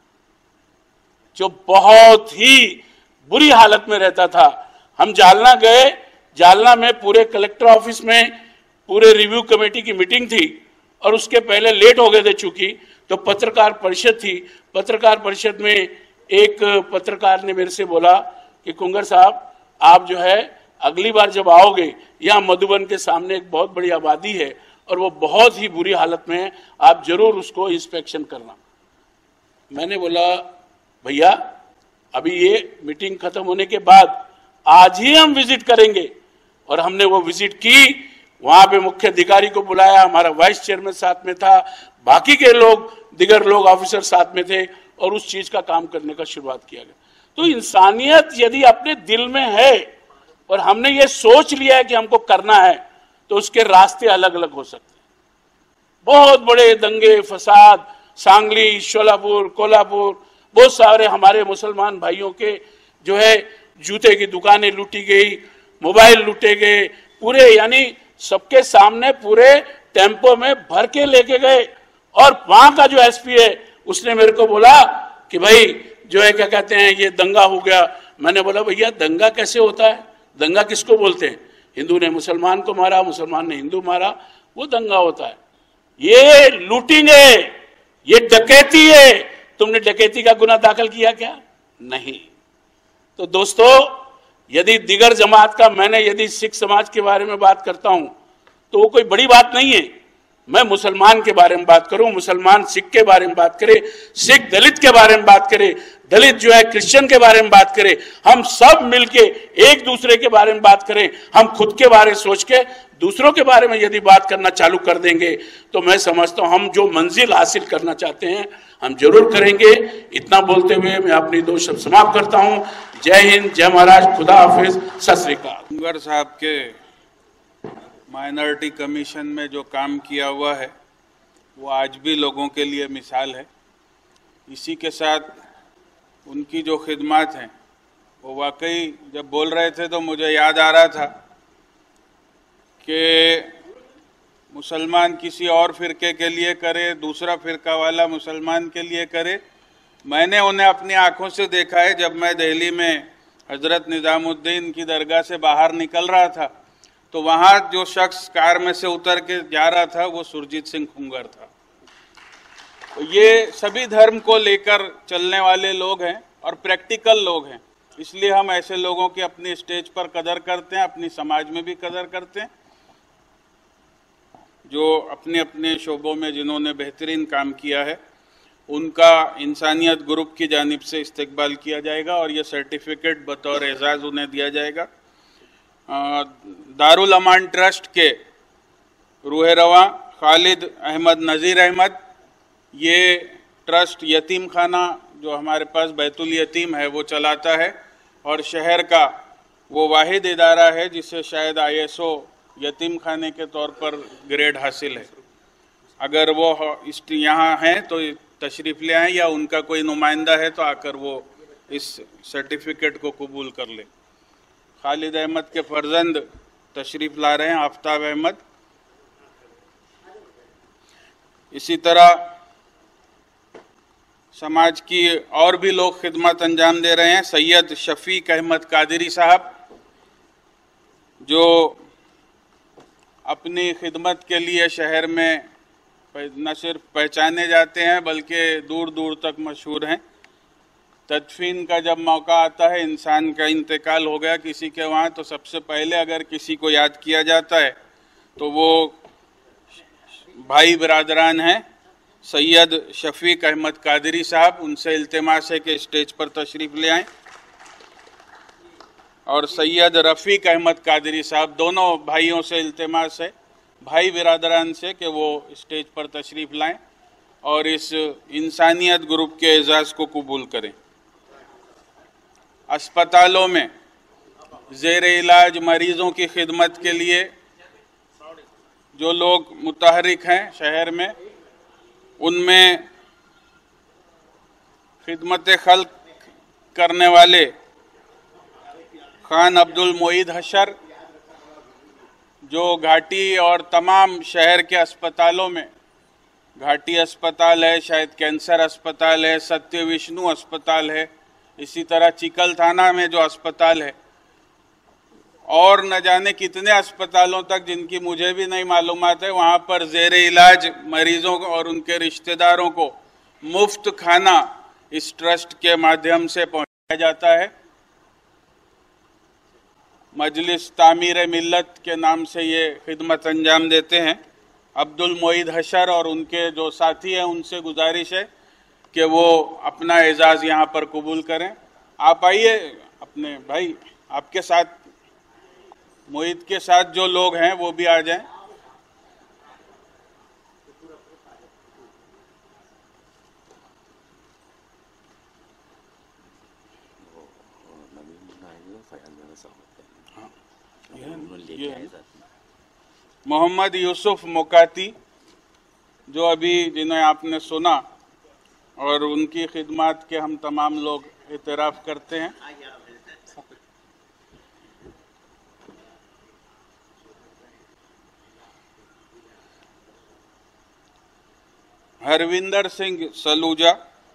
जो बहुत ही बुरी हालत में रहता था। हम जालना गए, जालना में पूरे कलेक्टर ऑफिस में पूरे रिव्यू कमेटी की मीटिंग थी और उसके पहले लेट हो गए थे चूंकि, तो पत्रकार परिषद थी। पत्रकार परिषद में एक पत्रकार ने मेरे से बोला कि कुंगर साहब, आप जो है अगली बार जब आओगे, यहाँ मधुबन के सामने एक बहुत बड़ी आबादी है और वो बहुत ही बुरी हालत में है, आप जरूर उसको इंस्पेक्शन करना। मैंने बोला भैया, अभी ये मीटिंग खत्म होने के बाद आज ही हम विजिट करेंगे। और हमने वो विजिट की, वहां पे मुख्य अधिकारी को बुलाया, हमारा वाइस चेयरमैन साथ में था, बाकी के लोग, दिगर लोग ऑफिसर साथ में थे और उस चीज का काम करने का शुरुआत किया गया। तो इंसानियत यदि अपने दिल में है और हमने ये सोच लिया है कि हमको करना है तो उसके रास्ते अलग अलग हो सकते हैं। बहुत बड़े दंगे फसाद, सांगली, शोलापुर, कोल्हापुर, बहुत सारे हमारे मुसलमान भाइयों के जो है जूते की दुकानें लूटी गई, मोबाइल लूटे गए, पूरे यानी सबके सामने पूरे टेम्पो में भर के लेके गए। और वहां का जो एसपी है उसने मेरे को बोला कि भाई जो है क्या कहते हैं ये दंगा हो गया। मैंने बोला भैया, दंगा कैसे होता है? दंगा किसको बोलते हैं? हिंदू ने मुसलमान को मारा, मुसलमान ने हिंदू मारा, वो दंगा होता है। ये लूटिंग है, ये डकैती है। तुमने डकैती का गुनाह दाखिल किया क्या? नहीं। तो दोस्तों, यदि दिगर जमात का, मैंने यदि सिख समाज के बारे में बात करता हूं तो वो कोई बड़ी बात नहीं है। मैं मुसलमान के बारे में बात करूं, मुसलमान सिख के बारे में बात करे, सिख दलित के बारे में बात करे, दलित जो है क्रिश्चियन के बारे में बात करे, हम सब मिलके एक दूसरे के बारे में बात करें। हम खुद के बारे में सोच के दूसरों के बारे में यदि बात करना चालू कर देंगे तो मैं समझता हूं हम जो मंजिल हासिल करना चाहते हैं हम जरूर करेंगे। इतना बोलते हुए मैं अपनी दो शब्द समाप्त करता हूं। जय हिंद, जय महाराज, खुदा हाफिज, सत श्री अकाल। खुंगर साहब के माइनॉरिटी कमीशन में जो काम किया हुआ है वो आज भी लोगों के लिए मिसाल है। इसी के साथ उनकी जो खिदमत हैं वो वाकई, जब बोल रहे थे तो मुझे याद आ रहा था कि मुसलमान किसी और फिरके के लिए करे, दूसरा फिरका वाला मुसलमान के लिए करे। मैंने उन्हें अपनी आंखों से देखा है। जब मैं दिल्ली में हजरत निज़ामुद्दीन की दरगाह से बाहर निकल रहा था तो वहाँ जो शख्स कार में से उतर के जा रहा था वो सुरजीत सिंह खुंगर था। तो ये सभी धर्म को लेकर चलने वाले लोग हैं और प्रैक्टिकल लोग हैं, इसलिए हम ऐसे लोगों की अपनी स्टेज पर कदर करते हैं, अपनी समाज में भी कदर करते हैं। जो अपने अपने शोबों में जिन्होंने बेहतरीन काम किया है उनका इंसानियत ग्रुप की जानिब से इस्तकबाल किया जाएगा और ये सर्टिफिकेट बतौर एजाज़ उन्हें दिया जाएगा। दारुल अमान ट्रस्ट के रूह रवा खालिद अहमद नज़ीर अहमद, ये ट्रस्ट यतीम खाना जो हमारे पास बैतुल यतीम है वो चलाता है और शहर का वो वाहिद इदारा है जिसे शायद आई एस ओ यतीम खाने के तौर पर ग्रेड हासिल है। अगर वो इस यहाँ हैं तो तशरीफ़ ले आएँ या उनका कोई नुमाइंदा है तो आकर वो इस सर्टिफिकेट को कबूल कर ले। खालिद अहमद के फर्जंद तशरीफ़ ला रहे हैं, आफ्ताब अहमद। इसी तरह समाज की और भी लोग खिदमत अंजाम दे रहे हैं। सैयद शफीक अहमद कादरी साहब, जो अपनी खिदमत के लिए शहर में न सिर्फ पहचाने जाते हैं बल्कि दूर दूर तक मशहूर हैं। तदफीन का जब मौका आता है, इंसान का इंतकाल हो गया किसी के वहाँ, तो सबसे पहले अगर किसी को याद किया जाता है तो वो भाई बिरादरान हैं सैयद शफीक अहमद कादरी साहब। उनसे इल्तिमास है कि स्टेज पर तशरीफ़ ले आएं। और सैयद रफ़ीक अहमद कादरी साहब, दोनों भाइयों से इल्तिमास है, भाई बिरादरान से, कि वो स्टेज पर तशरीफ़ लाएं और इस इंसानियत ग्रुप के एजाज़ को कबूल करें। अस्पतालों में ज़ेर इलाज मरीज़ों की खिदमत के लिए जो लोग मुतहरिक हैं शहर में, उनमें खिदमत खल्क करने वाले खान अब्दुल मोईद हशर, जो घाटी और तमाम शहर के अस्पतालों में, घाटी अस्पताल है, शायद कैंसर अस्पताल है, सत्य विष्णु अस्पताल है, इसी तरह चिकल थाना में जो अस्पताल है, और न जाने कितने अस्पतालों तक जिनकी मुझे भी नहीं मालूमात है, वहाँ पर ज़ेर इलाज मरीजों को और उनके रिश्तेदारों को मुफ्त खाना इस ट्रस्ट के माध्यम से पहुँचाया जाता है। मजलिस तामीर मिल्लत के नाम से ये खिदमत अंजाम देते हैं। अब्दुल मोईद हशर और उनके जो साथी हैं, उनसे गुजारिश है कि वो अपना एजाज़ यहाँ पर कबूल करें। आप आइए अपने भाई, आपके साथ मोईद के साथ जो लोग हैं वो भी आ जाएं। मोहम्मद यूसुफ मोकाती, जो अभी जिन्हें आपने सुना, और उनकी खिदमत के हम तमाम लोग इतराफ़ करते हैं। हरविंदर सिंह सलूजा,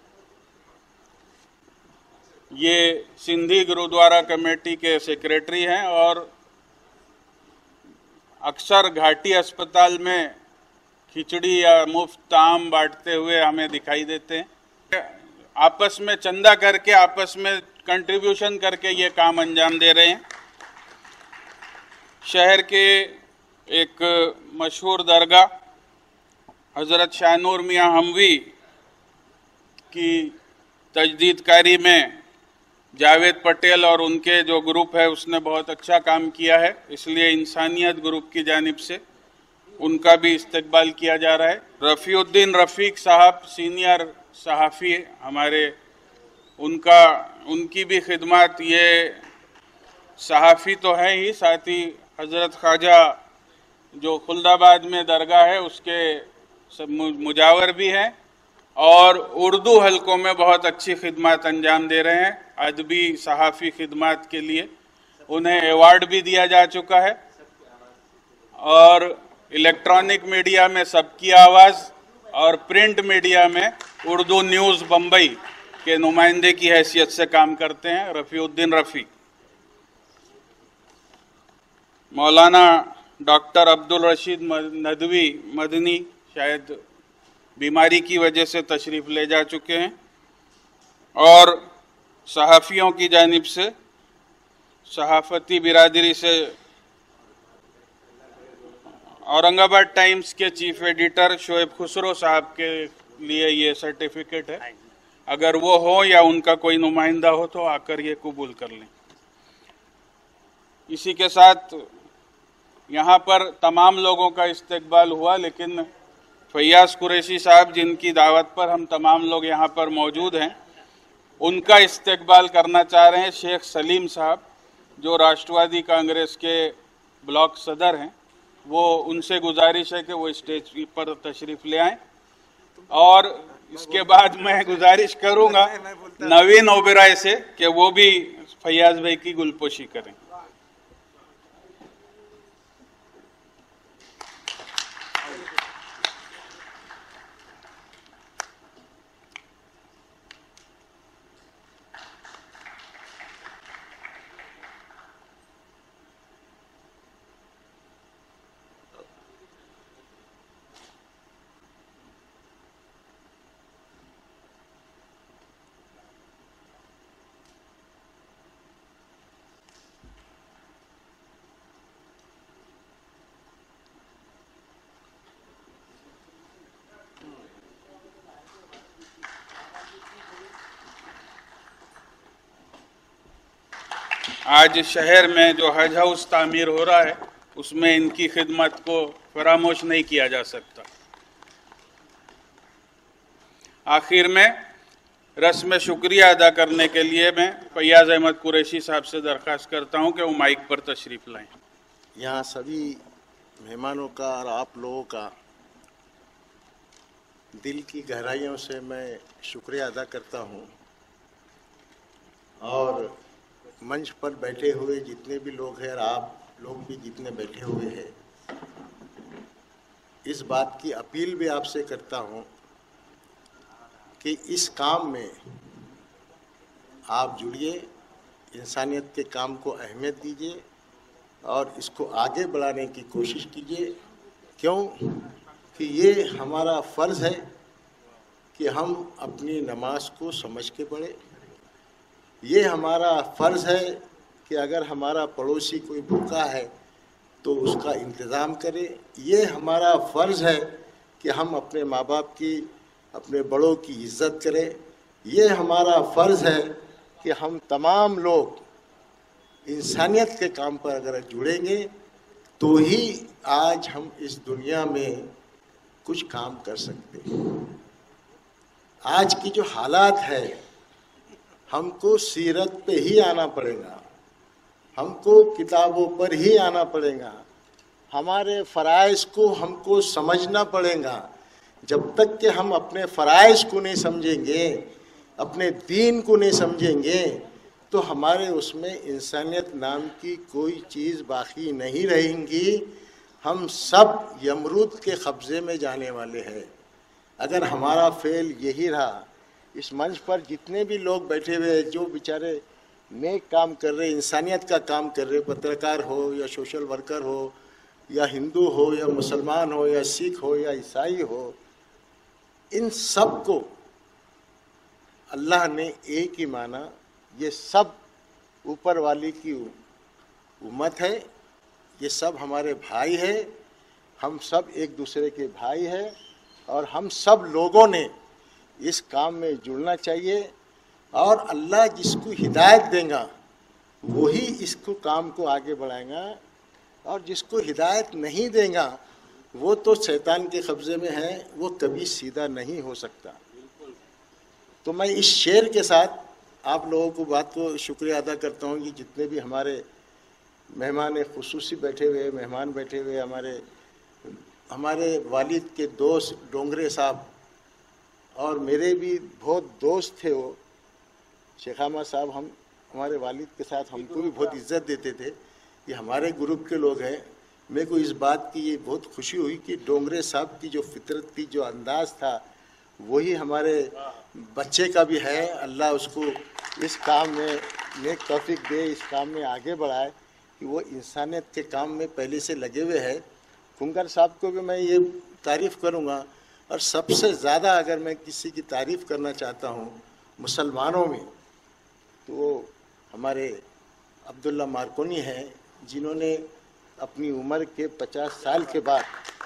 ये सिंधी गुरुद्वारा कमेटी के सेक्रेटरी हैं और अक्सर घाटी अस्पताल में खिचड़ी या मुफ्त आम बांटते हुए हमें दिखाई देते हैं। आपस में चंदा करके, आपस में कंट्रीब्यूशन करके ये काम अंजाम दे रहे हैं। शहर के एक मशहूर दरगाह हज़रत शाहनूर मियाँ हमवी की तजदीदकारी में जावेद पटेल और उनके जो ग्रुप है उसने बहुत अच्छा काम किया है, इसलिए इंसानियत ग्रुप की जानिब से उनका भी इस्तकबाल किया जा रहा है। रफ़ीउद्दीन रफ़ीक साहब, सीनियर सहाफ़ी हमारे, उनका उनकी भी खिदमत, ये सहाफ़ी तो है ही, साथ ही हज़रत ख्वाजा जो खुल्दाबाद में दरगाह है उसके सब मुजावर भी हैं और उर्दू हलकों में बहुत अच्छी खिदमत अंजाम दे रहे हैं। अदबी सहाफ़ी खिदमत के लिए उन्हें अवार्ड भी दिया जा चुका है और इलेक्ट्रॉनिक मीडिया में सबकी आवाज़ और प्रिंट मीडिया में उर्दू न्यूज़ बम्बई के नुमाइंदे की हैसियत से काम करते हैं रफ़ीउद्दीन रफ़ी। मौलाना डॉक्टर अब्दुल रशीद नदवी मदनी शायद बीमारी की वजह से तशरीफ़ ले जा चुके हैं और सहाफ़ियों की जानिब से, सहाफ़ती बिरादरी से औरंगाबाद टाइम्स के चीफ एडिटर शोएब खुसरो साहब के लिए ये सर्टिफिकेट है। अगर वो हो या उनका कोई नुमाइंदा हो तो आकर ये कबूल कर लें। इसी के साथ यहाँ पर तमाम लोगों का इस्तकबाल हुआ, लेकिन फैयाज़ कुरैशी साहब जिनकी दावत पर हम तमाम लोग यहाँ पर मौजूद हैं, उनका इस्तकबाल करना चाह रहे हैं शेख सलीम साहब, जो राष्ट्रवादी कांग्रेस के ब्लॉक सदर हैं। वो उनसे गुजारिश है कि वो स्टेज पर तशरीफ़ ले आएं और इसके बाद मैं गुजारिश करूंगा नवीन ओबेरॉय से कि वो भी फैयाज भाई की गुलपोशी करें। आज शहर में जो हज हाउस तामीर हो रहा है उसमें इनकी खिदमत को फरामोश नहीं किया जा सकता। आखिर में रस्म शुक्रिया अदा करने के लिए मैं फैयाज अहमद कुरैशी साहब से दरख्वास्त करता हूं कि वो माइक पर तशरीफ लाएं। यहाँ सभी मेहमानों का और आप लोगों का दिल की गहराइयों से मैं शुक्रिया अदा करता हूँ, और मंच पर बैठे हुए जितने भी लोग हैं और आप लोग भी जितने बैठे हुए हैं, इस बात की अपील भी आपसे करता हूँ कि इस काम में आप जुड़िए, इंसानियत के काम को अहमियत दीजिए और इसको आगे बढ़ाने की कोशिश कीजिए। क्यों कि ये हमारा फ़र्ज़ है कि हम अपनी नमाज को समझ के पढ़ें। ये हमारा फ़र्ज़ है कि अगर हमारा पड़ोसी कोई भूखा है तो उसका इंतज़ाम करें। ये हमारा फ़र्ज़ है कि हम अपने माँ बाप की, अपने बड़ों की इज़्ज़त करें। ये हमारा फ़र्ज़ है कि हम तमाम लोग इंसानियत के काम पर अगर जुड़ेंगे तो ही आज हम इस दुनिया में कुछ काम कर सकते हैं। आज की जो हालात है, हमको सीरत पे ही आना पड़ेगा, हमको किताबों पर ही आना पड़ेगा, हमारे फ़राइज़ को हमको समझना पड़ेगा। जब तक कि हम अपने फ़राइज़ को नहीं समझेंगे, अपने दीन को नहीं समझेंगे, तो हमारे उसमें इंसानियत नाम की कोई चीज़ बाकी नहीं रहेंगी। हम सब यमरूद के कब्ज़े में जाने वाले हैं। अगर हमारा फेल यही रहा, इस मंच पर जितने भी लोग बैठे हुए हैं जो बेचारे नेक काम कर रहे, इंसानियत का काम कर रहे, पत्रकार हो या सोशल वर्कर हो या हिंदू हो या मुसलमान हो या सिख हो या ईसाई हो, इन सब को अल्लाह ने एक ही माना। ये सब ऊपर वाली की उम्मत है, ये सब हमारे भाई है, हम सब एक दूसरे के भाई हैं और हम सब लोगों ने इस काम में जुड़ना चाहिए। और अल्लाह जिसको हिदायत देगा वही इसको काम को आगे बढ़ाएगा, और जिसको हिदायत नहीं देगा वो तो शैतान के कब्ज़े में है, वो कभी सीधा नहीं हो सकता। तो मैं इस शेर के साथ आप लोगों को बात को शुक्रिया अदा करता हूँ कि जितने भी हमारे मेहमान खुसूसी बैठे हुए, मेहमान बैठे हुए, हमारे हमारे वालिद के दोस्त डोंगरे साहब, और मेरे भी बहुत दोस्त थे वो शेख अहमद साहब, हम हमारे वालिद के साथ हमको भी बहुत इज़्ज़त देते थे। ये हमारे ग्रुप के लोग हैं। मेरे को इस बात की ये बहुत खुशी हुई कि डोंगरे साहब की जो फितरत थी, जो अंदाज़ था, वही हमारे बच्चे का भी है। अल्लाह उसको इस काम में नेक तौफीक दे, इस काम में आगे बढ़ाए कि वो इंसानियत के काम में पहले से लगे हुए हैं। खुंगर साहब को भी मैं ये तारीफ़ करूँगा, और सबसे ज़्यादा अगर मैं किसी की तारीफ़ करना चाहता हूँ मुसलमानों में, तो वो हमारे अब्दुल्ला मार्कोनी हैं, जिन्होंने अपनी उम्र के पचास साल के बाद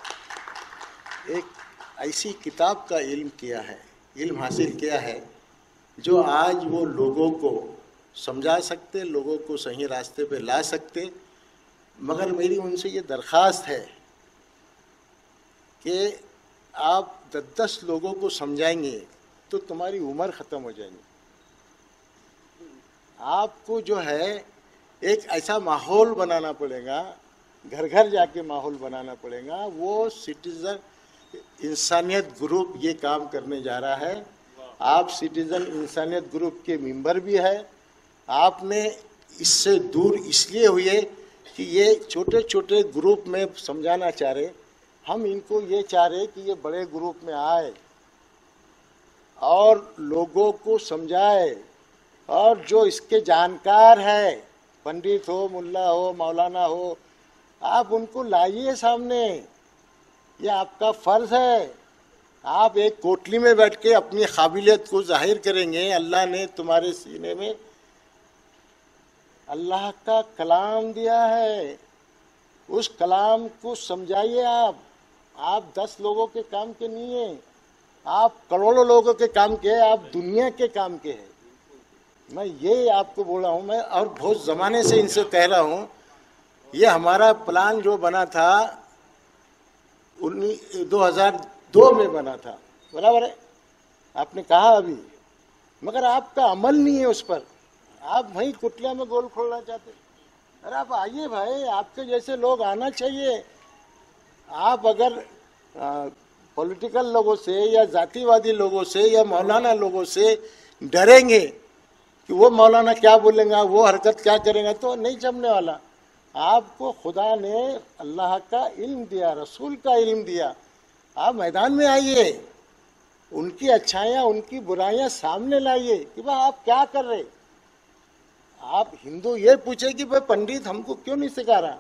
एक ऐसी किताब का इल्म किया है, इल्म हासिल किया है, जो आज वो लोगों को समझा सकते, लोगों को सही रास्ते पे ला सकते। मगर मेरी उनसे ये दरख्वास्त है कि आप दस दस लोगों को समझाएंगे तो तुम्हारी उम्र ख़त्म हो जाएगी। आपको जो है एक ऐसा माहौल बनाना पड़ेगा, घर घर जाके माहौल बनाना पड़ेगा। वो सिटीज़न इंसानियत ग्रुप ये काम करने जा रहा है। आप सिटीज़न इंसानियत ग्रुप के मेंबर भी है। आपने इससे दूर इसलिए हुए कि ये छोटे छोटे ग्रुप में समझाना चाह रहे, हम इनको ये चाह रहे कि ये बड़े ग्रुप में आए और लोगों को समझाए, और जो इसके जानकार है, पंडित हो, मुल्ला हो, मौलाना हो, आप उनको लाइए सामने। ये आपका फ़र्ज़ है। आप एक कोटली में बैठ के अपनी काबिलियत को जाहिर करेंगे। अल्लाह ने तुम्हारे सीने में अल्लाह का कलाम दिया है, उस कलाम को समझाइए। आप आप दस लोगों के काम के नहीं हैं, आप करोड़ों लोगों के काम के हैं, आप दुनिया के काम के हैं। मैं ये आपको बोल रहा हूँ, मैं और बहुत ज़माने से इनसे कह रहा हूँ, ये हमारा प्लान जो बना था उन्नीस दो हज़ार दो में बना था, बराबर है, आपने कहा अभी, मगर आपका अमल नहीं है उस पर। आप वहीं कुटिया में गोल खोलना चाहते। अरे आप आइए भाई, आपके जैसे लोग आना चाहिए। आप अगर पॉलिटिकल लोगों से या जातिवादी लोगों से या मौलाना लोगों से डरेंगे कि वो मौलाना क्या बोलेगा, वो हरकत क्या करेगा, तो नहीं जमने वाला। आपको खुदा ने अल्लाह का इल्म दिया, रसूल का इल्म दिया। आप मैदान में आइए, उनकी अच्छाइयाँ उनकी बुराइयाँ सामने लाइए कि भाई आप क्या कर रहे। आप हिंदू ये पूछे कि भाई पंडित हमको क्यों नहीं सिखा रहा।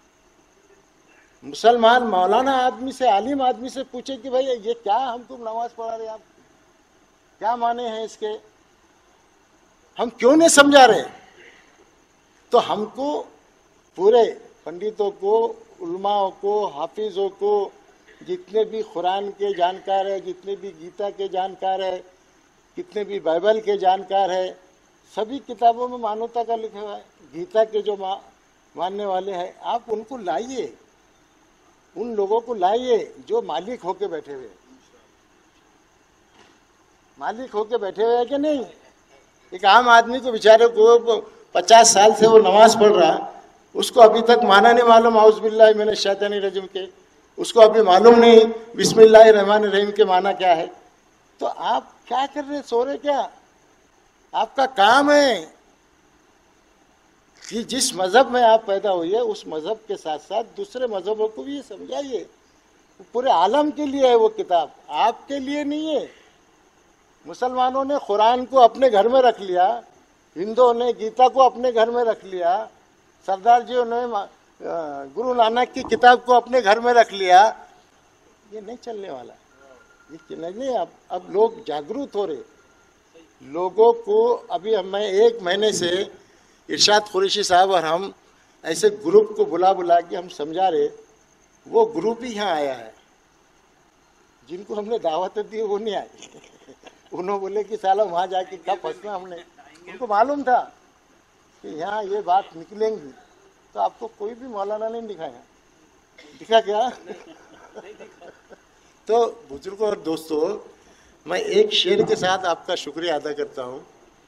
मुसलमान मौलाना आदमी से, आलिम आदमी से पूछे कि भाई ये क्या हमको नमाज पढ़ा रहे, आप क्या माने हैं इसके, हम क्यों नहीं समझा रहे। तो हमको पूरे पंडितों को, उलमाओं को, हाफिजों को, जितने भी कुरान के जानकार है, जितने भी गीता के जानकार है, कितने भी बाइबल के जानकार है, सभी किताबों में मानवता का लिखा हुआ है। गीता के जो मा, मानने वाले हैं, आप उनको लाइए, उन लोगों को लाइए जो मालिक होके बैठे हुए, मालिक होके बैठे हुए है कि नहीं। एक आम आदमी को बेचारे को पचास साल से वो नमाज पढ़ रहा, उसको अभी तक माना नहीं मालूम औज़ु बिल्लाहि मिनश शैतानिर रजीम के, उसको अभी मालूम नहीं बिस्मिल्लाहिर रहमानिर रहीम के माना क्या है। तो आप क्या कर रहे, सो रहे क्या। आपका काम है कि जिस मजहब में आप पैदा हुए उस मजहब के साथ साथ दूसरे मजहबों को भी समझाइए। पूरे आलम के लिए है वो किताब, आपके लिए नहीं है। मुसलमानों ने कुरान को अपने घर में रख लिया, हिंदुओं ने गीता को अपने घर में रख लिया, सरदार जी ने गुरु नानक की किताब को अपने घर में रख लिया। ये नहीं चलने वाला, ये नहीं। अब अब लोग जागरूक हो रहे, लोगों को अभी मैं एक महीने से इरशाद कुरैशी साहब और हम ऐसे ग्रुप को बुला बुला के हम समझा रहे। वो ग्रुप ही यहाँ आया है, जिनको हमने दावत दी वो नहीं आए। उन्होंने बोले कि साला वहाँ जाके क्या फंसना हमने। उनको मालूम था कि यहाँ ये बात निकलेंगी, तो आपको कोई भी मौलाना नहीं दिखाया, दिखा क्या। तो बुजुर्गों और दोस्तों, मैं एक शेर के साथ आपका शुक्रिया अदा करता हूँ।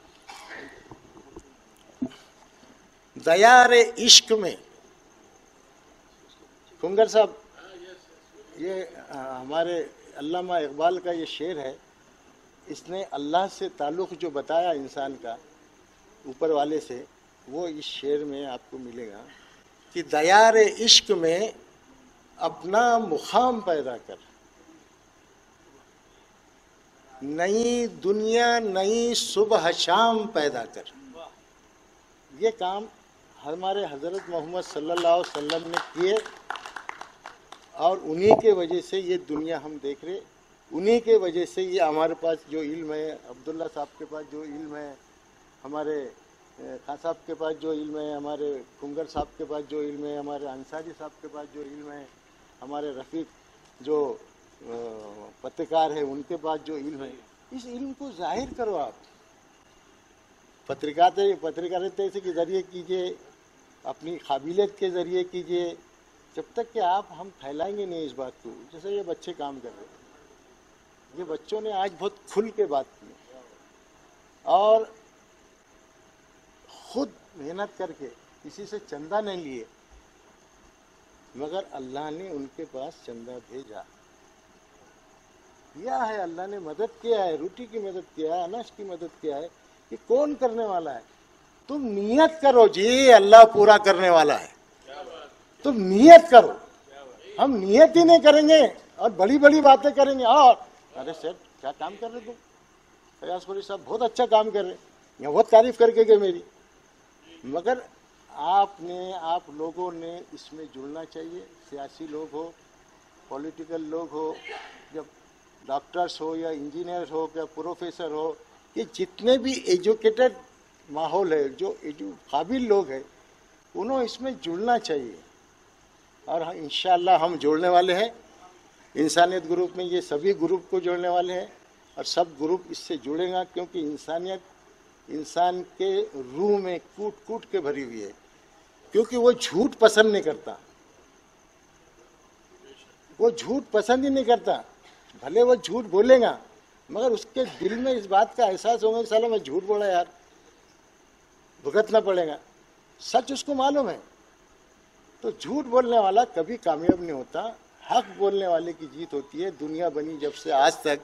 दयारे इश्क में, खुंगर साहब, ये हमारे अल्लामा इकबाल का ये शेर है। इसने अल्लाह से ताल्लुक़ जो बताया इंसान का ऊपर वाले से, वो इस शेर में आपको मिलेगा कि दयारे इश्क में अपना मुकाम पैदा कर, नई दुनिया नई सुबह शाम पैदा कर। ये काम हमारे हज़रत मोहम्मद सल्लल्लाहु अलैहि वसल्लम ने किए और उन्हीं के वजह से ये दुनिया हम देख रहे, उन्हीं के वजह से ये हमारे पास जो इल्म है, अब्दुल्ला साहब के पास जो इल्म है, हमारे खान साहब के पास जो इल्म है, हमारे खुंगर साहब के पास जो इल्म है, हमारे अंसारी साहब के पास जो इल्म है, हमारे रफ़ीक जो पत्रकार है उनके पास जो इल्म है, इस इल्म को जाहिर करो। आप पत्रकारिता पत्रकारिता के ज़रिए कीजिए, अपनी काबिलियत के ज़रिए कीजिए। जब तक कि आप हम फैलाएंगे नहीं इस बात को, जैसे ये बच्चे काम कर रहे हैं, ये बच्चों ने आज बहुत खुल के बात की और खुद मेहनत करके किसी से चंदा नहीं लिए, मगर अल्लाह ने उनके पास चंदा भेजा, किया है। अल्लाह ने मदद किया है, रोटी की मदद किया है, अनाज की मदद किया है। कि कौन करने वाला है? तुम नियत करो जी, अल्लाह पूरा करने वाला है। तुम नियत करो। हम नियत ही नहीं करेंगे और बड़ी बड़ी बातें करेंगे। और अरे सर क्या काम कर रहे तुम, फैयाज कुरैशी साहब बहुत अच्छा काम कर रहे, यहाँ बहुत तारीफ करके गए मेरी। मगर आपने आप लोगों ने इसमें जुड़ना चाहिए। सियासी लोग हो, पॉलिटिकल लोग हो, जब डॉक्टर्स हो या इंजीनियर हो या प्रोफेसर हो, ये जितने भी एजुकेटेड माहौल है, जो एजु काबिल लोग हैं, उन्होंने इसमें जुड़ना चाहिए। और इंशाअल्लाह हम जोड़ने वाले हैं। इंसानियत ग्रुप में ये सभी ग्रुप को जोड़ने वाले हैं और सब ग्रुप इससे जुड़ेगा, क्योंकि इंसानियत इंसान के रूह में कूट कूट के भरी हुई है, क्योंकि वो झूठ पसंद नहीं करता। वो झूठ पसंद ही नहीं करता, भले वो झूठ बोलेगा मगर उसके दिल में इस बात का एहसास होगा कि साला मैं झूठ बोला यार, भुगतना पड़ेगा। सच उसको मालूम है। तो झूठ बोलने वाला कभी कामयाब नहीं होता, हक बोलने वाले की जीत होती है। दुनिया बनी जब से आज तक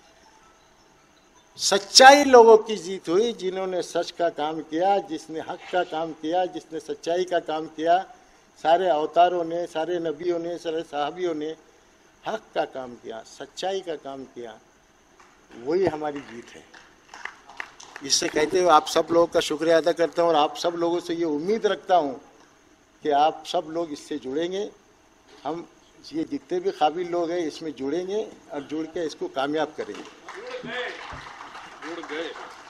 सच्चाई लोगों की जीत हुई, जिन्होंने सच का काम किया, जिसने हक का काम किया, जिसने सच्चाई का काम किया। सारे अवतारों ने, सारे नबियों ने, सारे साहबियों ने हक का काम किया, सच्चाई का काम किया, वही हमारी जीत है। इससे कहते हुए आप सब लोगों का शुक्रिया अदा करता हूँ और आप सब लोगों से ये उम्मीद रखता हूँ कि आप सब लोग इससे जुड़ेंगे। हम ये जितने भी काबिल लोग हैं इसमें जुड़ेंगे और जुड़ के इसको कामयाब करेंगे। जुड़ गए।